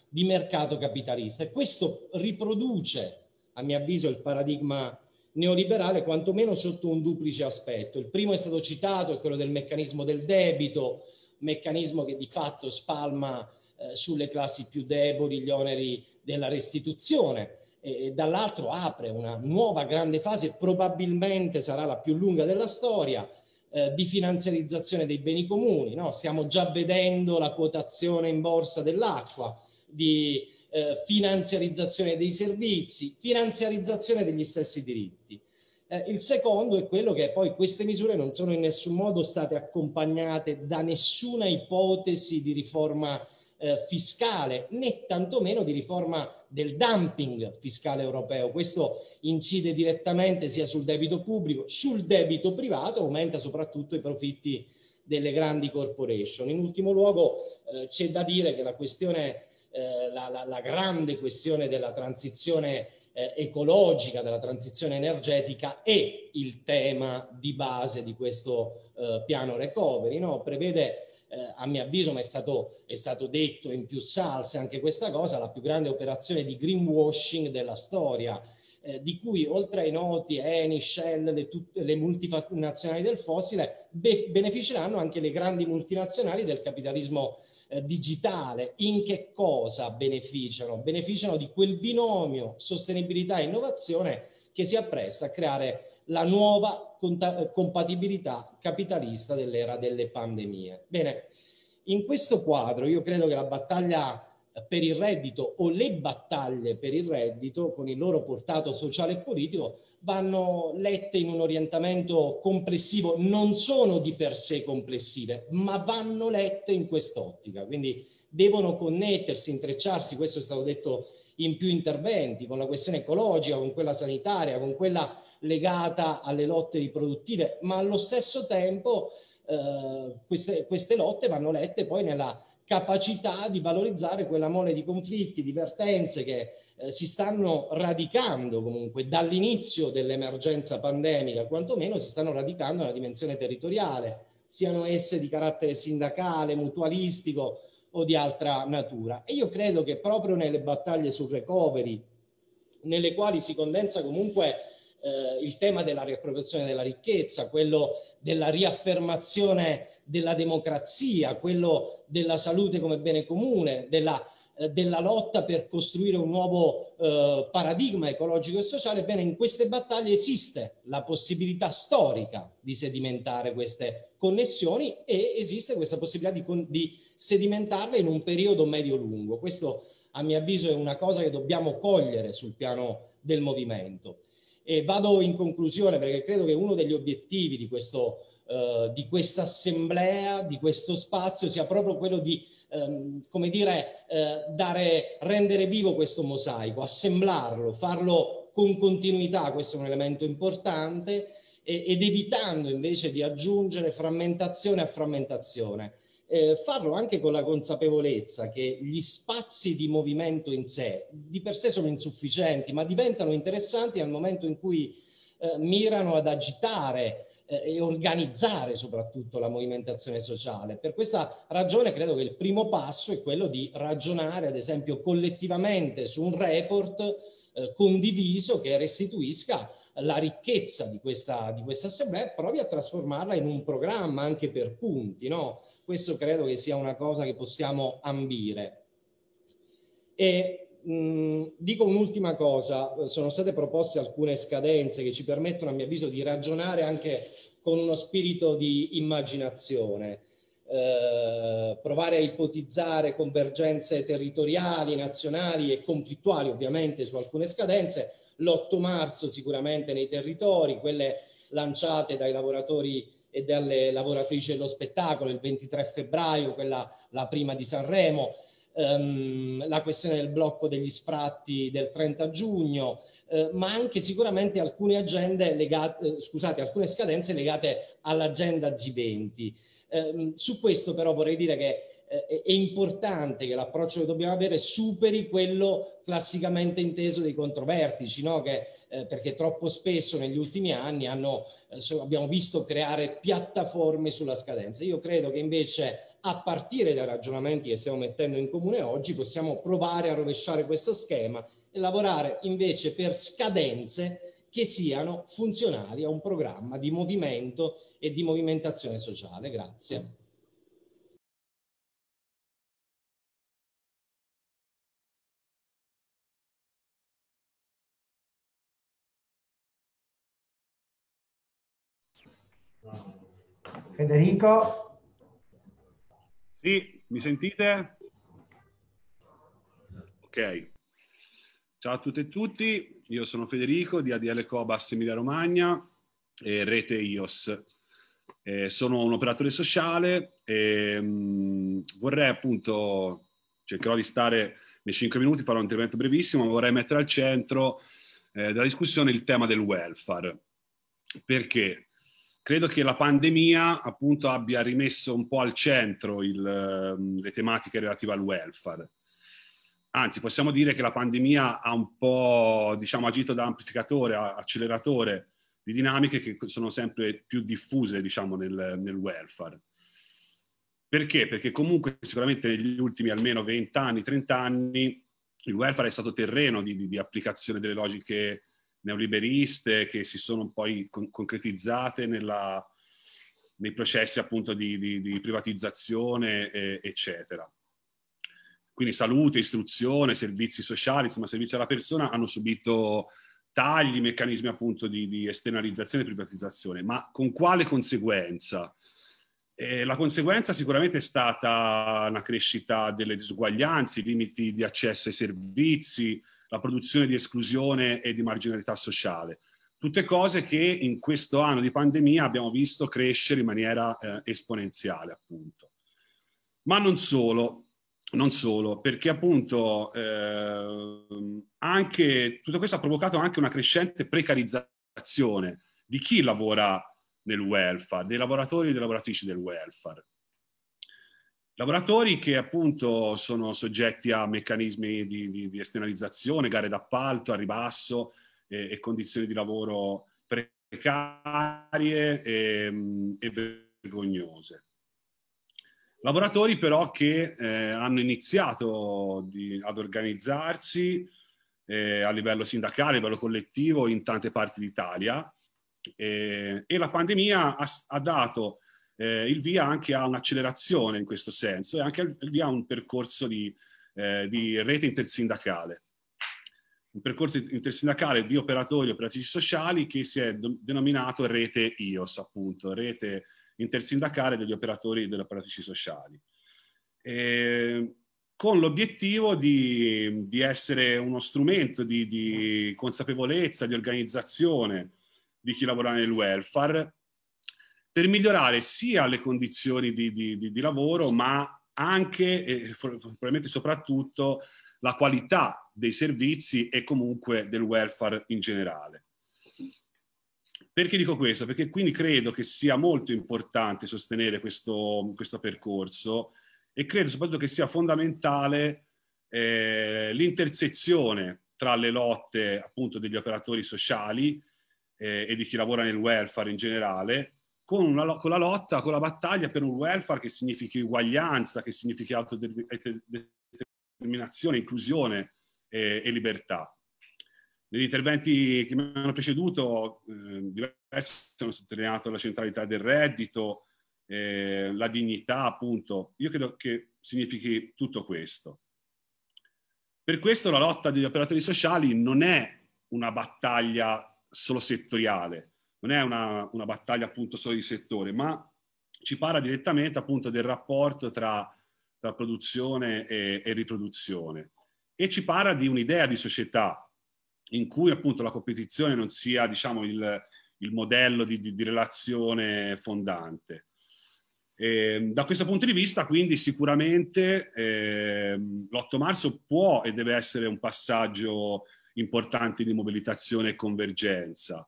di mercato capitalista. E questo riproduce, a mio avviso, il paradigma neoliberale, quantomeno sotto un duplice aspetto. Il primo è stato citato, è quello del meccanismo del debito, meccanismo che di fatto spalma eh, sulle classi più deboli gli oneri della restituzione, e, e dall'altro apre una nuova grande fase, probabilmente sarà la più lunga della storia, eh, di finanziarizzazione dei beni comuni, no? Stiamo già vedendo la quotazione in borsa dell'acqua, di eh, finanziarizzazione dei servizi, finanziarizzazione degli stessi diritti. Eh, il secondo è quello che poi queste misure non sono in nessun modo state accompagnate da nessuna ipotesi di riforma eh, fiscale, né tantomeno di riforma del dumping fiscale europeo. Questo incide direttamente sia sul debito pubblico, sul debito privato, aumenta soprattutto i profitti delle grandi corporation. In ultimo luogo eh, c'è da dire che la questione, eh, la, la, la grande questione della transizione eh, ecologica, della transizione energetica è il tema di base di questo eh, piano recovery, no? Prevede, eh, a mio avviso, ma è stato, è stato detto in più salse anche questa cosa, la più grande operazione di greenwashing della storia, eh, di cui oltre ai noti Eni, Shell, le, tutte, le multinazionali del fossile, be- beneficeranno anche le grandi multinazionali del capitalismo eh, digitale. In che cosa beneficiano? Beneficiano di quel binomio sostenibilità e innovazione che si appresta a creare la nuova compatibilità capitalista dell'era delle pandemie. Bene, in questo quadro io credo che la battaglia per il reddito o le battaglie per il reddito, con il loro portato sociale e politico, vanno lette in un orientamento complessivo. Non sono di per sé complessive, ma vanno lette in quest'ottica. Quindi devono connettersi, intrecciarsi, questo è stato detto in più interventi, con la questione ecologica, con quella sanitaria, con quella legata alle lotte riproduttive, ma allo stesso tempo eh, queste, queste lotte vanno lette poi nella capacità di valorizzare quella mole di conflitti, di vertenze che eh, si stanno radicando comunque dall'inizio dell'emergenza pandemica, quantomeno si stanno radicando nella dimensione territoriale, siano esse di carattere sindacale, mutualistico o di altra natura. E io credo che proprio nelle battaglie sul recovery, nelle quali si condensa comunque eh, il tema della riappropriazione della ricchezza, quello della riaffermazione della democrazia, quello della salute come bene comune, della, eh, della lotta per costruire un nuovo eh, paradigma ecologico e sociale, bene, in queste battaglie esiste la possibilità storica di sedimentare queste connessioni e esiste questa possibilità di, di sedimentarle in un periodo medio-lungo. Questo, a mio avviso, è una cosa che dobbiamo cogliere sul piano del movimento. E vado in conclusione perché credo che uno degli obiettivi di questo Uh, di questa assemblea, di questo spazio, sia proprio quello di, um, come dire, uh, dare, rendere vivo questo mosaico, assemblarlo, farlo con continuità, questo è un elemento importante, e, ed evitando invece di aggiungere frammentazione a frammentazione. Eh, farlo anche con la consapevolezza che gli spazi di movimento in sé di per sé sono insufficienti, ma diventano interessanti nel momento in cui eh, mirano ad agitare e organizzare soprattutto la movimentazione sociale. Per questa ragione credo che il primo passo è quello di ragionare, ad esempio, collettivamente su un report eh, condiviso che restituisca la ricchezza di questa, di questa assemblea e provi a trasformarla in un programma anche per punti, no? Questo credo che sia una cosa che possiamo ambire. E mh, dico un'ultima cosa, sono state proposte alcune scadenze che ci permettono, a mio avviso, di ragionare anche con uno spirito di immaginazione, eh, provare a ipotizzare convergenze territoriali, nazionali e conflittuali ovviamente su alcune scadenze. L'otto marzo sicuramente nei territori, quelle lanciate dai lavoratori e dalle lavoratrici dello spettacolo, il ventitré febbraio, quella la prima di Sanremo, ehm, la questione del blocco degli sfratti del trenta giugno, Eh, ma anche sicuramente alcune agende legate, eh, scusate, alcune scadenze legate all'agenda G venti. Eh, su questo però vorrei dire che eh, è importante che l'approccio che dobbiamo avere superi quello classicamente inteso dei controvertici, no? Che, eh, perché troppo spesso negli ultimi anni hanno, eh, abbiamo visto creare piattaforme sulla scadenza. Io credo che invece a partire dai ragionamenti che stiamo mettendo in comune oggi, possiamo provare a rovesciare questo schema e lavorare invece per scadenze che siano funzionali a un programma di movimento e di movimentazione sociale. Grazie. Federico? Sì, mi sentite? Ok. Ciao a tutte e tutti, io sono Federico di A D L Cobas Emilia Romagna e Rete I O S. Eh, sono un operatore sociale e mh, vorrei appunto, cercherò di stare nei cinque minuti, farò un intervento brevissimo, ma vorrei mettere al centro eh, della discussione il tema del welfare. Perché? Credo che la pandemia appunto abbia rimesso un po' al centro il, le tematiche relative al welfare. Anzi, possiamo dire che la pandemia ha un po', diciamo, agito da amplificatore, acceleratore di dinamiche che sono sempre più diffuse, diciamo, nel, nel welfare. Perché? Perché comunque sicuramente negli ultimi almeno venti anni, trenta anni, il welfare è stato terreno di, di, di applicazione delle logiche neoliberiste che si sono poi con concretizzate nella, nei processi appunto di, di, di privatizzazione, eh, eccetera. Quindi salute, istruzione, servizi sociali, insomma servizi alla persona hanno subito tagli, meccanismi appunto di, di esternalizzazione e privatizzazione. Ma con quale conseguenza? Eh, la conseguenza sicuramente è stata una crescita delle disuguaglianze, i limiti di accesso ai servizi, la produzione di esclusione e di marginalità sociale. Tutte cose che in questo anno di pandemia abbiamo visto crescere in maniera eh, esponenziale, appunto. Ma non solo, non solo, perché appunto eh, anche, tutto questo ha provocato anche una crescente precarizzazione di chi lavora nel welfare, dei lavoratori e delle lavoratrici del welfare. Lavoratori che appunto sono soggetti a meccanismi di, di, di esternalizzazione, gare d'appalto a ribasso e, e condizioni di lavoro precarie e, e vergognose. Lavoratori però che eh, hanno iniziato di, ad organizzarsi eh, a livello sindacale, a livello collettivo in tante parti d'Italia eh, e la pandemia ha, ha dato Eh, il via anche a un'accelerazione in questo senso e anche il via a un percorso di, eh, di rete intersindacale. Un percorso intersindacale di operatori e operatrici sociali che si è denominato Rete I O S, appunto, Rete Intersindacale degli Operatori e delle Operatrici Sociali. E con l'obiettivo di, di essere uno strumento di, di consapevolezza, di organizzazione di chi lavora nel welfare, per migliorare sia le condizioni di, di, di, di lavoro, ma anche e probabilmente soprattutto la qualità dei servizi e comunque del welfare in generale. Perché dico questo? Perché quindi credo che sia molto importante sostenere questo, questo percorso e credo soprattutto che sia fondamentale eh, l'intersezione tra le lotte appunto degli operatori sociali eh, e di chi lavora nel welfare in generale, Con, una, con la lotta, con la battaglia per un welfare che significhi uguaglianza, che significhi autodeterminazione, inclusione e, e libertà. Negli interventi che mi hanno preceduto, eh, diversi hanno sottolineato la centralità del reddito, eh, la dignità, appunto. Io credo che significhi tutto questo. Per questo la lotta degli operatori sociali non è una battaglia solo settoriale, non è una, una battaglia appunto solo di settore, ma ci parla direttamente appunto del rapporto tra, tra produzione e, e riproduzione e ci parla di un'idea di società in cui appunto la competizione non sia, diciamo, il, il modello di, di, di relazione fondante. E, da questo punto di vista quindi sicuramente eh, l'otto marzo può e deve essere un passaggio importante di mobilitazione e convergenza.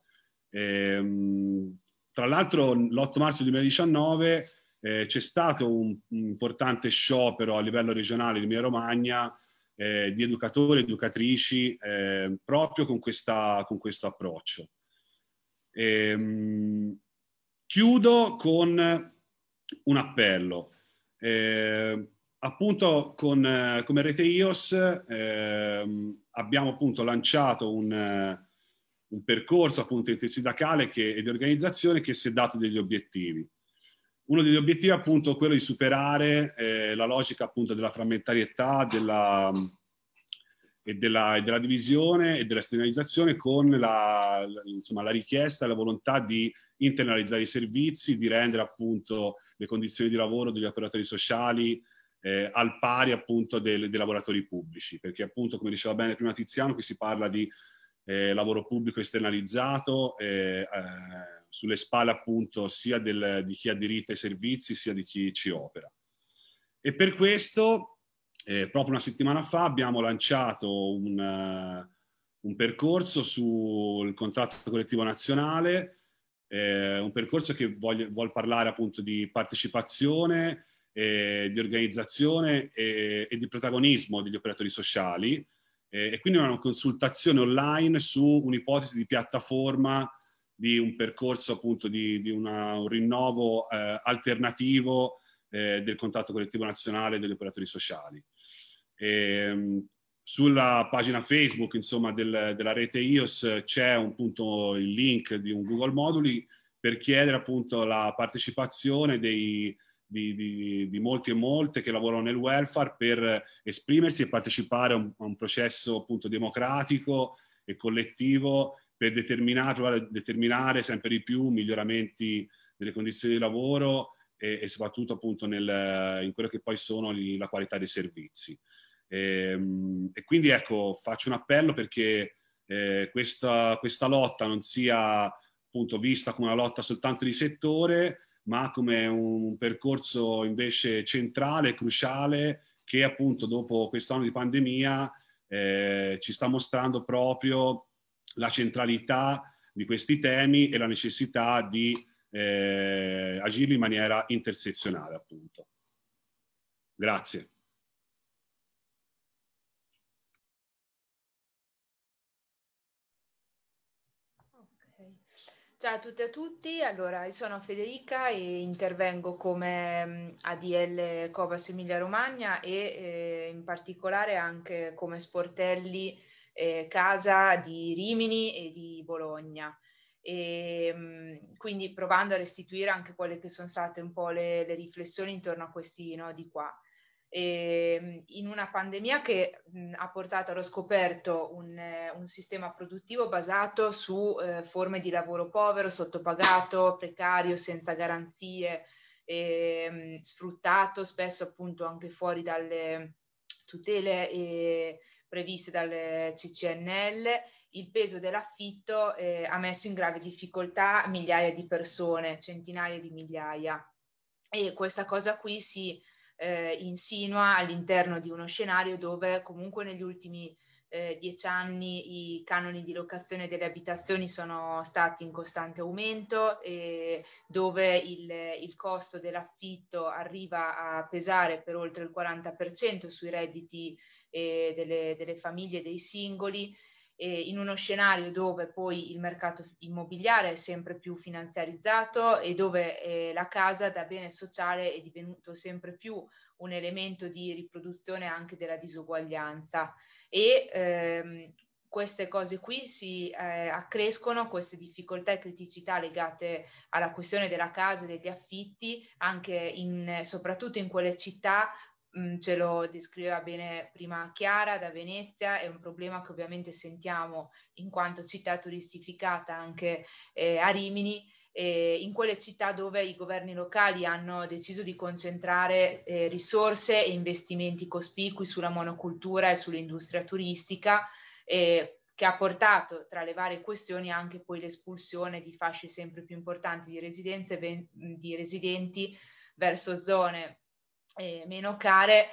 Ehm, tra l'altro l'otto marzo duemiladiciannove eh, c'è stato un, un importante sciopero a livello regionale in Emilia Romagna eh, di educatori e educatrici eh, proprio con, questa, con questo approccio. Ehm, chiudo con un appello. Eh, appunto con, eh, come Rete Ios eh, abbiamo appunto lanciato un, uh, un percorso appunto intersindacale che, e di organizzazione che si è dato degli obiettivi. Uno degli obiettivi è appunto quello di superare eh, la logica appunto della frammentarietà della, e, della, e della divisione e della esternalizzazione con la, insomma, la richiesta e la volontà di internalizzare i servizi, di rendere appunto le condizioni di lavoro degli operatori sociali eh, al pari appunto del, dei lavoratori pubblici, perché appunto, come diceva bene prima Tiziano, qui si parla di eh, lavoro pubblico esternalizzato eh, eh, sulle spalle appunto sia del, di chi ha diritto ai servizi sia di chi ci opera. E per questo eh, proprio una settimana fa abbiamo lanciato un, uh, un percorso sul contratto collettivo nazionale, eh, un percorso che vuole, vuole parlare appunto di partecipazione, eh, di organizzazione e, e di protagonismo degli operatori sociali, eh, e quindi una consultazione online su un'ipotesi di piattaforma di un percorso appunto di, di una, un rinnovo eh, alternativo eh, del contratto collettivo nazionale degli operatori sociali. E, sulla pagina Facebook, insomma, del, della Rete Ios c'è un punto, il link di un Google Moduli per chiedere appunto la partecipazione dei, di, di, di molti e molte che lavorano nel welfare per esprimersi e partecipare a un, a un processo appunto democratico e collettivo per determinare, determinare sempre di più miglioramenti delle condizioni di lavoro e, e soprattutto appunto nel, in quello che poi sono li, la qualità dei servizi. E, e quindi ecco, faccio un appello perché eh, questa, questa lotta non sia appunto vista come una lotta soltanto di settore, ma come un percorso invece centrale, cruciale, che appunto dopo quest'anno di pandemia eh, ci sta mostrando proprio la centralità di questi temi e la necessità di eh, agirli in maniera intersezionale, appunto. Grazie. Ciao a tutte e a tutti, allora io sono Federica e intervengo come A D L Cobas Emilia Romagna e eh, in particolare anche come sportelli eh, casa di Rimini e di Bologna. E, mh, quindi provando a restituire anche quelle che sono state un po' le, le riflessioni intorno a questi nodi qua. E, in una pandemia che mh, ha portato allo scoperto un, eh, un sistema produttivo basato su eh, forme di lavoro povero, sottopagato, precario, senza garanzie, e, mh, sfruttato spesso appunto anche fuori dalle tutele eh, previste dalle C C N L. Il peso dell'affitto eh, ha messo in grave difficoltà migliaia di persone, centinaia di migliaia, e questa cosa qui si Eh, insinua all'interno di uno scenario dove comunque negli ultimi eh, dieci anni i canoni di locazione delle abitazioni sono stati in costante aumento e dove il, il costo dell'affitto arriva a pesare per oltre il quaranta per cento sui redditi eh, delle, delle famiglie e dei singoli, eh, in uno scenario dove poi il mercato immobiliare è sempre più finanziarizzato e dove eh, la casa da bene sociale è divenuto sempre più un elemento di riproduzione anche della disuguaglianza. E ehm, queste cose qui si eh, accrescono, queste difficoltà e criticità legate alla questione della casa e degli affitti, anche in, soprattutto in quelle città. Ce lo descriveva bene prima Chiara da Venezia, è un problema che ovviamente sentiamo in quanto città turistificata anche eh, a Rimini, eh, in quelle città dove i governi locali hanno deciso di concentrare eh, risorse e investimenti cospicui sulla monocultura e sull'industria turistica, eh, che ha portato tra le varie questioni anche poi l'espulsione di fasce sempre più importanti di residenze, di residenti verso zone Eh, meno care,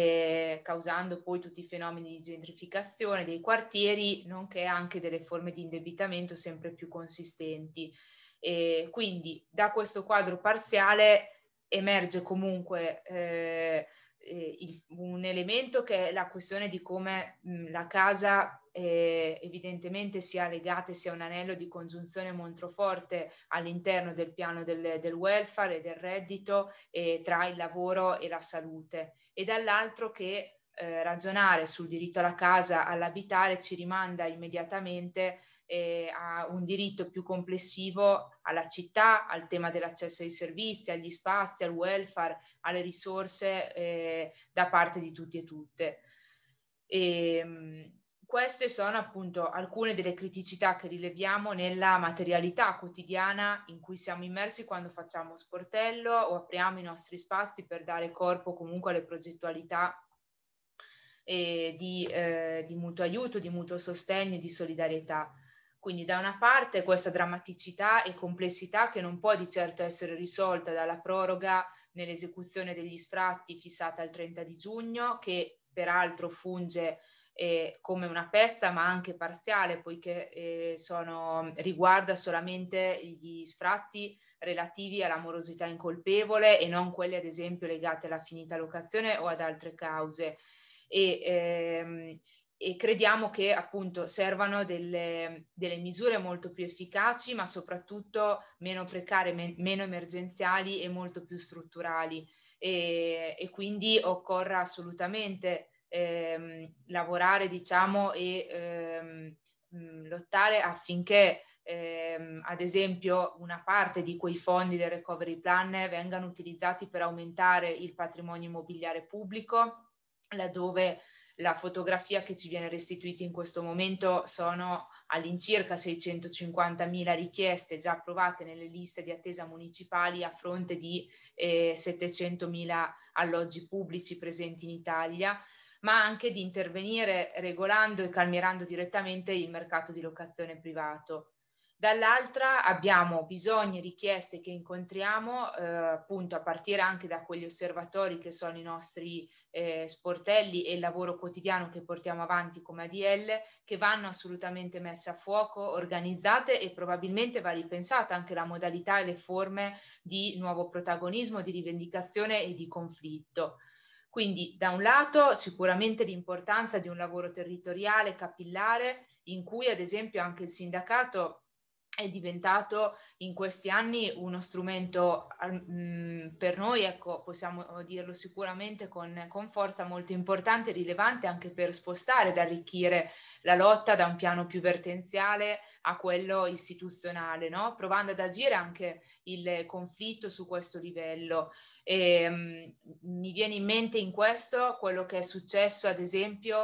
eh, causando poi tutti i fenomeni di gentrificazione dei quartieri, nonché anche delle forme di indebitamento sempre più consistenti. E quindi da questo quadro parziale emerge comunque eh, eh, il, un elemento che è la questione di come mh, la casa eh, evidentemente sia legate, sia un anello di congiunzione molto forte all'interno del piano del, del welfare e del reddito eh, tra il lavoro e la salute, e dall'altro che eh, ragionare sul diritto alla casa, all'abitare, ci rimanda immediatamente eh, a un diritto più complessivo alla città, al tema dell'accesso ai servizi, agli spazi, al welfare, alle risorse eh, da parte di tutti e tutte. E, mh, queste sono appunto alcune delle criticità che rileviamo nella materialità quotidiana in cui siamo immersi quando facciamo sportello o apriamo i nostri spazi per dare corpo comunque alle progettualità eh, di, eh, di mutuo aiuto, di mutuo sostegno e di solidarietà. Quindi da una parte questa drammaticità e complessità che non può di certo essere risolta dalla proroga nell'esecuzione degli sfratti fissata al trenta di giugno, che peraltro funge eh, come una pezza ma anche parziale, poiché eh, sono, riguarda solamente gli sfratti relativi alla morosità incolpevole e non quelli ad esempio legati alla finita locazione o ad altre cause. E, ehm, e crediamo che appunto servano delle, delle misure molto più efficaci, ma soprattutto meno precarie, men- meno emergenziali e molto più strutturali. E, e quindi occorra assolutamente ehm, lavorare, diciamo, e ehm, mh, lottare affinché ehm, ad esempio una parte di quei fondi del recovery plan vengano utilizzati per aumentare il patrimonio immobiliare pubblico, laddove la fotografia che ci viene restituita in questo momento sono all'incirca seicentocinquantamila richieste già approvate nelle liste di attesa municipali a fronte di eh, settecentomila alloggi pubblici presenti in Italia, ma anche di intervenire regolando e calmierando direttamente il mercato di locazione privato. Dall'altra abbiamo bisogni e richieste che incontriamo eh, appunto a partire anche da quegli osservatori che sono i nostri eh, sportelli e il lavoro quotidiano che portiamo avanti come A D L, che vanno assolutamente messe a fuoco, organizzate, e probabilmente va ripensata anche la modalità e le forme di nuovo protagonismo, di rivendicazione e di conflitto. Quindi da un lato sicuramente l'importanza di un lavoro territoriale capillare in cui ad esempio anche il sindacato è diventato in questi anni uno strumento mh, per noi, ecco, possiamo dirlo sicuramente con, con forza, molto importante e rilevante anche per spostare ed arricchire la lotta da un piano più vertenziale a quello istituzionale, no? Provando ad agire anche il conflitto su questo livello. E, mh, mi viene in mente in questo quello che è successo ad esempio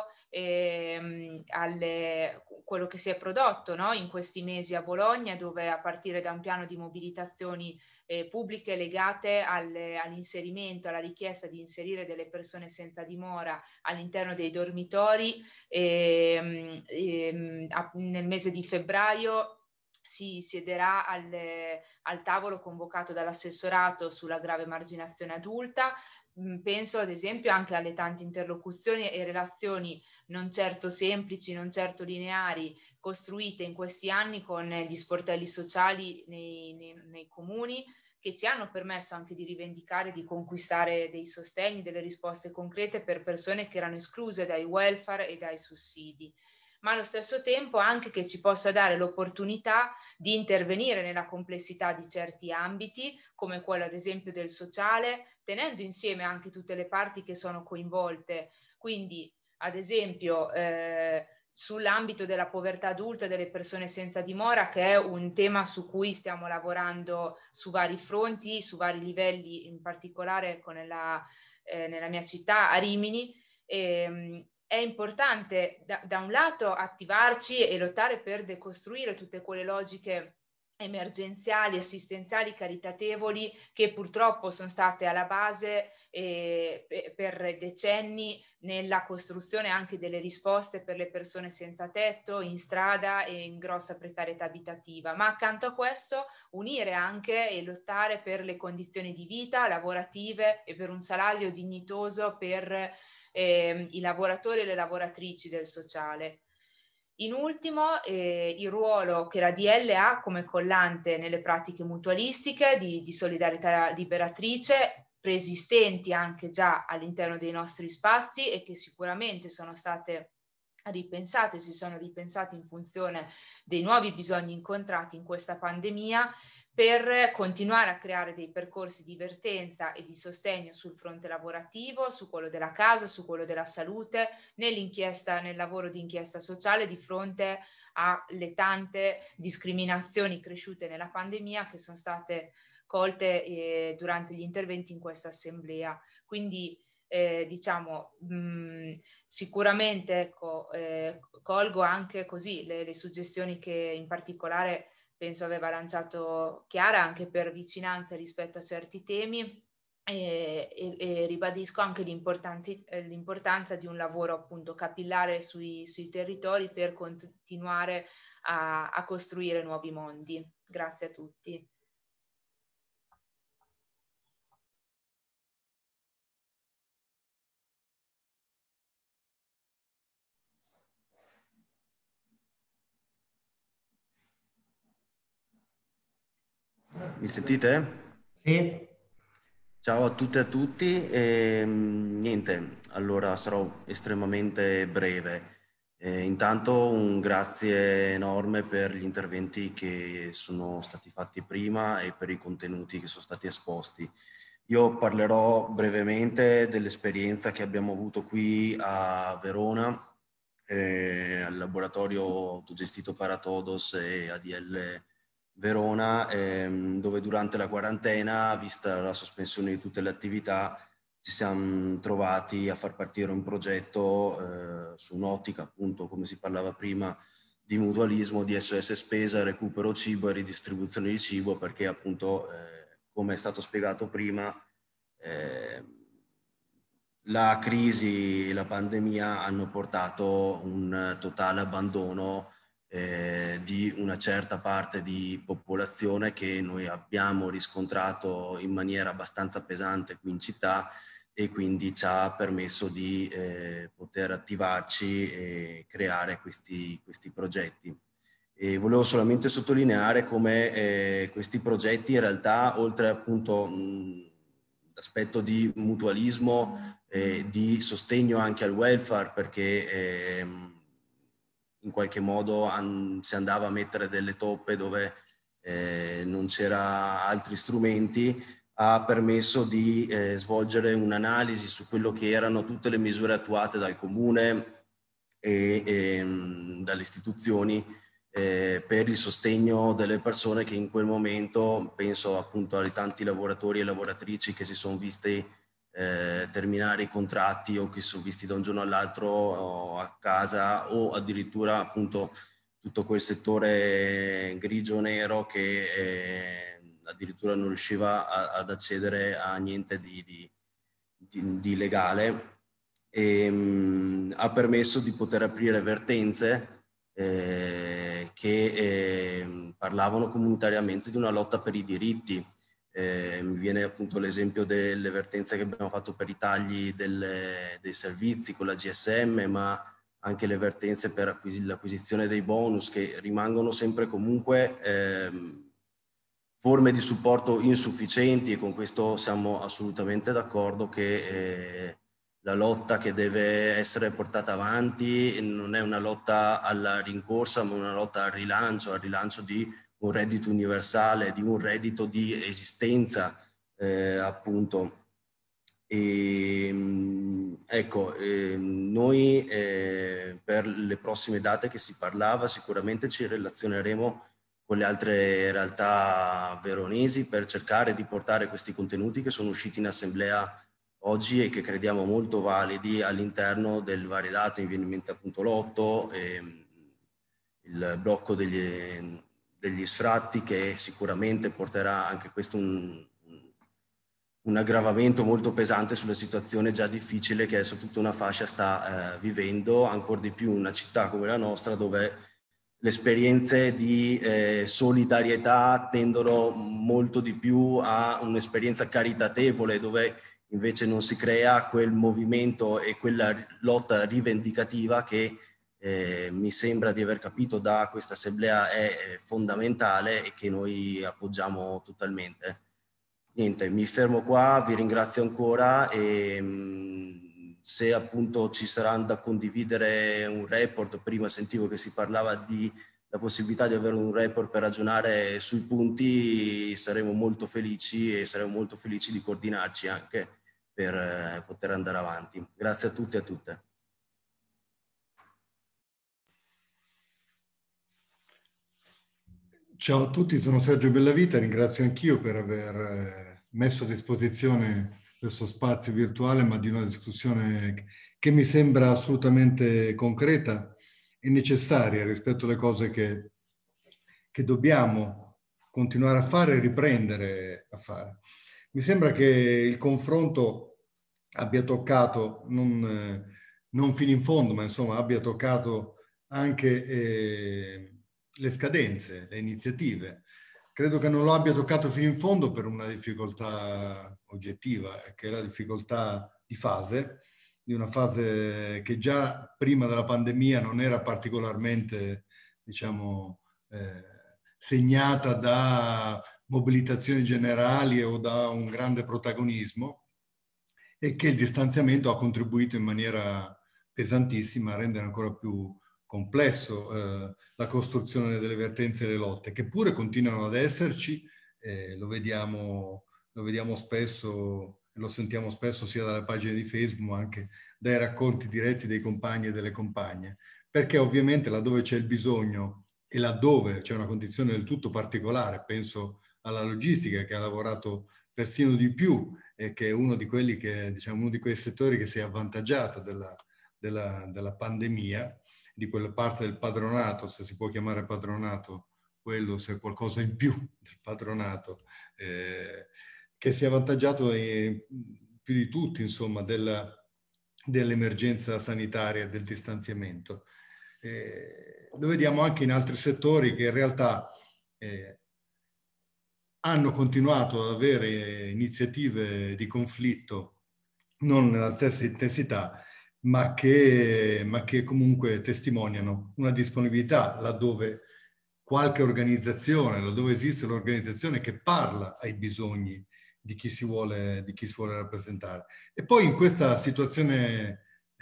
ehm, alle, quello che si è prodotto, no? In questi mesi a Bologna, dove a partire da un piano di mobilitazioni eh, pubbliche legate alle, all'inserimento, alla richiesta di inserire delle persone senza dimora all'interno dei dormitori, ehm, ehm, a, nel mese di febbraio si siederà al, al tavolo convocato dall'assessorato sulla grave emarginazione adulta. Penso ad esempio anche alle tante interlocuzioni e relazioni non certo semplici, non certo lineari, costruite in questi anni con gli sportelli sociali nei, nei, nei comuni, che ci hanno permesso anche di rivendicare, di conquistare dei sostegni, delle risposte concrete per persone che erano escluse dai welfare e dai sussidi, ma allo stesso tempo anche che ci possa dare l'opportunità di intervenire nella complessità di certi ambiti, come quello ad esempio del sociale, tenendo insieme anche tutte le parti che sono coinvolte. Quindi ad esempio eh, sull'ambito della povertà adulta e delle persone senza dimora, che è un tema su cui stiamo lavorando su vari fronti, su vari livelli, in particolare ecco, nella, eh, nella mia città, a Rimini. E, è importante da, da un lato attivarci e lottare per decostruire tutte quelle logiche emergenziali, assistenziali, caritatevoli che purtroppo sono state alla base eh, per decenni nella costruzione anche delle risposte per le persone senza tetto, in strada e in grossa precarietà abitativa, ma accanto a questo unire anche e lottare per le condizioni di vita lavorative e per un salario dignitoso per eh, i lavoratori e le lavoratrici del sociale. In ultimo, eh, il ruolo che la D L ha come collante nelle pratiche mutualistiche di, di solidarietà liberatrice, preesistenti anche già all'interno dei nostri spazi e che sicuramente sono state ripensate, si sono ripensate in funzione dei nuovi bisogni incontrati in questa pandemia, per continuare a creare dei percorsi di vertenza e di sostegno sul fronte lavorativo, su quello della casa, su quello della salute, nell'inchiesta, nel lavoro di inchiesta sociale, di fronte alle tante discriminazioni cresciute nella pandemia che sono state colte eh, durante gli interventi in questa assemblea. Quindi eh, diciamo mh, sicuramente ecco, eh, colgo anche così le, le suggestioni che in particolare penso aveva lanciato Chiara, anche per vicinanza rispetto a certi temi, e, e, e ribadisco anche l'importanza di un lavoro appunto capillare sui, sui territori per continuare a, a costruire nuovi mondi. Grazie a tutti. Mi sentite? Sì. Ciao a tutte e a tutti. E, niente, allora sarò estremamente breve. E, intanto un grazie enorme per gli interventi che sono stati fatti prima e per i contenuti che sono stati esposti. Io parlerò brevemente dell'esperienza che abbiamo avuto qui a Verona, eh, al laboratorio autogestito Paratodos e A D L Verona, ehm, dove durante la quarantena, vista la sospensione di tutte le attività, ci siamo trovati a far partire un progetto eh, su un'ottica, appunto, come si parlava prima, di mutualismo, di S O S spesa, recupero cibo e ridistribuzione di cibo, perché appunto, eh, come è stato spiegato prima, eh, la crisi e la pandemia hanno portato un totale abbandono Eh, di una certa parte di popolazione che noi abbiamo riscontrato in maniera abbastanza pesante qui in città, e quindi ci ha permesso di eh, poter attivarci e creare questi, questi progetti. E volevo solamente sottolineare come eh, questi progetti in realtà, oltre appunto l'aspetto di mutualismo, eh, di sostegno anche al welfare, perché eh, in qualche modo an- si andava a mettere delle toppe dove eh, non c'era altri strumenti, ha permesso di eh, svolgere un'analisi su quello che erano tutte le misure attuate dal comune e, e mh, dalle istituzioni eh, per il sostegno delle persone che in quel momento, penso appunto ai tanti lavoratori e lavoratrici che si sono visti Eh, terminare i contratti o che sono visti da un giorno all'altro a casa, o addirittura appunto tutto quel settore grigio-nero che eh, addirittura non riusciva a, ad accedere a niente di, di, di, di legale, e mh, ha permesso di poter aprire vertenze eh, che eh, parlavano comunitariamente di una lotta per i diritti. Eh, mi viene appunto l'esempio delle vertenze che abbiamo fatto per i tagli delle, dei servizi con la G S M, ma anche le vertenze per acquis- l'acquisizione dei bonus, che rimangono sempre comunque ehm, forme di supporto insufficienti, e con questo siamo assolutamente d'accordo che eh, la lotta che deve essere portata avanti non è una lotta alla rincorsa, ma una lotta al rilancio, al rilancio di un reddito universale, di un reddito di esistenza, eh, appunto. E, ecco, eh, noi eh, per le prossime date che si parlava sicuramente ci relazioneremo con le altre realtà veronesi per cercare di portare questi contenuti che sono usciti in assemblea oggi e che crediamo molto validi all'interno del varidato. Mi viene in mente appunto l'otto, eh, il blocco degli degli sfratti, che sicuramente porterà anche questo un, un aggravamento molto pesante sulla situazione già difficile che adesso tutta una fascia sta eh, vivendo, ancora di più una città come la nostra, dove le esperienze di eh, solidarietà tendono molto di più a un'esperienza caritatevole, dove invece non si crea quel movimento e quella lotta rivendicativa che Eh, mi sembra di aver capito da questa assemblea è fondamentale e che noi appoggiamo totalmente. Niente, mi fermo qua, vi ringrazio ancora e mh, se appunto ci saranno da condividere un report. Prima sentivo che si parlava di la possibilità di avere un report per ragionare sui punti, saremo molto felici e saremo molto felici di coordinarci anche per eh, poter andare avanti. Grazie a tutti e a tutte. Ciao a tutti, sono Sergio Bellavita, ringrazio anch'io per aver messo a disposizione questo spazio virtuale, ma di una discussione che mi sembra assolutamente concreta e necessaria rispetto alle cose che, che dobbiamo continuare a fare e riprendere a fare. Mi sembra che il confronto abbia toccato, non, non fino in fondo, ma insomma abbia toccato anche eh, le scadenze, le iniziative. Credo che non lo abbia toccato fino in fondo per una difficoltà oggettiva, che è la difficoltà di fase, di una fase che già prima della pandemia non era particolarmente, diciamo, eh, segnata da mobilitazioni generali o da un grande protagonismo, e che il distanziamento ha contribuito in maniera pesantissima a rendere ancora più complesso eh, la costruzione delle vertenze e le lotte, che pure continuano ad esserci, eh, lo vediamo, lo vediamo spesso, lo sentiamo spesso sia dalle pagine di Facebook ma anche dai racconti diretti dei compagni e delle compagne, perché ovviamente laddove c'è il bisogno e laddove c'è una condizione del tutto particolare, penso alla logistica che ha lavorato persino di più e che è uno di quelli che, diciamo, uno di quei settori che si è avvantaggiata della, della, della pandemia, di quella parte del padronato, se si può chiamare padronato, quello se è qualcosa in più del padronato, eh, che si è avvantaggiato eh, più di tutti, insomma, della, dell'emergenza sanitaria e del distanziamento. Eh, lo vediamo anche in altri settori che in realtà eh, hanno continuato ad avere iniziative di conflitto non nella stessa intensità, ma che, ma che comunque testimoniano una disponibilità laddove qualche organizzazione, laddove esiste l'organizzazione che parla ai bisogni di chi si vuole, di chi si vuole rappresentare. E poi in questa situazione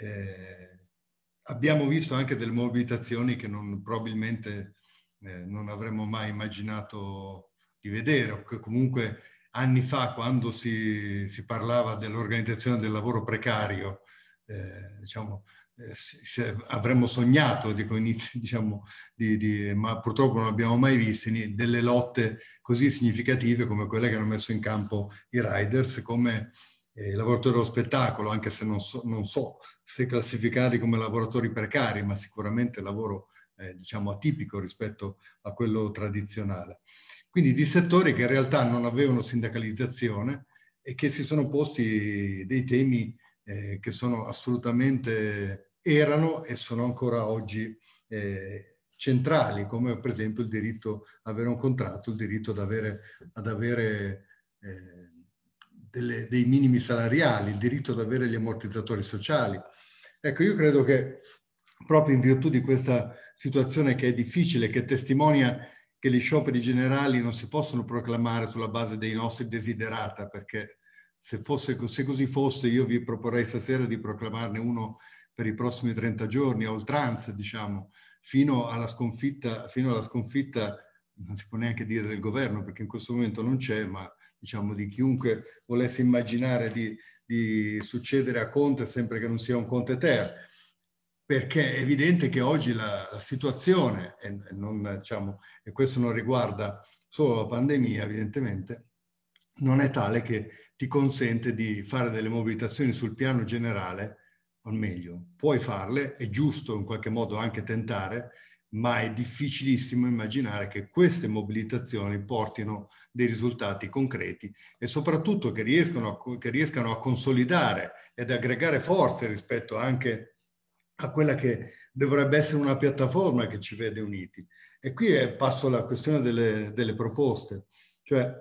eh, abbiamo visto anche delle mobilitazioni che non, probabilmente eh, non avremmo mai immaginato di vedere, o che comunque anni fa, quando si, si parlava dell'organizzazione del lavoro precario, Eh, diciamo, eh, se avremmo sognato, dico, inizi, diciamo, di, di, ma purtroppo non abbiamo mai visto delle lotte così significative come quelle che hanno messo in campo i riders, come eh, i lavoratori dello spettacolo, anche se non so, non so se classificati come lavoratori precari, ma sicuramente lavoro eh, diciamo atipico rispetto a quello tradizionale. Quindi di settori che in realtà non avevano sindacalizzazione e che si sono posti dei temi Eh, che sono assolutamente, erano e sono ancora oggi eh, centrali, come per esempio il diritto ad avere un contratto, il diritto ad avere, ad avere eh, delle, dei minimi salariali, il diritto ad avere gli ammortizzatori sociali. Ecco, io credo che proprio in virtù di questa situazione che è difficile, che testimonia che gli scioperi generali non si possono proclamare sulla base dei nostri desiderata, perché Se, fosse, se così fosse, io vi proporrei stasera di proclamarne uno per i prossimi trenta giorni, a oltranza, diciamo, fino alla sconfitta, fino alla sconfitta, non si può neanche dire del governo, perché in questo momento non c'è, ma diciamo di chiunque volesse immaginare di, di succedere a Conte, sempre che non sia un Conte ter, perché è evidente che oggi la, la situazione, e, non, diciamo, e questo non riguarda solo la pandemia, evidentemente, non è tale che ti consente di fare delle mobilitazioni sul piano generale, o meglio, puoi farle, è giusto in qualche modo anche tentare, ma è difficilissimo immaginare che queste mobilitazioni portino dei risultati concreti e soprattutto che riescano a, che riescano a consolidare ed aggregare forze rispetto anche a quella che dovrebbe essere una piattaforma che ci vede uniti. E qui è, passo alla questione delle, delle proposte, cioè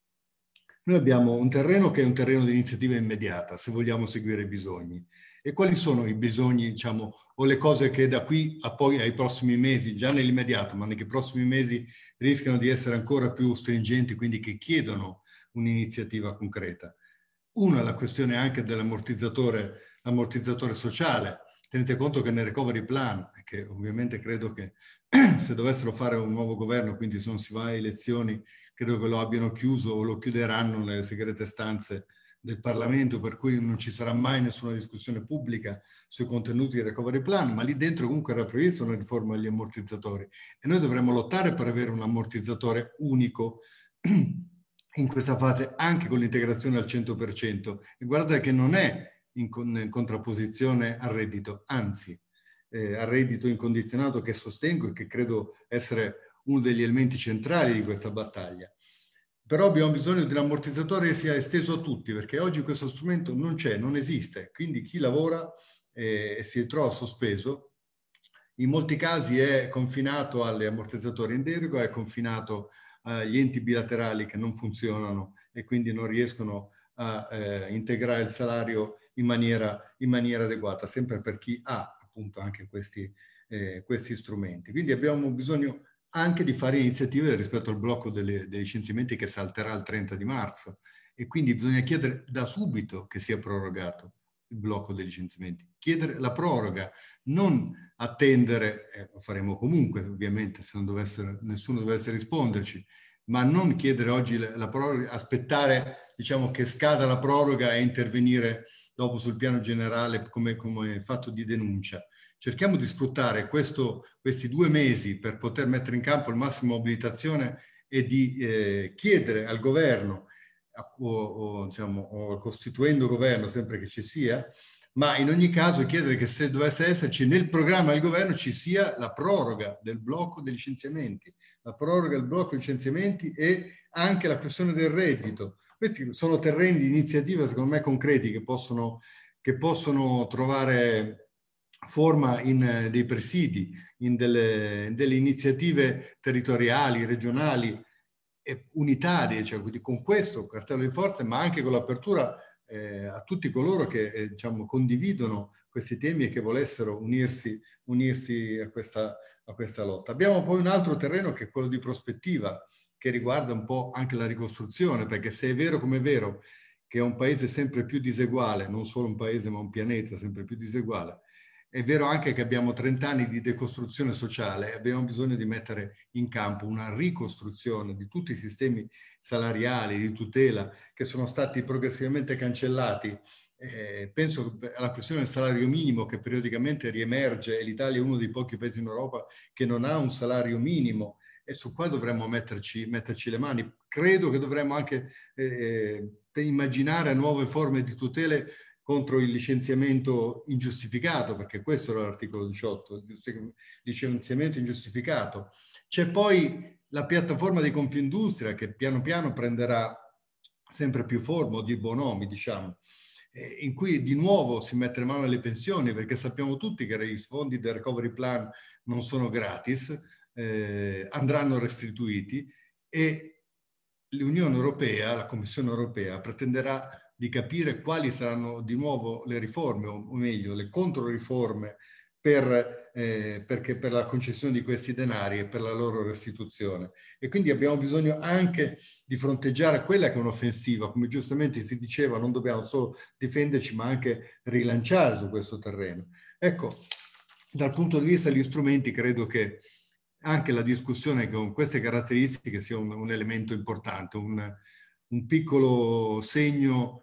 noi abbiamo un terreno che è un terreno di iniziativa immediata, se vogliamo seguire i bisogni. E quali sono i bisogni, diciamo, o le cose che da qui a poi ai prossimi mesi, già nell'immediato, ma nei prossimi mesi rischiano di essere ancora più stringenti, quindi che chiedono un'iniziativa concreta? Una è la questione anche dell'ammortizzatore, l'ammortizzatore sociale. Tenete conto che nel recovery plan, che ovviamente credo che se dovessero fare un nuovo governo, quindi se non si va a elezioni, credo che lo abbiano chiuso o lo chiuderanno nelle segrete stanze del Parlamento, per cui non ci sarà mai nessuna discussione pubblica sui contenuti del recovery plan, ma lì dentro comunque era prevista una riforma degli ammortizzatori e noi dovremmo lottare per avere un ammortizzatore unico in questa fase, anche con l'integrazione al cento per cento. E guardate che non è in, con, in contrapposizione al reddito, anzi eh, al reddito incondizionato, che sostengo e che credo essere uno degli elementi centrali di questa battaglia. Però abbiamo bisogno di un ammortizzatore che sia esteso a tutti, perché oggi questo strumento non c'è, non esiste. Quindi chi lavora eh, e si trova sospeso, in molti casi è confinato agli ammortizzatori in deroga, è confinato agli enti bilaterali che non funzionano e quindi non riescono a eh, integrare il salario in maniera, in maniera adeguata, sempre per chi ha appunto anche questi, eh, questi strumenti. Quindi abbiamo bisogno anche di fare iniziative rispetto al blocco delle, dei licenziamenti che salterà il trenta di marzo e quindi bisogna chiedere da subito che sia prorogato il blocco dei licenziamenti, chiedere la proroga, non attendere, eh, lo faremo comunque ovviamente se non dovesse, nessuno dovesse risponderci, ma non chiedere oggi la, la proroga, aspettare diciamo che scada la proroga e intervenire dopo sul piano generale come, come fatto di denuncia. Cerchiamo di sfruttare questo, questi due mesi per poter mettere in campo il massimo mobilitazione e di eh, chiedere al governo o, o, diciamo, o costituendo governo, sempre che ci sia, ma in ogni caso chiedere che se dovesse esserci nel programma del governo ci sia la proroga del blocco dei licenziamenti, la proroga del blocco dei licenziamenti e anche la questione del reddito. Questi sono terreni di iniziativa secondo me concreti che possono, che possono trovare forma in dei presidi, in delle, in delle iniziative territoriali, regionali e unitarie, cioè quindi con questo cartello di forze, ma anche con l'apertura eh, a tutti coloro che eh, diciamo, condividono questi temi e che volessero unirsi, unirsi a, questa, a questa lotta. Abbiamo poi un altro terreno che è quello di prospettiva, che riguarda un po' anche la ricostruzione, perché se è vero come è vero che è un paese sempre più diseguale, non solo un paese ma un pianeta sempre più diseguale, è vero anche che abbiamo trenta anni di decostruzione sociale e abbiamo bisogno di mettere in campo una ricostruzione di tutti i sistemi salariali, di tutela, che sono stati progressivamente cancellati. Eh, penso alla questione del salario minimo che periodicamente riemerge e l'Italia è uno dei pochi paesi in Europa che non ha un salario minimo e su qua dovremmo metterci, metterci le mani. Credo che dovremmo anche eh, immaginare nuove forme di tutele contro il licenziamento ingiustificato, perché questo era l'articolo diciotto, il licenziamento ingiustificato. C'è poi la piattaforma di Confindustria che piano piano prenderà sempre più forma, di bonomi diciamo, eh, in cui di nuovo si mette mano alle pensioni, perché sappiamo tutti che i fondi del recovery plan non sono gratis, eh, andranno restituiti e l'Unione Europea, la Commissione Europea pretenderà di capire quali saranno di nuovo le riforme, o meglio, le controriforme per, eh, perché per la concessione di questi denari e per la loro restituzione. E quindi abbiamo bisogno anche di fronteggiare quella che è un'offensiva, come giustamente si diceva, non dobbiamo solo difenderci, ma anche rilanciare su questo terreno. Ecco, dal punto di vista degli strumenti, credo che anche la discussione con queste caratteristiche sia un, un elemento importante, un, un piccolo segno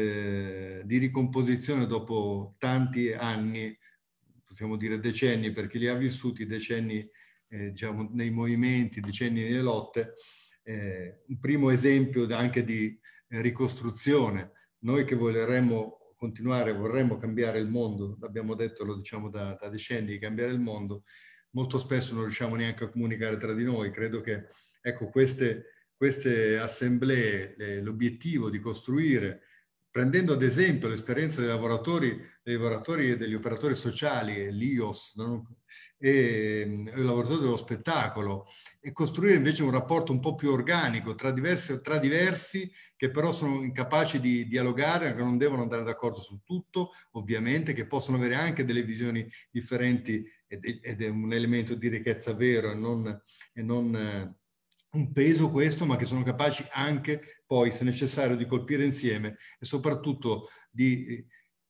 Eh, di ricomposizione dopo tanti anni, possiamo dire decenni per chi li ha vissuti, decenni eh, diciamo nei movimenti, decenni nelle lotte, eh, un primo esempio anche di eh, ricostruzione. Noi che vorremmo continuare, vorremmo cambiare il mondo, l'abbiamo detto, lo diciamo da, da decenni, cambiare il mondo, molto spesso non riusciamo neanche a comunicare tra di noi. Credo che ecco queste, queste assemblee, l'obiettivo di costruire, prendendo ad esempio l'esperienza dei lavoratori, dei lavoratori e degli operatori sociali, l'I O S, no? e, e i lavoratori dello spettacolo, e costruire invece un rapporto un po' più organico tra diversi, tra diversi che però sono incapaci di dialogare, che non devono andare d'accordo su tutto, ovviamente, che possono avere anche delle visioni differenti ed, ed è un elemento di ricchezza vero e non... E non eh, un peso questo, ma che sono capaci anche poi, se necessario, di colpire insieme e soprattutto di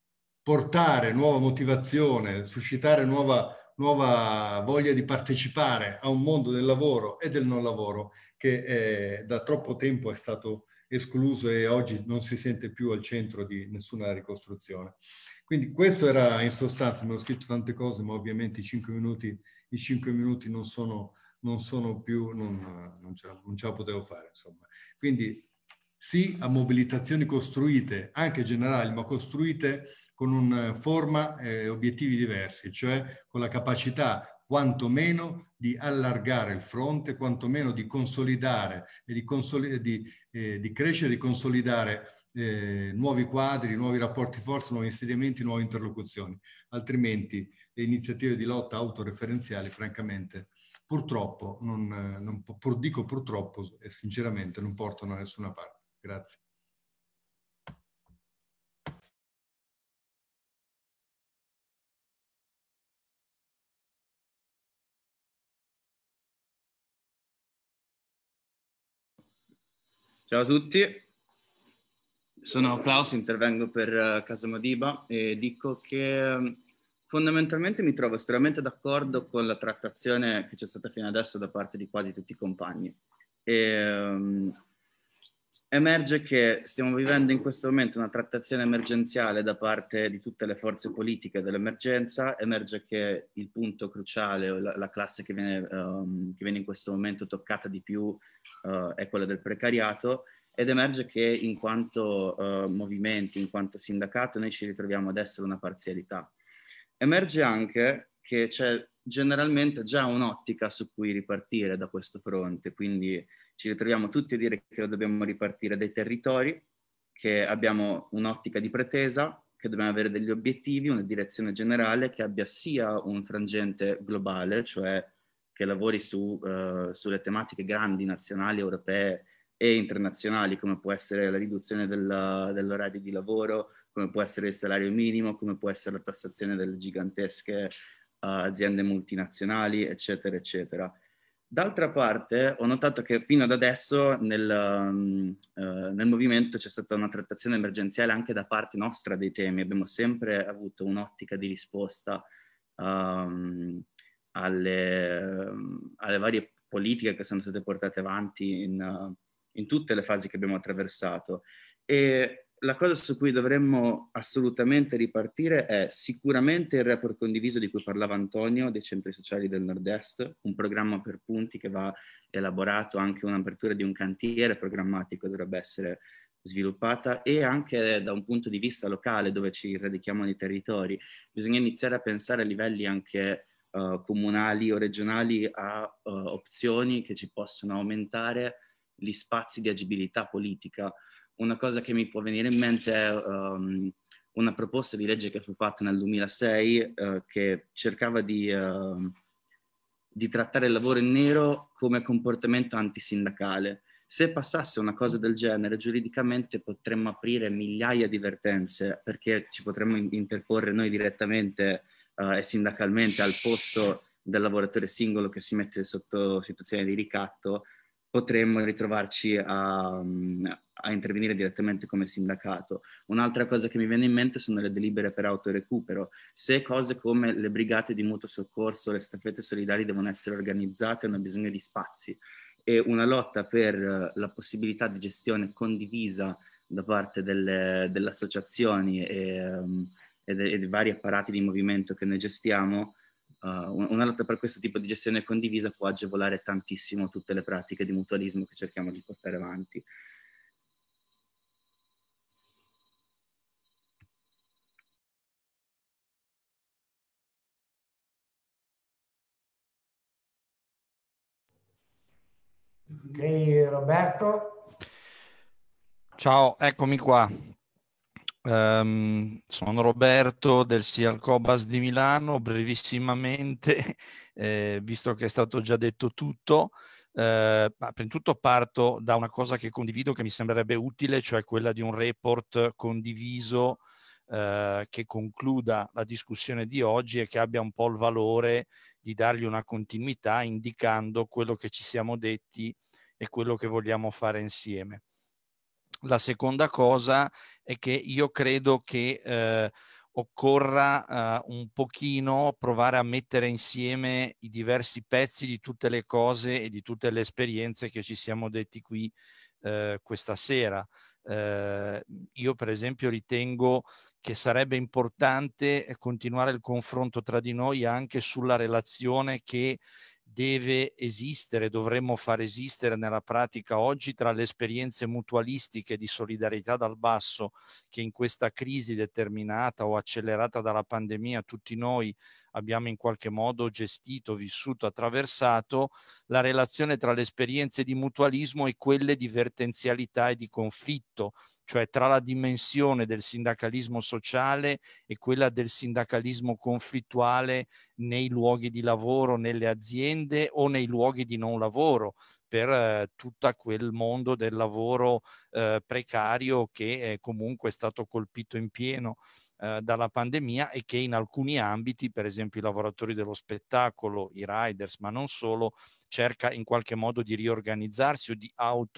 portare nuova motivazione, suscitare nuova, nuova voglia di partecipare a un mondo del lavoro e del non lavoro che eh, da troppo tempo è stato escluso e oggi non si sente più al centro di nessuna ricostruzione. Quindi questo era in sostanza, mi ho scritto tante cose, ma ovviamente i cinque minuti, i cinque minuti non sono, non sono più, non, non, ce la, non ce la potevo fare, insomma. Quindi sì a mobilitazioni costruite, anche generali, ma costruite con una forma e eh, obiettivi diversi, cioè con la capacità quantomeno di allargare il fronte, quantomeno di consolidare e di, consoli di, eh, di crescere, di consolidare eh, nuovi quadri, nuovi rapporti forza, nuovi insediamenti, nuove interlocuzioni. Altrimenti le iniziative di lotta autoreferenziali, francamente, purtroppo, non, non, pur dico purtroppo e sinceramente, non portano da nessuna parte. Grazie. Ciao a tutti, sono Klaus, intervengo per Casa Modiba e dico che fondamentalmente mi trovo estremamente d'accordo con la trattazione che c'è stata fino adesso da parte di quasi tutti i compagni. E, um, emerge che stiamo vivendo in questo momento una trattazione emergenziale da parte di tutte le forze politiche dell'emergenza, emerge che il punto cruciale, la, la classe che viene, um, che viene in questo momento toccata di più uh, è quella del precariato, ed emerge che in quanto uh, movimenti, in quanto sindacato, noi ci ritroviamo ad essere una parzialità. Emerge anche che c'è generalmente già un'ottica su cui ripartire da questo fronte, quindi ci ritroviamo tutti a dire che dobbiamo ripartire dai territori, che abbiamo un'ottica di pretesa, che dobbiamo avere degli obiettivi, una direzione generale che abbia sia un frangente globale, cioè che lavori su, uh, sulle tematiche grandi, nazionali, europee e internazionali, come può essere la riduzione del, dell'orario di lavoro, come può essere il salario minimo, come può essere la tassazione delle gigantesche uh, aziende multinazionali, eccetera, eccetera. D'altra parte ho notato che fino ad adesso nel, um, uh, nel movimento c'è stata una trattazione emergenziale anche da parte nostra dei temi. Abbiamo sempre avuto un'ottica di risposta um, alle, um, alle varie politiche che sono state portate avanti in, uh, in tutte le fasi che abbiamo attraversato. E la cosa su cui dovremmo assolutamente ripartire è sicuramente il report condiviso di cui parlava Antonio, dei centri sociali del Nord-Est, un programma per punti che va elaborato, anche un'apertura di un cantiere programmatico dovrebbe essere sviluppata, e anche da un punto di vista locale dove ci radichiamo nei territori. Bisogna iniziare a pensare a livelli anche uh, comunali o regionali a uh, opzioni che ci possono aumentare gli spazi di agibilità politica. Una cosa che mi può venire in mente è um, una proposta di legge che fu fatta nel duemilasei uh, che cercava di, uh, di trattare il lavoro in nero come comportamento antisindacale. Se passasse una cosa del genere, giuridicamente potremmo aprire migliaia di vertenze, perché ci potremmo interporre noi direttamente uh, e sindacalmente al posto del lavoratore singolo che si mette sotto situazione di ricatto. Potremmo ritrovarci a, a intervenire direttamente come sindacato. Un'altra cosa che mi viene in mente sono le delibere per autorecupero. Se cose come le brigate di mutuo soccorso, le staffette solidali devono essere organizzate, hanno bisogno di spazi, e una lotta per la possibilità di gestione condivisa da parte delle, delle associazioni e, um, e, de, e dei vari apparati di movimento che noi gestiamo. Uh, una lotta per questo tipo di gestione condivisa può agevolare tantissimo tutte le pratiche di mutualismo che cerchiamo di portare avanti. Ok, Roberto. Ciao, eccomi qua. Um, sono Roberto del SIAL Cobas di Milano. Brevissimamente, eh, visto che è stato già detto tutto, eh, ma prima di tutto parto da una cosa che condivido, che mi sembrerebbe utile, cioè quella di un report condiviso eh, che concluda la discussione di oggi e che abbia un po' il valore di dargli una continuità, indicando quello che ci siamo detti e quello che vogliamo fare insieme. La seconda cosa è che io credo che eh, occorra uh, un pochino provare a mettere insieme i diversi pezzi di tutte le cose e di tutte le esperienze che ci siamo detti qui uh, questa sera. Uh, io per esempio ritengo che sarebbe importante continuare il confronto tra di noi anche sulla relazione che deve esistere, dovremmo far esistere nella pratica oggi tra le esperienze mutualistiche di solidarietà dal basso che in questa crisi determinata o accelerata dalla pandemia tutti noi abbiamo in qualche modo gestito, vissuto, attraversato, la relazione tra le esperienze di mutualismo e quelle di vertenzialità e di conflitto, cioè tra la dimensione del sindacalismo sociale e quella del sindacalismo conflittuale nei luoghi di lavoro, nelle aziende o nei luoghi di non lavoro, per eh, tutto quel mondo del lavoro eh, precario che eh, comunque è stato colpito in pieno eh, dalla pandemia e che in alcuni ambiti, per esempio i lavoratori dello spettacolo, i riders, ma non solo, cerca in qualche modo di riorganizzarsi o di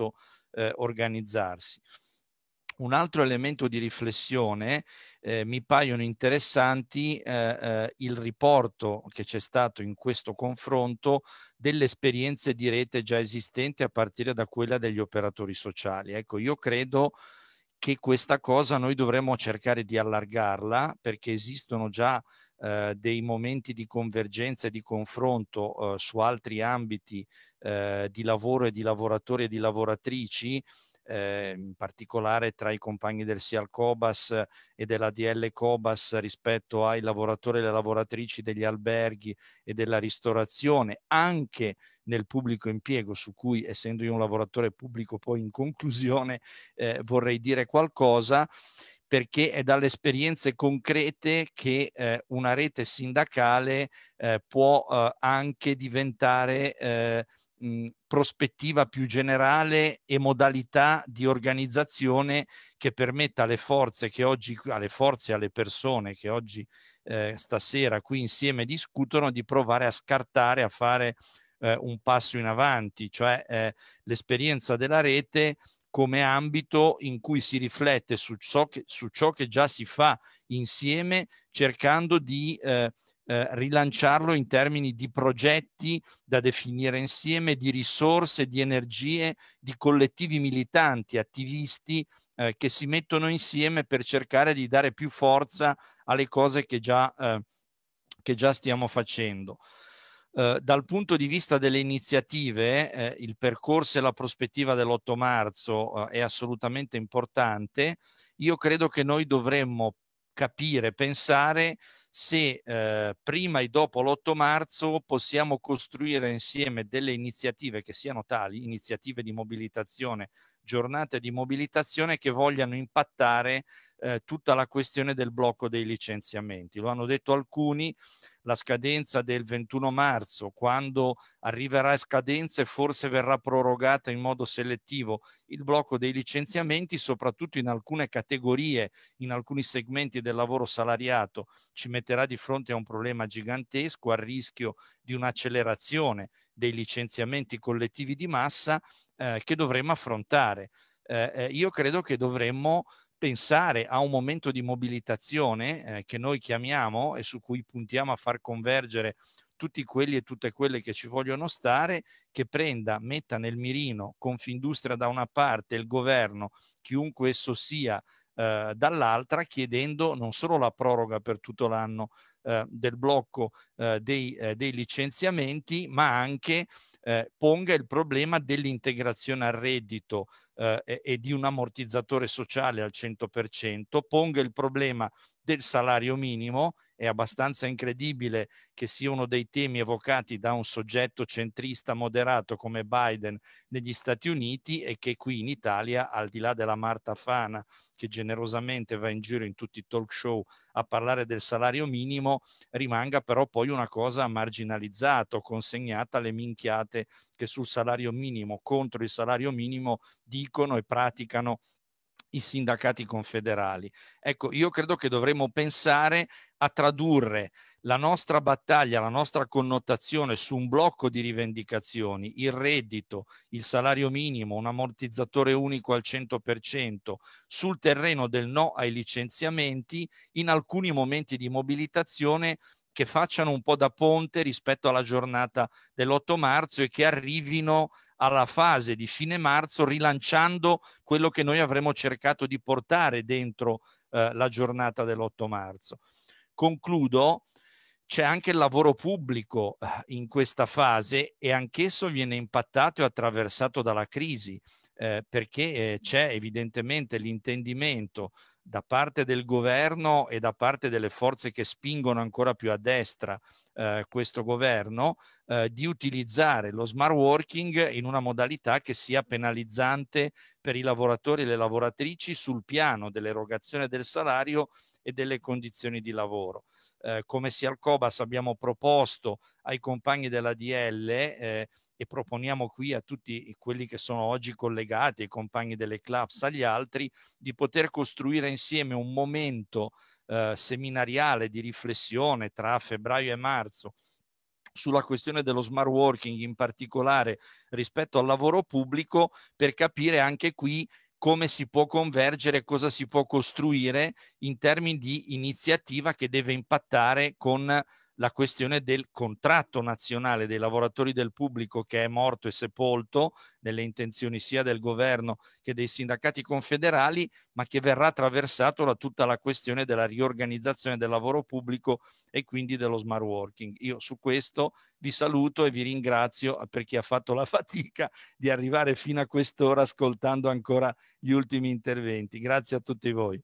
auto-organizzarsi. Eh, Un altro elemento di riflessione, eh, mi paiono interessanti eh, eh, il riporto che c'è stato in questo confronto delle esperienze di rete già esistenti a partire da quella degli operatori sociali. Ecco, io credo che questa cosa noi dovremmo cercare di allargarla, perché esistono già eh, dei momenti di convergenza e di confronto eh, su altri ambiti eh, di lavoro e di lavoratori e di lavoratrici, Eh, in particolare tra i compagni del SIAL Cobas e della D L Cobas rispetto ai lavoratori e le lavoratrici degli alberghi e della ristorazione, anche nel pubblico impiego, su cui, essendo io un lavoratore pubblico, poi in conclusione eh, vorrei dire qualcosa, perché è dalle esperienze concrete che eh, una rete sindacale eh, può eh, anche diventare eh, mh, prospettiva più generale e modalità di organizzazione che permetta alle forze che oggi, alle forze e alle persone che oggi eh, stasera qui insieme discutono, di provare a scartare, a fare eh, un passo in avanti, cioè eh, l'esperienza della rete come ambito in cui si riflette su ciò che, su ciò che già si fa insieme, cercando di eh, Eh, rilanciarlo in termini di progetti da definire insieme, di risorse, di energie, di collettivi militanti, attivisti eh, che si mettono insieme per cercare di dare più forza alle cose che già, eh, che già stiamo facendo. Uh, dal punto di vista delle iniziative, eh, il percorso e la prospettiva dell'otto marzo uh, è assolutamente importante. Io credo che noi dovremmo capire, pensare se eh, prima e dopo l'otto marzo possiamo costruire insieme delle iniziative che siano tali, iniziative di mobilitazione, giornate di mobilitazione che vogliano impattare eh, tutta la questione del blocco dei licenziamenti. Lo hanno detto alcuni, la scadenza del ventuno marzo, quando arriverà a scadenza e forse verrà prorogata in modo selettivo il blocco dei licenziamenti, soprattutto in alcune categorie, in alcuni segmenti del lavoro salariato, ci metterà di fronte a un problema gigantesco, al rischio di un'accelerazione dei licenziamenti collettivi di massa eh, che dovremmo affrontare. Eh, eh, io credo che dovremmo pensare a un momento di mobilitazione eh, che noi chiamiamo e su cui puntiamo a far convergere tutti quelli e tutte quelle che ci vogliono stare, che prenda, metta nel mirino Confindustria da una parte e il governo, chiunque esso sia, eh, dall'altra, chiedendo non solo la proroga per tutto l'anno eh, del blocco eh, dei, eh, dei licenziamenti, ma anche eh, ponga il problema dell'integrazione al reddito eh, e, e di un ammortizzatore sociale al cento per cento, ponga il problema del salario minimo. È abbastanza incredibile che sia uno dei temi evocati da un soggetto centrista moderato come Biden negli Stati Uniti e che qui in Italia, al di là della Marta Fana, che generosamente va in giro in tutti i talk show a parlare del salario minimo, rimanga però poi una cosa marginalizzata o consegnata alle minchiate che sul salario minimo, contro il salario minimo, dicono e praticano i sindacati confederali. Ecco, io credo che dovremmo pensare a tradurre la nostra battaglia, la nostra connotazione su un blocco di rivendicazioni, il reddito, il salario minimo, un ammortizzatore unico al cento per cento, sul terreno del no ai licenziamenti, in alcuni momenti di mobilitazione che facciano un po' da ponte rispetto alla giornata dell'otto marzo e che arrivino alla fase di fine marzo rilanciando quello che noi avremmo cercato di portare dentro eh, la giornata dell'otto marzo. Concludo, c'è anche il lavoro pubblico in questa fase e anch'esso viene impattato e attraversato dalla crisi, eh, perché eh, c'è evidentemente l'intendimento da parte del governo e da parte delle forze che spingono ancora più a destra eh, questo governo eh, di utilizzare lo smart working in una modalità che sia penalizzante per i lavoratori e le lavoratrici sul piano dell'erogazione del salario e delle condizioni di lavoro. Eh, come sia al Cobas abbiamo proposto ai compagni della D L eh, e proponiamo qui a tutti quelli che sono oggi collegati, ai compagni delle clubs, agli altri, di poter costruire insieme un momento eh, seminariale di riflessione tra febbraio e marzo sulla questione dello smart working, in particolare rispetto al lavoro pubblico, per capire anche qui come si può convergere, cosa si può costruire in termini di iniziativa che deve impattare con la questione del contratto nazionale dei lavoratori del pubblico, che è morto e sepolto nelle intenzioni sia del governo che dei sindacati confederali, ma che verrà attraversato da tutta la questione della riorganizzazione del lavoro pubblico e quindi dello smart working. Io su questo vi saluto e vi ringrazio per chi ha fatto la fatica di arrivare fino a quest'ora ascoltando ancora gli ultimi interventi. Grazie a tutti voi.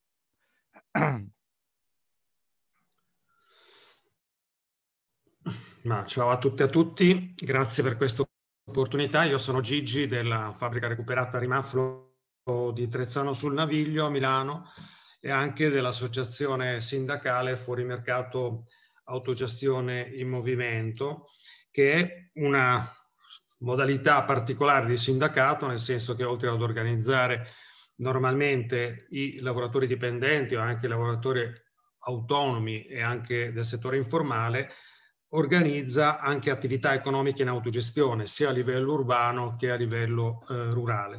Ma ciao a tutti e a tutti, grazie per questa opportunità. Io sono Gigi della fabbrica recuperata Rimaflo di Trezzano sul Naviglio a Milano e anche dell'associazione sindacale Fuori Mercato Autogestione in Movimento, che è una modalità particolare di sindacato, nel senso che oltre ad organizzare normalmente i lavoratori dipendenti o anche i lavoratori autonomi e anche del settore informale, organizza anche attività economiche in autogestione, sia a livello urbano che a livello eh, rurale.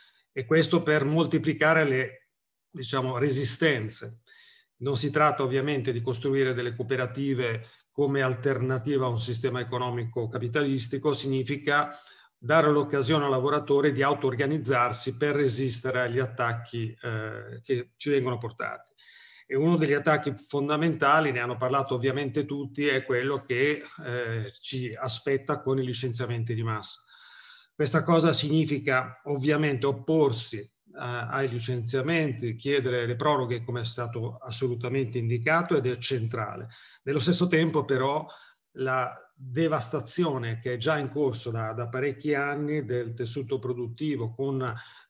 E questo per moltiplicare le, diciamo, resistenze. Non si tratta ovviamente di costruire delle cooperative come alternativa a un sistema economico capitalistico, significa dare l'occasione al lavoratore di auto-organizzarsi per resistere agli attacchi eh, che ci vengono portati. E uno degli attacchi fondamentali, ne hanno parlato ovviamente tutti, è quello che eh, ci aspetta con i licenziamenti di massa. Questa cosa significa ovviamente opporsi eh, ai licenziamenti, chiedere le proroghe come è stato assolutamente indicato ed è centrale. Nello stesso tempo però la devastazione che è già in corso da, da parecchi anni del tessuto produttivo con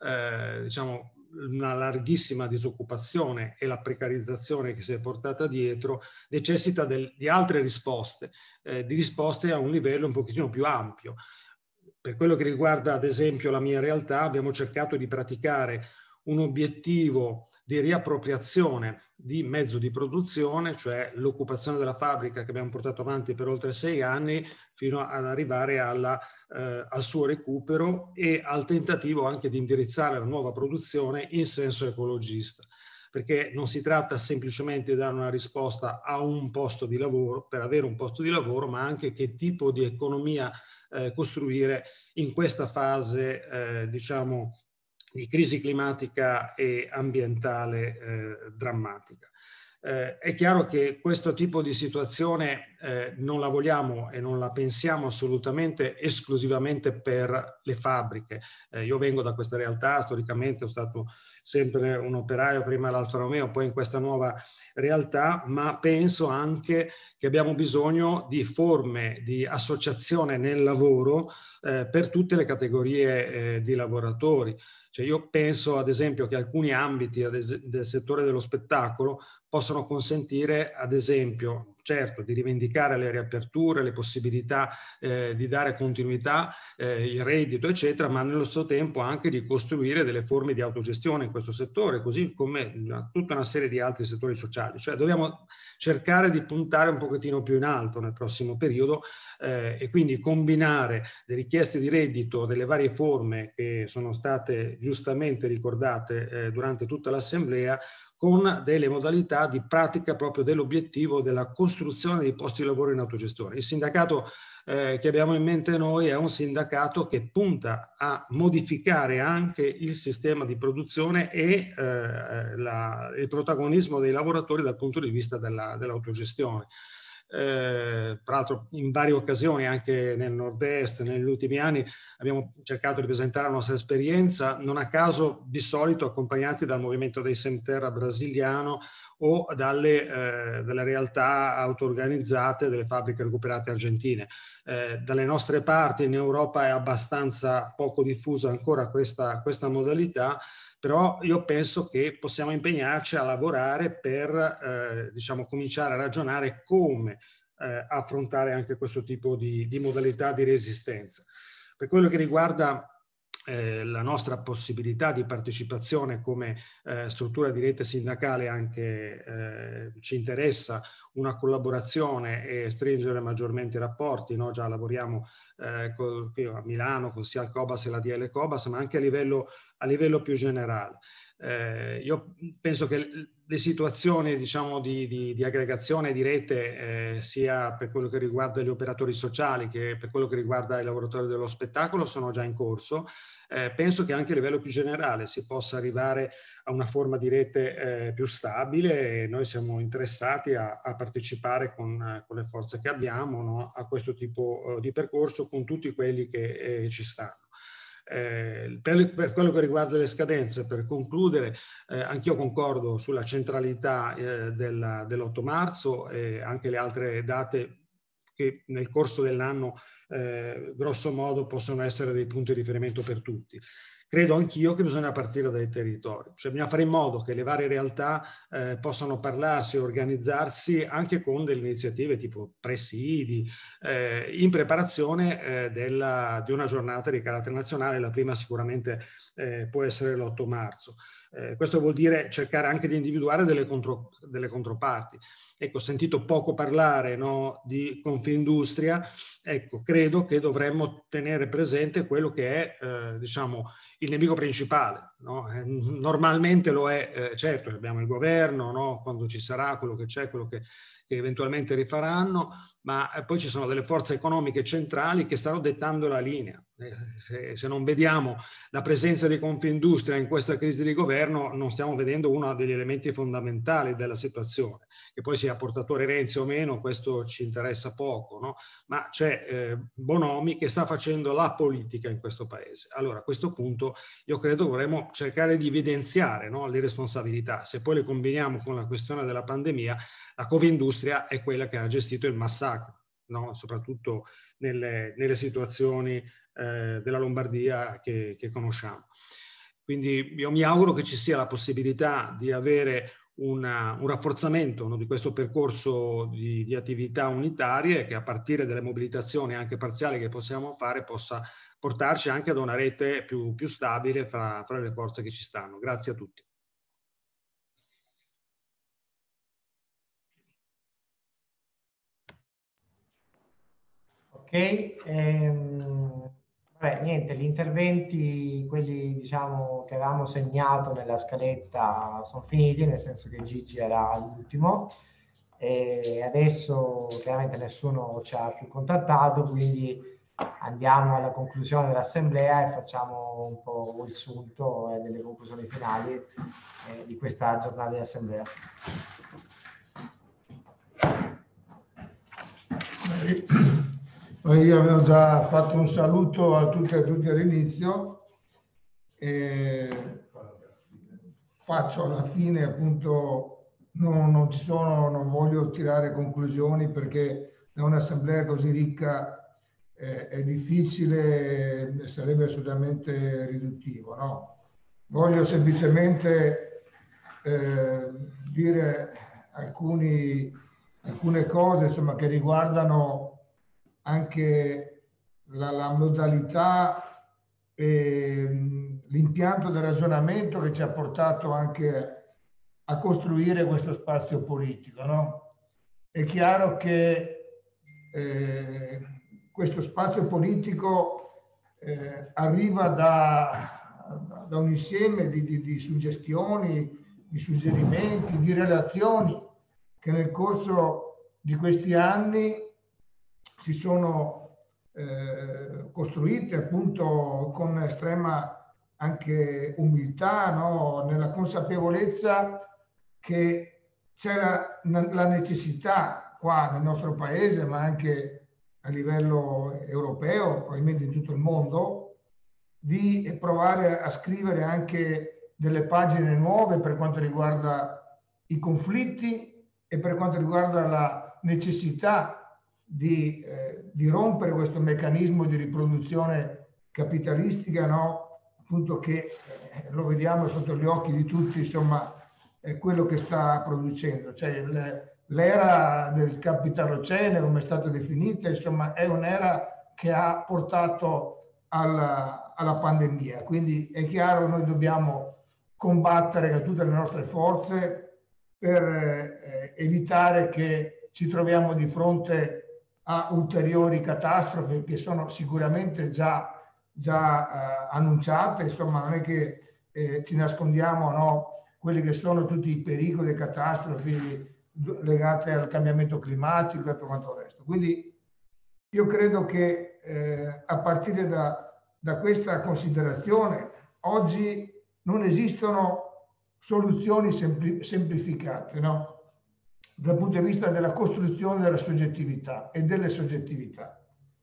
eh, diciamo, una larghissima disoccupazione e la precarizzazione che si è portata dietro, necessita del, di altre risposte, eh, di risposte a un livello un pochettino più ampio. Per quello che riguarda ad esempio la mia realtà, abbiamo cercato di praticare un obiettivo di riappropriazione di mezzo di produzione, cioè l'occupazione della fabbrica che abbiamo portato avanti per oltre sei anni, fino ad arrivare alla Eh, al suo recupero e al tentativo anche di indirizzare la nuova produzione in senso ecologista, perché non si tratta semplicemente di dare una risposta a un posto di lavoro, per avere un posto di lavoro, ma anche che tipo di economia eh, costruire in questa fase eh, diciamo di crisi climatica e ambientale eh, drammatica. Eh, è chiaro che questo tipo di situazione eh, non la vogliamo e non la pensiamo assolutamente esclusivamente per le fabbriche. Eh, io vengo da questa realtà, storicamente ho stato sempre un operaio, prima all'Alfa Romeo, poi in questa nuova realtà, ma penso anche che abbiamo bisogno di forme di associazione nel lavoro eh, per tutte le categorie eh, di lavoratori. Cioè io penso ad esempio che alcuni ambiti del settore dello spettacolo possono consentire ad esempio, certo, di rivendicare le riaperture, le possibilità eh, di dare continuità, eh, il reddito eccetera, ma nello stesso tempo anche di costruire delle forme di autogestione in questo settore, così come tutta una serie di altri settori sociali. Cioè dobbiamo cercare di puntare un pochettino più in alto nel prossimo periodo eh, e quindi combinare le richieste di reddito delle varie forme che sono state giustamente ricordate eh, durante tutta l'assemblea con delle modalità di pratica proprio dell'obiettivo della costruzione di posti di lavoro in autogestione. Il sindacato eh, che abbiamo in mente noi è un sindacato che punta a modificare anche il sistema di produzione e eh, la, il protagonismo dei lavoratori dal punto di vista della, dell'autogestione. Eh, tra l'altro in varie occasioni anche nel nord-est negli ultimi anni abbiamo cercato di presentare la nostra esperienza, non a caso di solito accompagnati dal movimento dei Sem Terra brasiliano o dalle, eh, dalle realtà auto-organizzate delle fabbriche recuperate argentine. Eh, dalle nostre parti in Europa è abbastanza poco diffusa ancora questa, questa modalità, però io penso che possiamo impegnarci a lavorare per eh, diciamo, cominciare a ragionare come eh, affrontare anche questo tipo di, di modalità di resistenza. Per quello che riguarda eh, la nostra possibilità di partecipazione come eh, struttura di rete sindacale, anche eh, ci interessa una collaborazione e stringere maggiormente i rapporti, no? Già lavoriamo eh, con, a Milano con sia il Cobas e la D L Cobas, ma anche a livello a livello più generale. Eh, io penso che le situazioni diciamo, di, di, di aggregazione di rete, eh, sia per quello che riguarda gli operatori sociali che per quello che riguarda i lavoratori dello spettacolo, sono già in corso. Eh, penso che anche a livello più generale si possa arrivare a una forma di rete eh, più stabile e noi siamo interessati a, a partecipare con, eh, con le forze che abbiamo, no, a questo tipo eh, di percorso con tutti quelli che eh, ci stanno. Eh, per, per quello che riguarda le scadenze, per concludere, eh, anch'io concordo sulla centralità eh, dell'otto marzo e anche le altre date che nel corso dell'anno eh, grosso modo possono essere dei punti di riferimento per tutti. Credo anch'io che bisogna partire dai territori, cioè bisogna fare in modo che le varie realtà eh, possano parlarsi e organizzarsi anche con delle iniziative tipo presidi, eh, in preparazione eh, della, di una giornata di carattere nazionale. La prima sicuramente eh, può essere l'otto marzo. Eh, questo vuol dire cercare anche di individuare delle, contro, delle controparti. Ecco, ho sentito poco parlare, no, di Confindustria. Ecco, credo che dovremmo tenere presente quello che è, eh, diciamo, il nemico principale, no? Eh, normalmente lo è, eh, certo, abbiamo il governo, no? Quando ci sarà quello che c'è, quello che, che eventualmente rifaranno, ma eh, poi ci sono delle forze economiche centrali che stanno dettando la linea. Eh, se, se non vediamo la presenza di Confindustria in questa crisi di governo, non stiamo vedendo uno degli elementi fondamentali della situazione. Che poi sia portatore Renzi o meno, questo ci interessa poco, no? Ma c'è eh, Bonomi che sta facendo la politica in questo paese. Allora, a questo punto io credo dovremmo cercare di evidenziare, no, le responsabilità. Se poi le combiniamo con la questione della pandemia, la Confindustria è quella che ha gestito il massacro, no? Soprattutto nelle, nelle situazioni eh, della Lombardia che, che conosciamo. Quindi io mi auguro che ci sia la possibilità di avere Una, un rafforzamento, no, di questo percorso di, di attività unitarie che a partire dalle mobilitazioni anche parziali che possiamo fare possa portarci anche ad una rete più, più stabile fra, fra le forze che ci stanno. Grazie a tutti. Ok, ehm, vabbè, niente, gli interventi, quelli diciamo che avevamo segnato nella scaletta sono finiti, nel senso che Gigi era l'ultimo e adesso chiaramente nessuno ci ha più contattato, quindi andiamo alla conclusione dell'assemblea e facciamo un po' il sunto e delle conclusioni finali eh, di questa giornata di assemblea. Io avevo già fatto un saluto a tutti e a tutti all'inizio e faccio alla fine appunto non, non ci sono, non voglio tirare conclusioni perché da un'assemblea così ricca eh, è difficile, sarebbe assolutamente riduttivo, no? Voglio semplicemente eh, dire alcuni, alcune cose insomma, che riguardano anche la, la modalità e l'impianto del ragionamento che ci ha portato anche a costruire questo spazio politico, no? È chiaro che eh, questo spazio politico eh, arriva da, da un insieme di, di, di suggestioni, di suggerimenti, di relazioni che nel corso di questi anni si sono eh, costruite appunto con estrema anche umiltà, no? Nella consapevolezza che c'era la necessità qua nel nostro paese, ma anche a livello europeo, probabilmente in tutto il mondo, di provare a scrivere anche delle pagine nuove per quanto riguarda i conflitti e per quanto riguarda la necessità di, eh, di rompere questo meccanismo di riproduzione capitalistica, no? Appunto che eh, lo vediamo sotto gli occhi di tutti, insomma, è quello che sta producendo. Cioè, l'era del capitalocene, come è stata definita, insomma, è un'era che ha portato alla, alla pandemia. Quindi è chiaro, noi dobbiamo combattere con tutte le nostre forze per eh, evitare che ci troviamo di fronte a ulteriori catastrofi che sono sicuramente già, già eh, annunciate. Insomma, non è che eh, ci nascondiamo, no? Quelli che sono tutti i pericoli e catastrofi legate al cambiamento climatico e tutto quanto il resto. Quindi io credo che eh, a partire da, da questa considerazione oggi non esistono soluzioni sempli, semplificate, no? Dal punto di vista della costruzione della soggettività e delle soggettività.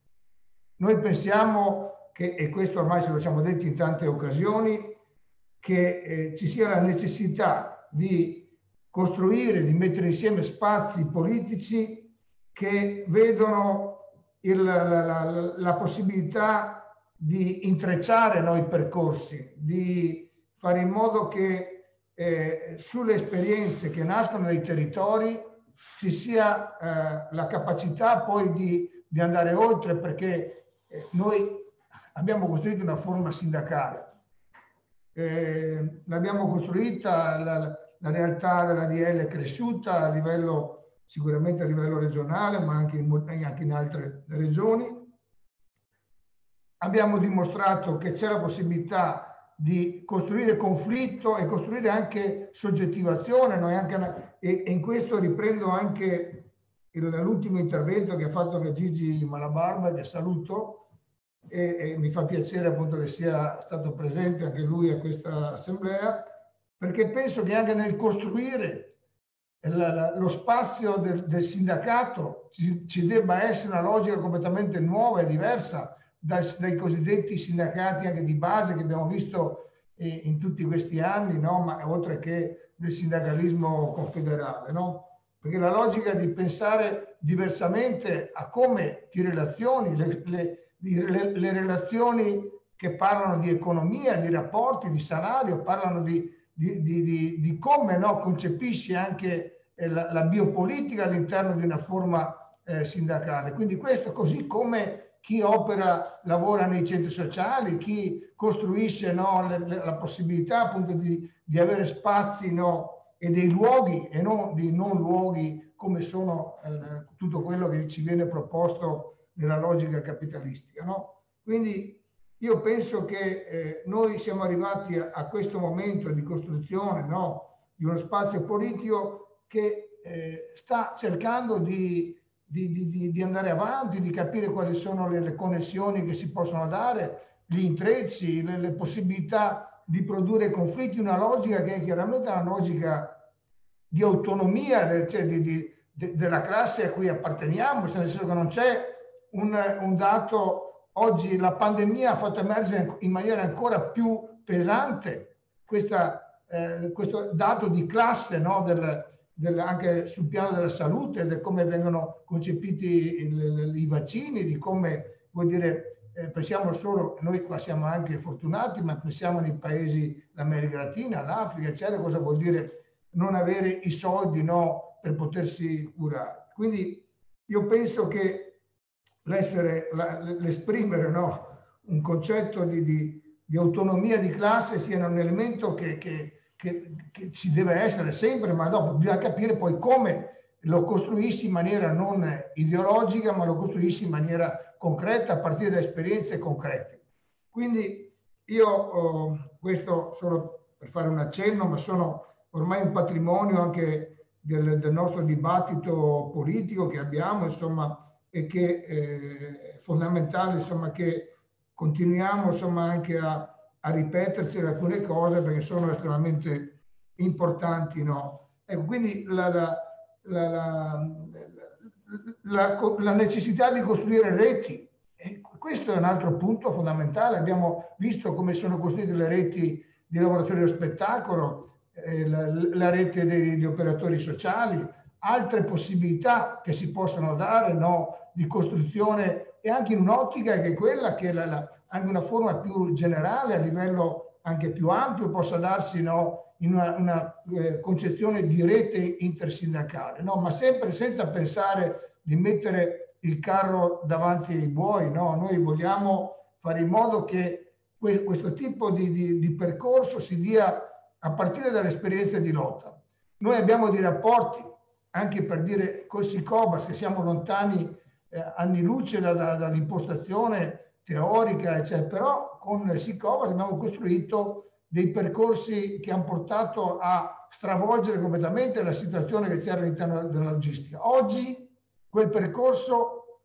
Noi pensiamo che, e questo ormai ce lo siamo detti in tante occasioni, che eh, ci sia la necessità di costruire, di mettere insieme spazi politici che vedono il, la, la, la possibilità di intrecciare noi percorsi, di fare in modo che eh, sulle esperienze che nascono dai territori ci sia eh, la capacità poi di, di andare oltre, perché eh, noi abbiamo costruito una forma sindacale. Eh, l'abbiamo costruita, la, la realtà della D L è cresciuta a livello, sicuramente a livello regionale, ma anche in, anche in altre regioni. Abbiamo dimostrato che c'è la possibilità di costruire conflitto e costruire anche soggettivazione. Noi anche, e, e in questo riprendo anche l'ultimo intervento che ha fatto Gigi Malabarba, che saluto, E, e mi fa piacere appunto che sia stato presente anche lui a questa assemblea, perché penso che anche nel costruire la, la, lo spazio del, del sindacato ci, ci debba essere una logica completamente nuova e diversa dai, dai cosiddetti sindacati anche di base che abbiamo visto eh, in tutti questi anni, no? Ma oltre che del sindacalismo confederale, no? Perché la logica di pensare diversamente a come ti relazioni, le, le Le, le relazioni che parlano di economia, di rapporti, di salario, parlano di, di, di, di, di come, no, concepisci anche eh, la, la biopolitica all'interno di una forma eh, sindacale. Quindi questo, così come chi opera, lavora nei centri sociali, chi costruisce, no, le, le, la possibilità appunto di, di avere spazi, no, e dei luoghi e non di non luoghi come sono eh, tutto quello che ci viene proposto nella logica capitalistica, no? Quindi io penso che eh, noi siamo arrivati a, a questo momento di costruzione, no, di uno spazio politico che eh, sta cercando di, di, di, di andare avanti, di capire quali sono le, le connessioni che si possono dare, gli intrecci, le, le possibilità di produrre conflitti, una logica che è chiaramente una logica di autonomia, cioè di, di, de, della classe a cui apparteniamo, nel senso che non c'è Un, un dato, oggi la pandemia ha fatto emergere in maniera ancora più pesante questa, eh, questo dato di classe, no, del, del, anche sul piano della salute, di come vengono concepiti il, i vaccini, di come, vuol dire, eh, pensiamo solo, noi qua siamo anche fortunati, ma pensiamo nei paesi, l'America Latina, l'Africa, eccetera, cosa vuol dire non avere i soldi, no, per potersi curare. Quindi io penso che l'essere, l'esprimere, no, un concetto di, di, di autonomia di classe sia un elemento che, che, che, che ci deve essere sempre, ma dopo bisogna capire poi come lo costruisci in maniera non ideologica, ma lo costruisci in maniera concreta, a partire da esperienze concrete. Quindi io, oh, questo solo per fare un accenno, ma sono ormai un patrimonio anche del, del nostro dibattito politico che abbiamo, insomma, e che eh, è fondamentale, insomma, che continuiamo, insomma, anche a, a ripetersi alcune cose perché sono estremamente importanti, no? Ecco, quindi la, la, la, la, la, la necessità di costruire reti, e questo è un altro punto fondamentale. Abbiamo visto come sono costruite le reti di lavoratori dello spettacolo, eh, la, la rete degli operatori sociali, altre possibilità che si possono dare, no, di costruzione, e anche in un'ottica che è quella che la, la, anche una forma più generale a livello anche più ampio possa darsi, no, in una, una eh, concezione di rete intersindacale, no? Ma sempre senza pensare di mettere il carro davanti ai buoi, no? Noi vogliamo fare in modo che que questo tipo di, di, di percorso si dia a partire dall'esperienza di lotta. Noi abbiamo dei rapporti, anche per dire col SICOBAS, che siamo lontani eh, anni luce da, da, dall'impostazione teorica, eccetera, però con il SICOBAS abbiamo costruito dei percorsi che hanno portato a stravolgere completamente la situazione che c'era all'interno della logistica. Oggi quel percorso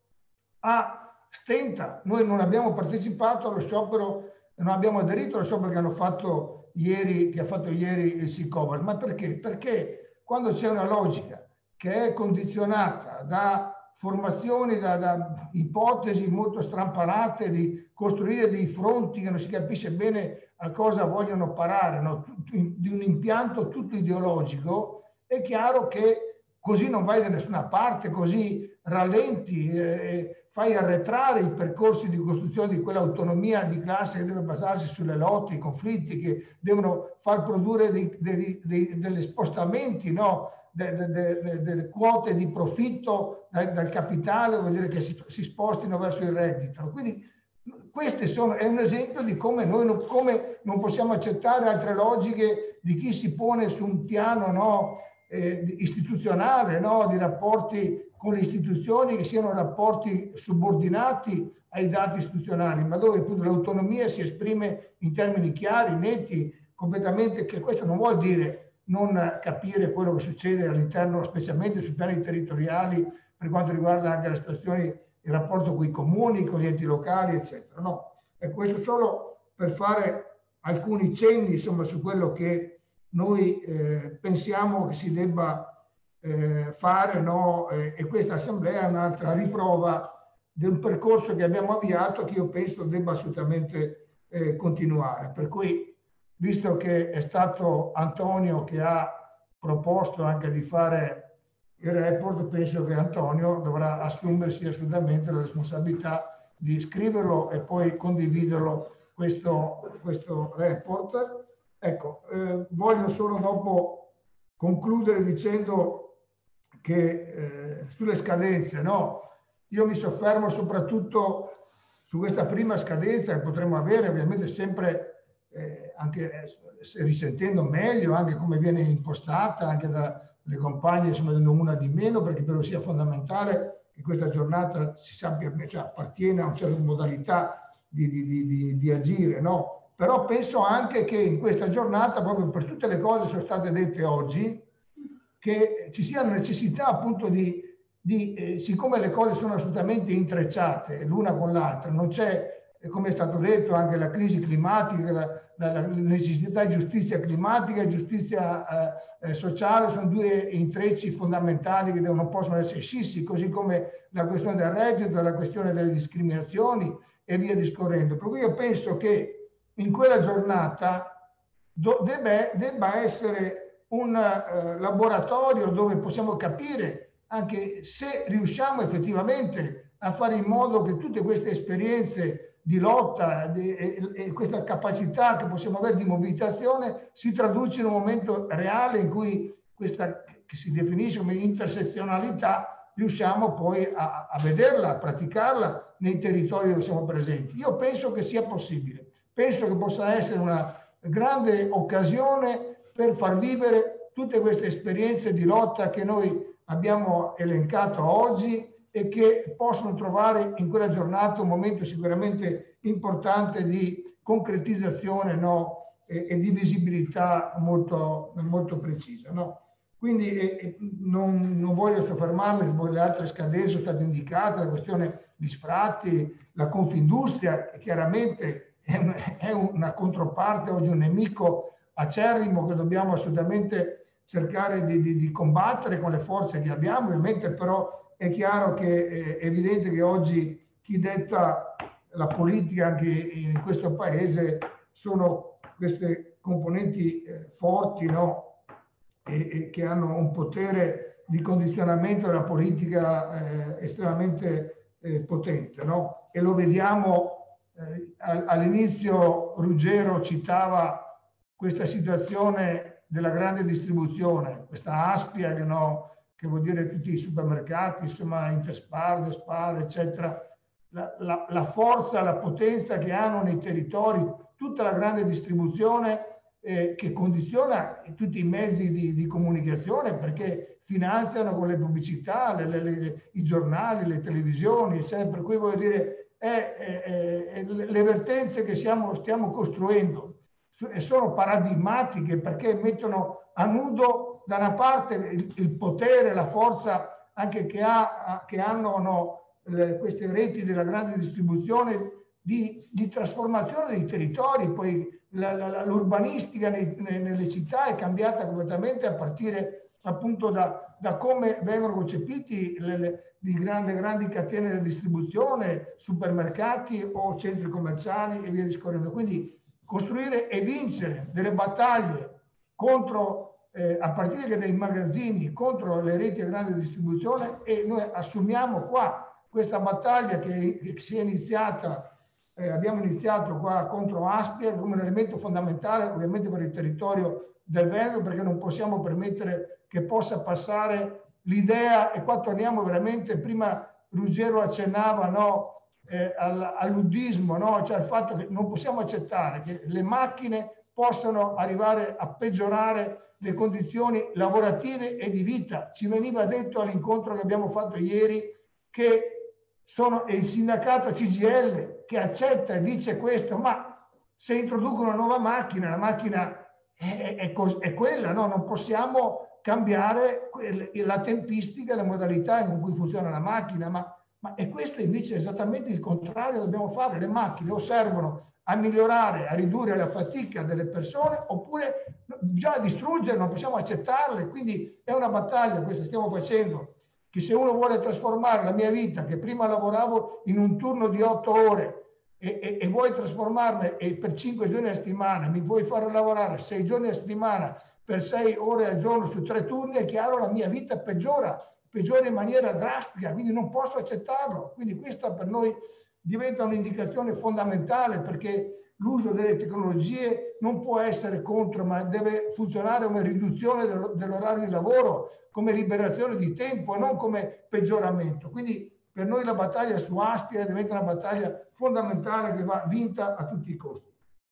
ha, stenta. Noi non abbiamo partecipato allo sciopero, non abbiamo aderito allo sciopero che hanno fatto ieri, che ha fatto ieri il SICOBAS. Ma perché? Perché quando c'è una logica che è condizionata da formazioni, da, da ipotesi molto strampalate di costruire dei fronti che non si capisce bene a cosa vogliono parare, no? Di un impianto tutto ideologico, è chiaro che così non vai da nessuna parte, così rallenti, eh, fai arretrare i percorsi di costruzione di quell'autonomia di classe che deve basarsi sulle lotte, i conflitti, che devono far produrre dei, dei, dei, degli spostamenti, no? Delle de, de, de quote di profitto dal, dal capitale, vuol dire che si, si spostino verso il reddito. Quindi questo sono, è un esempio di come noi non, come non possiamo accettare altre logiche di chi si pone su un piano, no, eh, istituzionale, no, di rapporti con le istituzioni che siano rapporti subordinati ai dati istituzionali, ma dove appunto l'autonomia si esprime in termini chiari, netti, completamente, che questo non vuol dire non capire quello che succede all'interno, specialmente sui piani territoriali, per quanto riguarda anche le situazioni, il rapporto con i comuni, con gli enti locali, eccetera. No, e questo solo per fare alcuni cenni, insomma, su quello che noi eh, pensiamo che si debba eh, fare, no? E, e questa assemblea è un'altra riprova del percorso che abbiamo avviato, che io penso debba assolutamente eh, continuare. Per cui, visto che è stato Antonio che ha proposto anche di fare il report, penso che Antonio dovrà assumersi assolutamente la responsabilità di scriverlo e poi condividerlo questo, questo report. Ecco, eh, voglio solo dopo concludere dicendo che eh, sulle scadenze, no? Io mi soffermo soprattutto su questa prima scadenza che potremo avere, ovviamente sempre Eh, anche eh, risentendo meglio anche come viene impostata anche dalle compagne, insomma, una di meno, perché credo sia fondamentale che questa giornata si sappia, cioè, appartiene a una certa modalità di, di, di, di, di agire, no? Però penso anche che in questa giornata, proprio per tutte le cose che sono state dette oggi, che ci sia la necessità appunto di, di eh, siccome le cose sono assolutamente intrecciate l'una con l'altra, non c'è, come è stato detto, anche la crisi climatica, la, la, la necessità di giustizia climatica e giustizia eh, sociale sono due intrecci fondamentali che non possono essere scissi, così come la questione del reddito, la questione delle discriminazioni e via discorrendo. Per cui io penso che in quella giornata do, debba, debba essere un eh, laboratorio dove possiamo capire anche se riusciamo effettivamente a fare in modo che tutte queste esperienze di lotta di, e, e questa capacità che possiamo avere di mobilitazione si traduce in un momento reale in cui questa che si definisce come intersezionalità riusciamo poi a, a vederla, a praticarla nei territori dove siamo presenti. Io penso che sia possibile, penso che possa essere una grande occasione per far vivere tutte queste esperienze di lotta che noi abbiamo elencato oggi e che possono trovare in quella giornata un momento sicuramente importante di concretizzazione, no? e, e di visibilità molto, molto precisa. No? Quindi eh, non, non voglio soffermarmi, le altre scadenze sono state indicate, la questione di sfratti, la Confindustria che chiaramente è, un, è una controparte, oggi un nemico acerrimo che dobbiamo assolutamente cercare di, di, di combattere con le forze che abbiamo. Ovviamente però è chiaro che è evidente che oggi chi detta la politica anche in questo paese sono queste componenti eh, forti, no? e, e che hanno un potere di condizionamento della politica eh, estremamente eh, potente. No? E lo vediamo eh, all'inizio. Ruggero citava questa situazione della grande distribuzione, questa Aspia che, no, che vuol dire tutti i supermercati, insomma Interspar, Despar, eccetera, la, la, la forza, la potenza che hanno nei territori, tutta la grande distribuzione eh, che condiziona tutti i mezzi di, di comunicazione perché finanziano con le pubblicità, le, le, le, i giornali, le televisioni, eccetera. Per cui voglio dire, è, è, è, le vertenze che siamo, stiamo costruendo sono paradigmatiche perché mettono a nudo da una parte il, il potere, la forza anche che, ha, che hanno no, le, queste reti della grande distribuzione di, di trasformazione dei territori. Poi la, la, l'urbanistica nei, nei, nelle città è cambiata completamente a partire appunto da, da come vengono concepiti le, le, di grandi, grandi catene di distribuzione, supermercati o centri commerciali e via discorrendo. Quindi costruire e vincere delle battaglie contro, eh, a partire che dai magazzini, contro le reti a grande distribuzione, e noi assumiamo qua questa battaglia che, che si è iniziata, eh, abbiamo iniziato qua contro Aspia come un elemento fondamentale ovviamente per il territorio del Veneto, perché non possiamo permettere che possa passare l'idea, e qua torniamo veramente, prima Ruggero accennava, no? Eh, all'uddismo, no? Cioè il fatto che non possiamo accettare che le macchine possano arrivare a peggiorare le condizioni lavorative e di vita. Ci veniva detto all'incontro che abbiamo fatto ieri che sono è il sindacato C G I L che accetta e dice questo, ma se introducono una nuova macchina, la macchina è, è, è quella, no? Non possiamo cambiare la tempistica e le modalità con cui funziona la macchina, ma Ma, e questo invece è esattamente il contrario che dobbiamo fare. Le macchine o servono a migliorare, a ridurre la fatica delle persone, oppure bisogna distruggerle, non possiamo accettarle. Quindi è una battaglia questa stiamo facendo, che se uno vuole trasformare la mia vita, che prima lavoravo in un turno di otto ore, e, e, e vuoi trasformarla e per cinque giorni a settimana, mi vuoi fare lavorare sei giorni a settimana per sei ore al giorno su tre turni, è chiaro la mia vita peggiora. peggiora in maniera drastica, quindi non posso accettarlo. Quindi questa per noi diventa un'indicazione fondamentale, perché l'uso delle tecnologie non può essere contro, ma deve funzionare come riduzione dell'orario di lavoro, come liberazione di tempo e non come peggioramento. Quindi per noi la battaglia su Aspia diventa una battaglia fondamentale che va vinta a tutti i costi.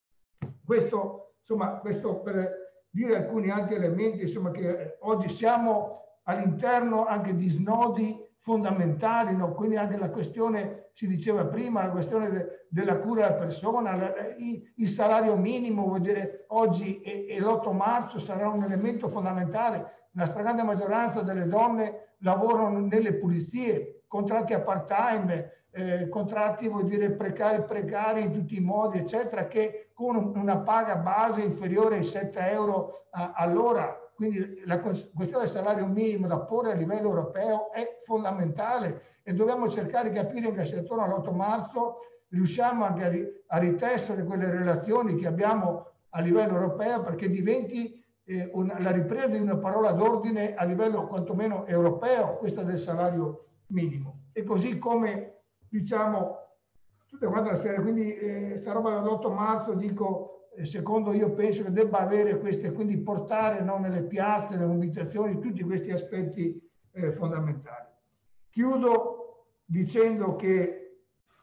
Questo, insomma, questo per dire alcuni altri elementi, insomma, che oggi siamo all'interno anche di snodi fondamentali, no? Quindi anche la questione, si diceva prima, la questione de, della cura della persona, la, il, il salario minimo, vuol dire oggi e, e l'otto marzo sarà un elemento fondamentale. La stragrande maggioranza delle donne lavorano nelle pulizie, contratti a part-time, eh, contratti, vuol dire precari, precari in tutti i modi, eccetera, che con una paga base inferiore ai sette euro a, all'ora. Quindi la questione del salario minimo da porre a livello europeo è fondamentale e dobbiamo cercare di capire che se attorno all'otto marzo riusciamo anche a ritessere quelle relazioni che abbiamo a livello europeo, perché diventi eh, una, la ripresa di una parola d'ordine a livello quantomeno europeo, questa del salario minimo. E così come diciamo tutta quanta la serie, quindi eh, sta roba dell'otto marzo, dico, eh, secondo io penso che debba avere queste, quindi portare, no, nelle piazze, nelle mobilitazioni, tutti questi aspetti eh, fondamentali. Chiudo dicendo che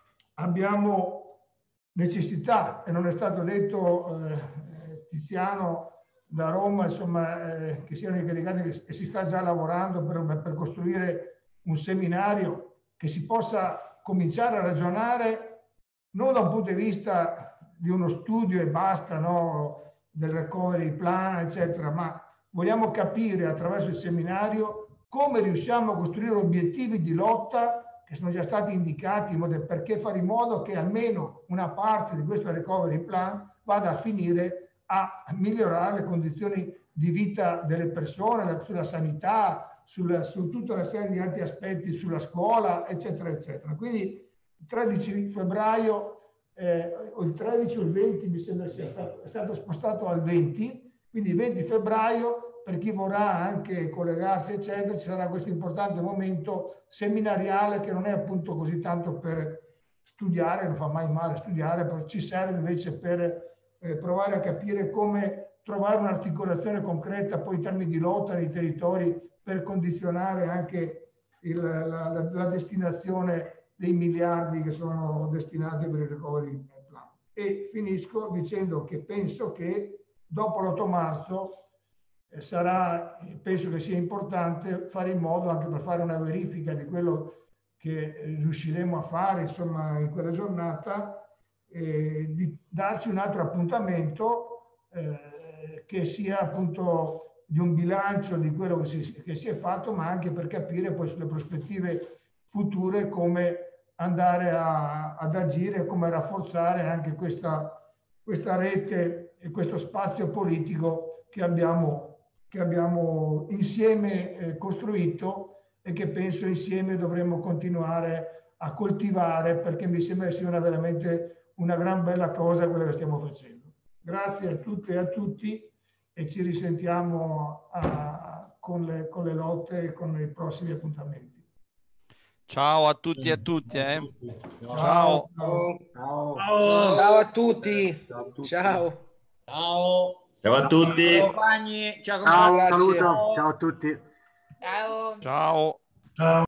abbiamo necessità, e non è stato detto, eh, Tiziano da Roma, insomma, eh, che siano incaricati, che, che si sta già lavorando per, per costruire un seminario che si possa cominciare a ragionare non da un punto di vista di uno studio e basta, no, del recovery plan, eccetera, ma vogliamo capire attraverso il seminario come riusciamo a costruire obiettivi di lotta che sono già stati indicati, in modo perché fare in modo che almeno una parte di questo recovery plan vada a finire a migliorare le condizioni di vita delle persone, sulla sanità, sulla, su tutta una serie di altri aspetti, sulla scuola, eccetera, eccetera. Quindi il tredici febbraio, eh, o il tredici o il venti, mi sembra sia stato, è stato spostato al venti, quindi il venti febbraio, per chi vorrà anche collegarsi, eccetera, ci sarà questo importante momento seminariale che non è appunto così tanto per studiare, non fa mai male studiare, però ci serve invece per eh, provare a capire come trovare un'articolazione concreta poi in termini di lotta nei territori per condizionare anche il, la, la, la destinazione dei miliardi che sono destinati per il recovery plan. E finisco dicendo che penso che dopo l'otto marzo eh, sarà, penso che sia importante fare in modo, anche per fare una verifica di quello che riusciremo a fare, insomma, in quella giornata, eh, di darci un altro appuntamento eh, che sia appunto di un bilancio di quello che si, che si è fatto, ma anche per capire poi sulle prospettive future come andare a, ad agire, come rafforzare anche questa, questa rete e questo spazio politico che abbiamo, che abbiamo insieme eh, costruito e che penso insieme dovremmo continuare a coltivare, perché mi sembra che sia una, veramente una gran bella cosa quella che stiamo facendo. Grazie a tutte e a tutti e ci risentiamo a, con, le, con le lotte e con i prossimi appuntamenti. Ciao a tutti e a tutte. Eh. Ciao. Ciao. Ciao. Ciao. Ciao a tutti. Ciao. Ciao. Ciao a tutti. Ciao compagni. Ciao, Ciao, grazie. saluto. Ciao a tutti. Ciao. Ciao. Ciao.